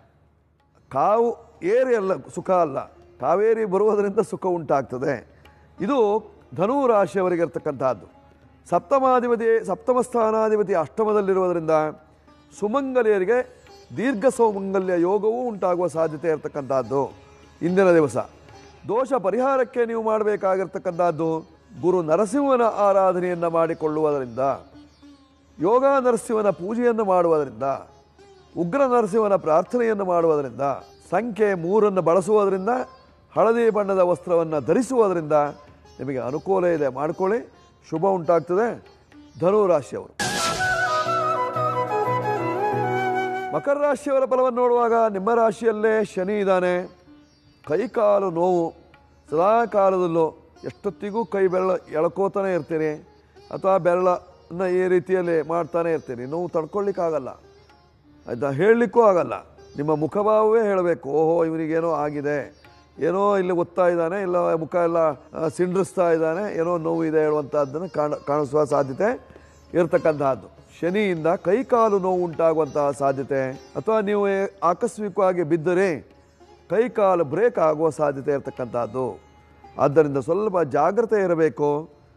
Speaker 2: ಕಾವು ಏರಿ ಅಲ್ಲ, ಸುಖ ಅಲ್ಲ, ಕಾವೇರಿ ಬರುವುದರಿಂದ ಸುಖ ಉಂಟಾಗ್ತದೆ. ಇದು ಧನು ರಾಶಿಯವರಿಗೆ ಇರ್ತಕ್ಕಂಥದ್ದು. ಸಪ್ತಮಾಧಿಪತಿ ಸಪ್ತಮ ಸ್ಥಾನಾಧಿಪತಿ ಅಷ್ಟಮದಲ್ಲಿರುವುದರಿಂದ ಸುಮಂಗಲಿಯರಿಗೆ ದೀರ್ಘ ಸೌಮಂಗಲ್ಯ ಯೋಗವೂ ಉಂಟಾಗುವ ಸಾಧ್ಯತೆ ಇರತಕ್ಕಂಥದ್ದು. ಇಂದಿನ ದಿವಸ ದೋಷ ಪರಿಹಾರಕ್ಕೆ ನೀವು ಮಾಡಬೇಕಾಗಿರ್ತಕ್ಕಂಥದ್ದು ಗುರು ನರಸಿಂಹನ ಆರಾಧನೆಯನ್ನು ಮಾಡಿಕೊಳ್ಳುವುದರಿಂದ, ಯೋಗ ನರಸಿಂಹನ ಪೂಜೆಯನ್ನು ಮಾಡುವುದರಿಂದ, ಉಗ್ರ ನರಸಿಂಹನ ಪ್ರಾರ್ಥನೆಯನ್ನು ಮಾಡುವುದರಿಂದ, ಸಂಖ್ಯೆ ಮೂರನ್ನು ಬಳಸುವುದರಿಂದ, ಹಳದಿ ಬಣ್ಣದ ವಸ್ತ್ರವನ್ನು ಧರಿಸುವುದರಿಂದ ನಿಮಗೆ ಅನುಕೂಲ ಇದೆ. ಮಾಡಿಕೊಳ್ಳಿ, ಶುಭ ಉಂಟಾಗ್ತದೆ. ಧನು ರಾಶಿಯವರು. ಮಕರ ರಾಶಿಯವರ ಫಲವನ್ನು ನೋಡುವಾಗ ನಿಮ್ಮ ರಾಶಿಯಲ್ಲೇ ಶನಿ ಇದ್ದಾನೆ. ಕೈಕಾಲು ನೋವು ಸದಾ ಕಾಲದಲ್ಲೂ ಎಷ್ಟೊತ್ತಿಗೂ ಕೈ ಬೆರಳ ಎಳ್ಕೋತಾನೆ ಇರ್ತೀರಿ, ಅಥವಾ ಬೆರಳನ್ನು ಈ ರೀತಿಯಲ್ಲಿ ಮಾಡ್ತಾನೆ ಇರ್ತೀರಿ. ನೋವು ತಡ್ಕೊಳ್ಳಿಕ್ಕಾಗಲ್ಲ, ಆಯಿತಾ, ಹೇಳಲಿಕ್ಕೂ ಆಗಲ್ಲ. ನಿಮ್ಮ ಮುಖಭಾವವೇ ಹೇಳಬೇಕು, ಓಹೋ ಇವನಿಗೇನೋ ಆಗಿದೆ, ಏನೋ ಇಲ್ಲಿ ಒತ್ತಾ ಇದ್ದಾನೆ, ಇಲ್ಲ ಮುಖ ಎಲ್ಲ ಸಿಂಡ್ರಿಸ್ತಾ ಇದ್ದಾನೆ, ಏನೋ ನೋವು ಇದೆ ಹೇಳುವಂಥದ್ದನ್ನು ಕಾಣ ಕಾಣಿಸುವ ಸಾಧ್ಯತೆ ಇರತಕ್ಕಂತಹದ್ದು. ಶನಿಯಿಂದ ಕೈಕಾಲು ನೋವು ಉಂಟಾಗುವಂತಹ ಸಾಧ್ಯತೆ, ಅಥವಾ ನೀವು ಆಕಸ್ಮಿಕವಾಗಿ ಬಿದ್ದರೆ ಕೈಕಾಲು ಬ್ರೇಕ್ ಆಗುವ ಸಾಧ್ಯತೆ ಇರತಕ್ಕಂಥದ್ದು. ಆದ್ದರಿಂದ ಸ್ವಲ್ಪ ಜಾಗ್ರತೆ ಇರಬೇಕು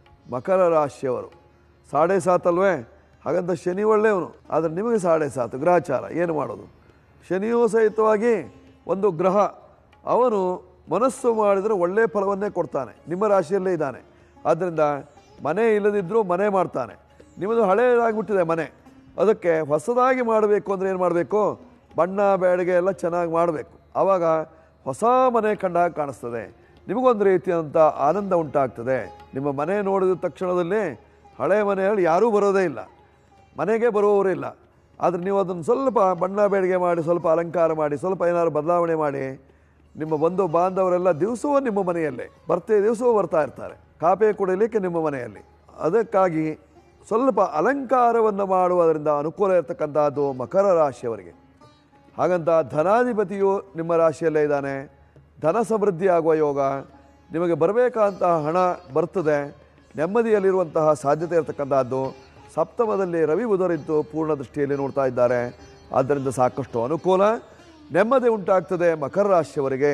Speaker 2: ಮಕರ ರಾಶಿಯವರು. ಸಾಡೆ ಸಾತಲ್ವೇ? ಹಾಗಂತ ಶನಿ ಒಳ್ಳೆಯವನು, ಆದರೆ ನಿಮಗೆ ಸಾಡೆ ಸಾತು ಗ್ರಹಚಾರ, ಏನು ಮಾಡೋದು? ಶನಿಯೂ ಸಹಿತವಾಗಿ ಒಂದು ಗ್ರಹ, ಅವನು ಮನಸ್ಸು ಮಾಡಿದರೆ ಒಳ್ಳೆಯ ಫಲವನ್ನೇ ಕೊಡ್ತಾನೆ. ನಿಮ್ಮ ರಾಶಿಯಲ್ಲೇ ಇದ್ದಾನೆ. ಆದ್ದರಿಂದ ಮನೆ ಇಲ್ಲದಿದ್ದರೂ ಮನೆ ಮಾಡ್ತಾನೆ. ನಿಮ್ಮದು ಹಳೆಯದಾಗಿಬಿಟ್ಟಿದೆ ಮನೆ, ಅದಕ್ಕೆ ಹೊಸದಾಗಿ ಮಾಡಬೇಕು ಅಂದರೆ ಏನು ಮಾಡಬೇಕು? ಬಣ್ಣ ಬೇಡಿಗೆ ಎಲ್ಲ ಚೆನ್ನಾಗಿ ಮಾಡಬೇಕು. ಆವಾಗ ಹೊಸ ಮನೆ ಕಂಡಾಗ ಕಾಣಿಸ್ತದೆ, ನಿಮಗೊಂದು ರೀತಿಯಾದಂಥ ಆನಂದ ಉಂಟಾಗ್ತದೆ. ನಿಮ್ಮ ಮನೆ ನೋಡಿದ ತಕ್ಷಣದಲ್ಲಿ ಹಳೆಯ ಮನೆಯಲ್ಲಿ ಯಾರೂ ಬರೋದೇ ಇಲ್ಲ, ಮನೆಗೆ ಬರುವವರೇ ಇಲ್ಲ. ಆದರೆ ನೀವು ಅದನ್ನು ಸ್ವಲ್ಪ ಬಣ್ಣ ಬೇಡಿಗೆ ಮಾಡಿ, ಸ್ವಲ್ಪ ಅಲಂಕಾರ ಮಾಡಿ, ಸ್ವಲ್ಪ ಏನಾದ್ರು ಬದಲಾವಣೆ ಮಾಡಿ, ನಿಮ್ಮ ಬಂಧು ಬಾಂಧವರೆಲ್ಲ ದಿವಸವೂ ನಿಮ್ಮ ಮನೆಯಲ್ಲೇ ಬರ್ತೆ ದಿವಸವೂ ಬರ್ತಾ ಇರ್ತಾರೆ ಕಾಪೆ ಕುಡಿಯಲಿಕ್ಕೆ ನಿಮ್ಮ ಮನೆಯಲ್ಲಿ. ಅದಕ್ಕಾಗಿ ಸ್ವಲ್ಪ ಅಲಂಕಾರವನ್ನು ಮಾಡುವುದರಿಂದ ಅನುಕೂಲ ಇರತಕ್ಕಂಥದ್ದು ಮಕರ ರಾಶಿಯವರಿಗೆ. ಹಾಗಂತ ಧನಾಧಿಪತಿಯು ನಿಮ್ಮ ರಾಶಿಯಲ್ಲೇ ಇದ್ದಾನೆ. ಧನ ಸಮೃದ್ಧಿ ಆಗುವ ಯೋಗ, ನಿಮಗೆ ಬರಬೇಕಾದಂತಹ ಹಣ ಬರ್ತದೆ, ನೆಮ್ಮದಿಯಲ್ಲಿರುವಂತಹ ಸಾಧ್ಯತೆ ಇರತಕ್ಕಂಥದ್ದು. ಸಪ್ತಮದಲ್ಲಿ ರವಿ ಬುಧರಿದ್ದು ಪೂರ್ಣ ದೃಷ್ಟಿಯಲ್ಲಿ ನೋಡ್ತಾ ಇದ್ದಾರೆ. ಆದ್ದರಿಂದ ಸಾಕಷ್ಟು ಅನುಕೂಲ, ನೆಮ್ಮದಿ ಉಂಟಾಗ್ತದೆ ಮಕರ ರಾಶಿಯವರಿಗೆ.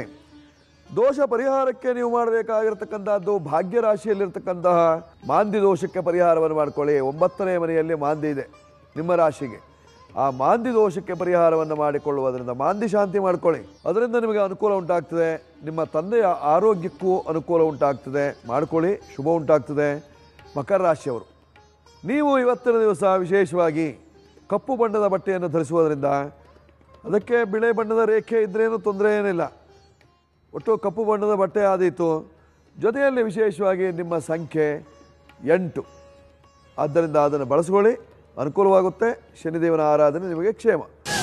Speaker 2: ದೋಷ ಪರಿಹಾರಕ್ಕೆ ನೀವು ಮಾಡಬೇಕಾಗಿರ್ತಕ್ಕಂಥದ್ದು ಭಾಗ್ಯ ರಾಶಿಯಲ್ಲಿರ್ತಕ್ಕಂತಹ ಮಾಂದಿ ದೋಷಕ್ಕೆ ಪರಿಹಾರವನ್ನು ಮಾಡಿಕೊಳ್ಳಿ. ಒಂಬತ್ತನೇ ಮನೆಯಲ್ಲಿ ಮಾಂದಿ ಇದೆ ನಿಮ್ಮ ರಾಶಿಗೆ. ಆ ಮಾಂದಿ ದೋಷಕ್ಕೆ ಪರಿಹಾರವನ್ನು ಮಾಡಿಕೊಳ್ಳುವುದರಿಂದ ಮಾಂದಿ ಶಾಂತಿ ಮಾಡಿಕೊಳ್ಳಿ, ಅದರಿಂದ ನಿಮಗೆ ಅನುಕೂಲ ಉಂಟಾಗ್ತದೆ. ನಿಮ್ಮ ತಂದೆಯ ಆರೋಗ್ಯಕ್ಕೂ ಅನುಕೂಲ ಉಂಟಾಗ್ತದೆ, ಮಾಡಿಕೊಳ್ಳಿ, ಶುಭ ಉಂಟಾಗ್ತದೆ. ಮಕರ ರಾಶಿಯವರು. ನೀವು ಇವತ್ತಿನ ದಿವಸ ವಿಶೇಷವಾಗಿ ಕಪ್ಪು ಬಣ್ಣದ ಬಟ್ಟೆಯನ್ನು ಧರಿಸುವುದರಿಂದ, ಅದಕ್ಕೆ ಬಿಳೆ ಬಣ್ಣದ ರೇಖೆ ಇದ್ರೇನು ತೊಂದರೆ ಏನಿಲ್ಲ, ಒಟ್ಟು ಕಪ್ಪು ಬಣ್ಣದ ಬಟ್ಟೆ ಆದೀತು. ಜೊತೆಯಲ್ಲಿ ವಿಶೇಷವಾಗಿ ನಿಮ್ಮ ಸಂಖ್ಯೆ ಎಂಟು, ಆದ್ದರಿಂದ ಅದನ್ನು ಬಳಸ್ಕೊಳ್ಳಿ, ಅನುಕೂಲವಾಗುತ್ತೆ. ಶನಿದೇವನ ಆರಾಧನೆ ನಿಮಗೆ ಕ್ಷೇಮ.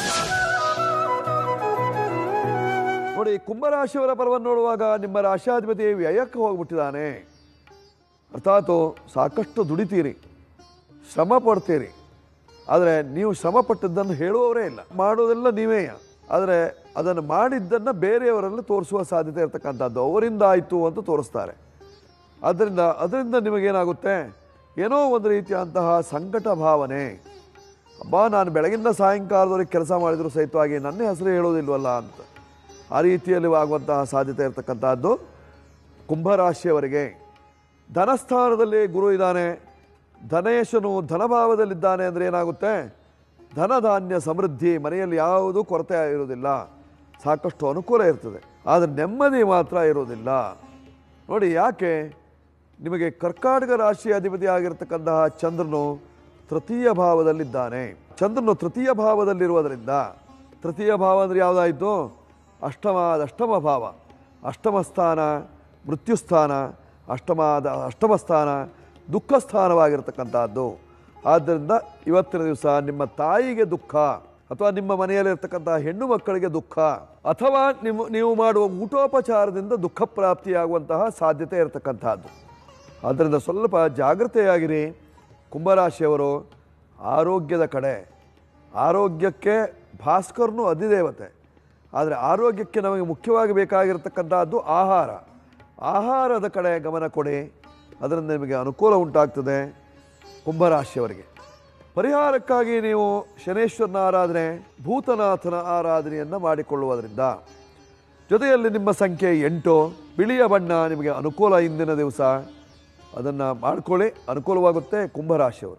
Speaker 2: ನೋಡಿ, ಕುಂಭರಾಶಿಯವರ ಪರವನ್ನು ನೋಡುವಾಗ ನಿಮ್ಮ ರಾಶಾಧಿಪತಿ ವ್ಯಯಕ್ಕೆ ಹೋಗ್ಬಿಟ್ಟಿದ್ದಾನೆ. ಅರ್ಥಾತ್ ಸಾಕಷ್ಟು ದುಡಿತೀರಿ, ಶ್ರಮ ಪಡ್ತೀರಿ, ಆದರೆ ನೀವು ಶ್ರಮ ಪಟ್ಟದ್ದನ್ನು ಹೇಳುವವರೇ ಇಲ್ಲ, ಮಾಡೋದೆಲ್ಲ ನೀವೇ. ಆದರೆ ಅದನ್ನು ಮಾಡಿದ್ದನ್ನು ಬೇರೆಯವರಲ್ಲಿ ತೋರಿಸುವ ಸಾಧ್ಯತೆ ಇರತಕ್ಕಂಥದ್ದು, ಅವರಿಂದ ಆಯಿತು ಅಂತ ತೋರಿಸ್ತಾರೆ. ಆದ್ದರಿಂದ ಅದರಿಂದ ನಿಮಗೇನಾಗುತ್ತೆ, ಏನೋ ಒಂದು ರೀತಿಯಂತಹ ಸಂಕಟ ಭಾವನೆ. ಅಬ್ಬಾ, ನಾನು ಬೆಳಗಿಂದ ಸಾಯಂಕಾಲದವರೆಗೆ ಕೆಲಸ ಮಾಡಿದರೂ ಸಹಿತವಾಗಿ ನನ್ನ ಹೆಸರು ಹೇಳೋದಿಲ್ವಲ್ಲ ಅಂತ, ಆ ರೀತಿಯಲ್ಲಿ ಆಗುವಂತಹ ಸಾಧ್ಯತೆ ಇರತಕ್ಕಂಥದ್ದು ಕುಂಭರಾಶಿಯವರಿಗೆ. ಧನಸ್ಥಾನದಲ್ಲಿ ಗುರು ಇದ್ದಾನೆ, ಧನೇಶನು ಧನಭಾವದಲ್ಲಿದ್ದಾನೆ ಅಂದರೆ ಏನಾಗುತ್ತೆ, ಧನಧಾನ್ಯ ಸಮೃದ್ಧಿ, ಮನೆಯಲ್ಲಿ ಯಾವುದೂ ಕೊರತೆ ಇರೋದಿಲ್ಲ, ಸಾಕಷ್ಟು ಅನುಕೂಲ ಇರ್ತದೆ. ಆದರೆ ನೆಮ್ಮದಿ ಮಾತ್ರ ಇರೋದಿಲ್ಲ. ನೋಡಿ ಯಾಕೆ, ನಿಮಗೆ ಕರ್ಕಾಟಕ ರಾಶಿಯ ಅಧಿಪತಿ ಆಗಿರತಕ್ಕಂತಹ ಚಂದ್ರನು ತೃತೀಯ ಭಾವದಲ್ಲಿದ್ದಾನೆ. ಚಂದ್ರನು ತೃತೀಯ ಭಾವದಲ್ಲಿರುವುದರಿಂದ, ತೃತೀಯ ಭಾವ ಅಂದರೆ ಯಾವುದಾಯಿತು, ಅಷ್ಟಮಾದ ಅಷ್ಟಮ ಭಾವ, ಅಷ್ಟಮ ಸ್ಥಾನ ಮೃತ್ಯುಸ್ಥಾನ, ಅಷ್ಟಮಾದ ಅಷ್ಟಮ ಸ್ಥಾನ ದುಃಖ ಸ್ಥಾನವಾಗಿರ್ತಕ್ಕಂಥದ್ದು. ಆದ್ದರಿಂದ ಇವತ್ತಿನ ದಿವಸ ನಿಮ್ಮ ತಾಯಿಗೆ ದುಃಖ, ಅಥವಾ ನಿಮ್ಮ ಮನೆಯಲ್ಲಿರ್ತಕ್ಕಂಥ ಹೆಣ್ಣು ಮಕ್ಕಳಿಗೆ ದುಃಖ, ಅಥವಾ ನಿಮ್ಮ ನೀವು ಮಾಡುವ ಊಟೋಪಚಾರದಿಂದ ದುಃಖ ಪ್ರಾಪ್ತಿಯಾಗುವಂತಹ ಸಾಧ್ಯತೆ ಇರತಕ್ಕಂಥದ್ದು. ಆದ್ದರಿಂದ ಸ್ವಲ್ಪ ಜಾಗೃತೆಯಾಗಿರಿ ಕುಂಭರಾಶಿಯವರು. ಆರೋಗ್ಯದ ಕಡೆ, ಆರೋಗ್ಯಕ್ಕೆ ಭಾಸ್ಕರನು ಅಧಿದೇವತೆ, ಆದರೆ ಆರೋಗ್ಯಕ್ಕೆ ನಮಗೆ ಮುಖ್ಯವಾಗಿ ಬೇಕಾಗಿರತಕ್ಕಂಥದ್ದು ಆಹಾರ. ಆಹಾರದ ಕಡೆ ಗಮನ ಕೊಡಿ, ಅದರಿಂದ ನಿಮಗೆ ಅನುಕೂಲ ಉಂಟಾಗ್ತದೆ. ಕುಂಭರಾಶಿಯವರಿಗೆ ಪರಿಹಾರಕ್ಕಾಗಿ ನೀವು ಶನೇಶ್ವರನ ಆರಾಧನೆ, ಭೂತನಾಥನ ಆರಾಧನೆಯನ್ನು ಮಾಡಿಕೊಳ್ಳುವುದರಿಂದ, ಜೊತೆಯಲ್ಲಿ ನಿಮ್ಮ ಸಂಖ್ಯೆ ಎಂಟು, ಬಿಳಿಯ ಬಣ್ಣ ನಿಮಗೆ ಅನುಕೂಲ ಇಂದಿನ ದಿವಸ, ಅದನ್ನು ಮಾಡಿಕೊಳ್ಳಿ, ಅನುಕೂಲವಾಗುತ್ತೆ. ಕುಂಭರಾಶಿಯವರು.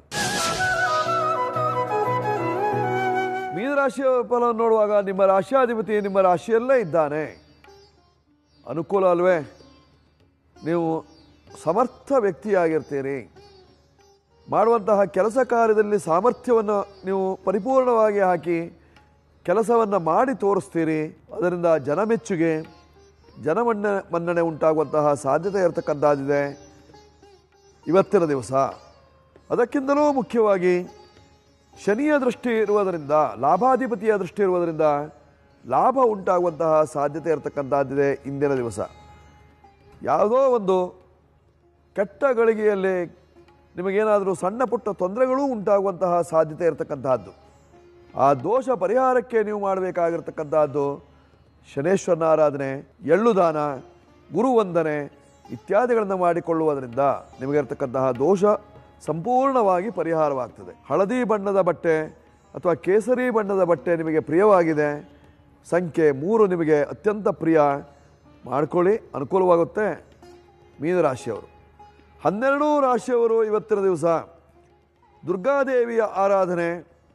Speaker 2: ಮೀನರಾಶಿಯ ಫಲ ನೋಡುವಾಗ ನಿಮ್ಮ ರಾಶಿಯಾಧಿಪತಿ ನಿಮ್ಮ ರಾಶಿಯಲ್ಲೇ ಇದ್ದಾನೆ, ಅನುಕೂಲ ಅಲ್ವೇ. ನೀವು ಸಮರ್ಥ ವ್ಯಕ್ತಿಯಾಗಿರ್ತೀರಿ, ಮಾಡುವಂತಹ ಕೆಲಸ ಕಾರ್ಯದಲ್ಲಿ ಸಾಮರ್ಥ್ಯವನ್ನು ನೀವು ಪರಿಪೂರ್ಣವಾಗಿ ಹಾಕಿ ಕೆಲಸವನ್ನು ಮಾಡಿ ತೋರಿಸ್ತೀರಿ. ಅದರಿಂದ ಜನಮೆಚ್ಚುಗೆ, ಜನಮನ್ನ ಮನ್ನಣೆ ಉಂಟಾಗುವಂತಹ ಸಾಧ್ಯತೆ ಇರತಕ್ಕಂಥದ್ದಿದೆ ಇವತ್ತಿನ ದಿವಸ. ಅದಕ್ಕಿಂತಲೂ ಮುಖ್ಯವಾಗಿ ಶನಿಯ ದೃಷ್ಟಿ ಇರುವುದರಿಂದ, ಲಾಭಾಧಿಪತಿಯ ದೃಷ್ಟಿ ಇರುವುದರಿಂದ ಲಾಭ ಉಂಟಾಗುವಂತಹ ಸಾಧ್ಯತೆ ಇರತಕ್ಕಂಥದ್ದಿದೆ ಇಂದಿನ ದಿವಸ. ಯಾವುದೋ ಒಂದು ಕೆಟ್ಟ ಗಳಿಗೆಯಲ್ಲಿ ನಿಮಗೇನಾದರೂ ಸಣ್ಣ ಪುಟ್ಟ ತೊಂದರೆಗಳೂ ಉಂಟಾಗುವಂತಹ ಸಾಧ್ಯತೆ ಇರತಕ್ಕಂತಹದ್ದು. ಆ ದೋಷ ಪರಿಹಾರಕ್ಕೆ ನೀವು ಮಾಡಬೇಕಾಗಿರ್ತಕ್ಕಂತಹದ್ದು ಶನೇಶ್ವರನ ಆರಾಧನೆ, ಎಳ್ಳು ದಾನ, ಗುರುವಂದನೆ ಇತ್ಯಾದಿಗಳನ್ನು ಮಾಡಿಕೊಳ್ಳುವುದರಿಂದ ನಿಮಗಿರ್ತಕ್ಕಂತಹ ದೋಷ ಸಂಪೂರ್ಣವಾಗಿ ಪರಿಹಾರವಾಗ್ತದೆ. ಹಳದಿ ಬಣ್ಣದ ಬಟ್ಟೆ ಅಥವಾ ಕೇಸರಿ ಬಣ್ಣದ ಬಟ್ಟೆ ನಿಮಗೆ ಪ್ರಿಯವಾಗಿದೆ, ಸಂಖ್ಯೆ ಮೂರು ನಿಮಗೆ ಅತ್ಯಂತ ಪ್ರಿಯ, ಮಾಡ್ಕೊಳ್ಳಿ, ಅನುಕೂಲವಾಗುತ್ತೆ. ಮೀನರಾಶಿಯವರು. ಹನ್ನೆರಡು ರಾಶಿಯವರು ಇವತ್ತಿನ ದಿವಸ ದುರ್ಗಾದೇವಿಯ ಆರಾಧನೆ,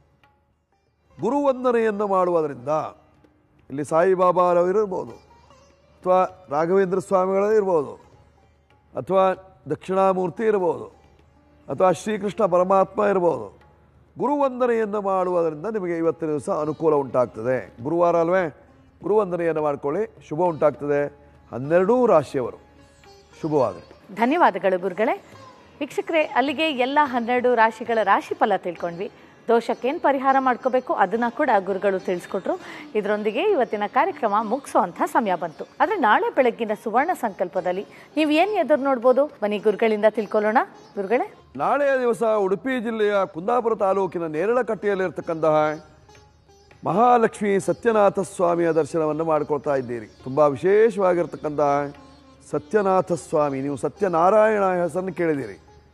Speaker 2: ಗುರುವಂದನೆಯನ್ನು ಮಾಡುವುದರಿಂದ, ಇಲ್ಲಿ ಸಾಯಿಬಾಬಾರವರು ಇರ್ಬೋದು, ಅಥವಾ ರಾಘವೇಂದ್ರ ಸ್ವಾಮಿಗಳೇ ಇರ್ಬೋದು, ಅಥವಾ ದಕ್ಷಿಣಾಮೂರ್ತಿ ಇರ್ಬೋದು, ಅಥವಾ ಶ್ರೀಕೃಷ್ಣ ಪರಮಾತ್ಮ ಇರ್ಬೋದು, ಗುರುವಂದನೆಯನ್ನು ಮಾಡುವುದರಿಂದ ನಿಮಗೆ ಇವತ್ತಿನ ದಿವಸ ಅನುಕೂಲ ಉಂಟಾಗ್ತದೆ. ಗುರುವಾರ ಅಲ್ವೇ, ಗುರುವಂದನೆಯನ್ನು ಮಾಡಿಕೊಳ್ಳಿ, ಶುಭ ಉಂಟಾಗ್ತದೆ. ಹನ್ನೆರಡೂ ರಾಶಿಯವರು ಶುಭವಾಗಲಿ.
Speaker 1: ಧನ್ಯವಾದಗಳು ಗುರುಗಳೇ. ವೀಕ್ಷಕರೇ, ಅಲ್ಲಿಗೆ ಎಲ್ಲ ಹನ್ನೆರಡು ರಾಶಿಗಳ ರಾಶಿ ಫಲ ತಿಳ್ಕೊಂಡ್ವಿ. ದೋಷಕ್ಕೇನು ಪರಿಹಾರ ಮಾಡ್ಕೋಬೇಕು ಅದನ್ನು ಕೂಡ ಗುರುಗಳು ತಿಳಿಸ್ಕೊಟ್ರು. ಇದರೊಂದಿಗೆ ಇವತ್ತಿನ ಕಾರ್ಯಕ್ರಮ ಮುಗಿಸೋವಂಥ ಸಮಯ ಬಂತು. ಆದರೆ ನಾಳೆ ಬೆಳಗ್ಗಿನ ಸುವರ್ಣ ಸಂಕಲ್ಪದಲ್ಲಿ ನೀವು ಏನು ಎದುರು ನೋಡ್ಬೋದು, ಬನ್ನಿ ಗುರುಗಳಿಂದ ತಿಳ್ಕೊಳ್ಳೋಣ. ಗುರುಗಳೇ,
Speaker 2: ನಾಳೆಯ ದಿವಸ ಉಡುಪಿ ಜಿಲ್ಲೆಯ ಕುಂದಾಪುರ ತಾಲೂಕಿನ ನೇರಳಕಟ್ಟೆಯಲ್ಲಿರ್ತಕ್ಕಂತಹ ಮಹಾಲಕ್ಷ್ಮಿ ಸತ್ಯನಾಥ ಸ್ವಾಮಿಯ ದರ್ಶನವನ್ನು ಮಾಡಿಕೊಳ್ತಾ ಇದ್ದೀರಿ. ತುಂಬ ವಿಶೇಷವಾಗಿರ್ತಕ್ಕಂತಹ ಸತ್ಯನಾಥ ಸ್ವಾಮಿ, ನೀವು ಸತ್ಯನಾರಾಯಣ ಹೆಸರನ್ನು ಕೇಳಿದ್ದೀರಿ,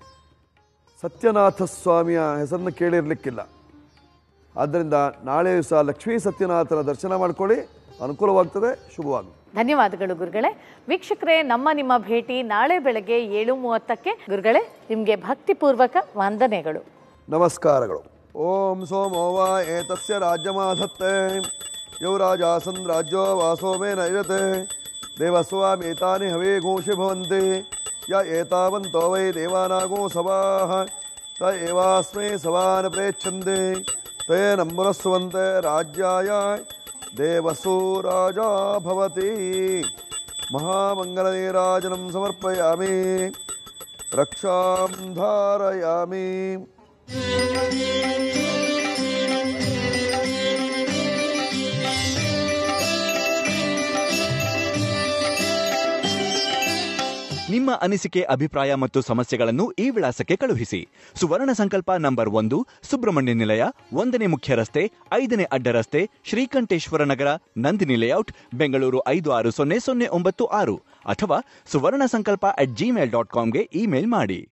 Speaker 2: ಸತ್ಯನಾಥ ಸ್ವಾಮಿಯ ಹೆಸರನ್ನು ಕೇಳಿರಲಿಕ್ಕಿಲ್ಲ. ಆದ್ದರಿಂದ ನಾಳೆ ದಿವಸ ಲಕ್ಷ್ಮೀ ಸತ್ಯನಾಥನ ದರ್ಶನ ಮಾಡಿಕೊಳ್ಳಿ, ಅನುಕೂಲವಾಗ್ತದೆ, ಶುಭವಾಗ್ತದೆ.
Speaker 1: ಧನ್ಯವಾದಗಳು ಗುರುಗಳೇ. ವೀಕ್ಷಕರೇ, ನಮ್ಮ ನಿಮ್ಮ ಭೇಟಿ ನಾಳೆ ಬೆಳಗ್ಗೆ ಏಳು ಮೂವತ್ತಕ್ಕೆ. ಗುರುಗಳೇ, ನಿಮಗೆ ಭಕ್ತಿಪೂರ್ವಕ ವಂದನೆಗಳು,
Speaker 2: ನಮಸ್ಕಾರಗಳು. ಓಂ ಸೋಮೋವ ಏತಸ್ಯ ರಾಜ್ಯಮಾಧತ್ತೆ ಯೌರಾಜಾಸನ್ ರಾಜ್ಯೋ ವಾಸೋ ಮೇ ನೈರತೆ ದೇವಸ್ವಾಮೇತಾನಿ ಹವೇ ಘೋಷಿ ಭವಂತಿ ಯ ಏತಾವಂತೋ ವೈ ದೇವಾನಾಗೋ ಸವಾಹ ತ ಏವಾಸ್ಮೈ ಸವಾನ್ ಪ್ರೇಚ್ಛಂದೆ ತೇ ನಂಬರಸ್ವಂತೆ ರಾಜ್ಯಾಯ ದೇವಸೋ ರಾಜಾ ಭವತಿ. ಮಹಾಮಂಗಲನೀರಾಜನಂ ಸಮರ್ಪಯಾಮಿ ರಕ್ಷಾಂ ಧಾರಯಾಮಿ.
Speaker 4: ನಿಮ್ಮ ಅನಿಸಿಕೆ, ಅಭಿಪ್ರಾಯ ಮತ್ತು ಸಮಸ್ಯೆಗಳನ್ನು ಈ ವಿಳಾಸಕ್ಕೆ ಕಳುಹಿಸಿ. ಸುವರ್ಣ ಸಂಕಲ್ಪ ನಂಬರ್ ಒಂದು, ಸುಬ್ರಹ್ಮಣ್ಯ ನಿಲಯ, ಒಂದನೇ ಮುಖ್ಯ ರಸ್ತೆ, ಐದನೇ ಅಡ್ಡ ರಸ್ತೆ, ಶ್ರೀಕಂಠೇಶ್ವರ ನಗರ, ನಂದಿನಿ ಲೇಔಟ್, ಬೆಂಗಳೂರು ಐದು ಆರು ಸೊನ್ನೆ ಸೊನ್ನೆ ಒಂಬತ್ತು ಆರು ಅಥವಾ Suvarna Sankalpa at Gmail dot ಕಾಮ್ಗೆ ಇಮೇಲ್ ಮಾಡಿ.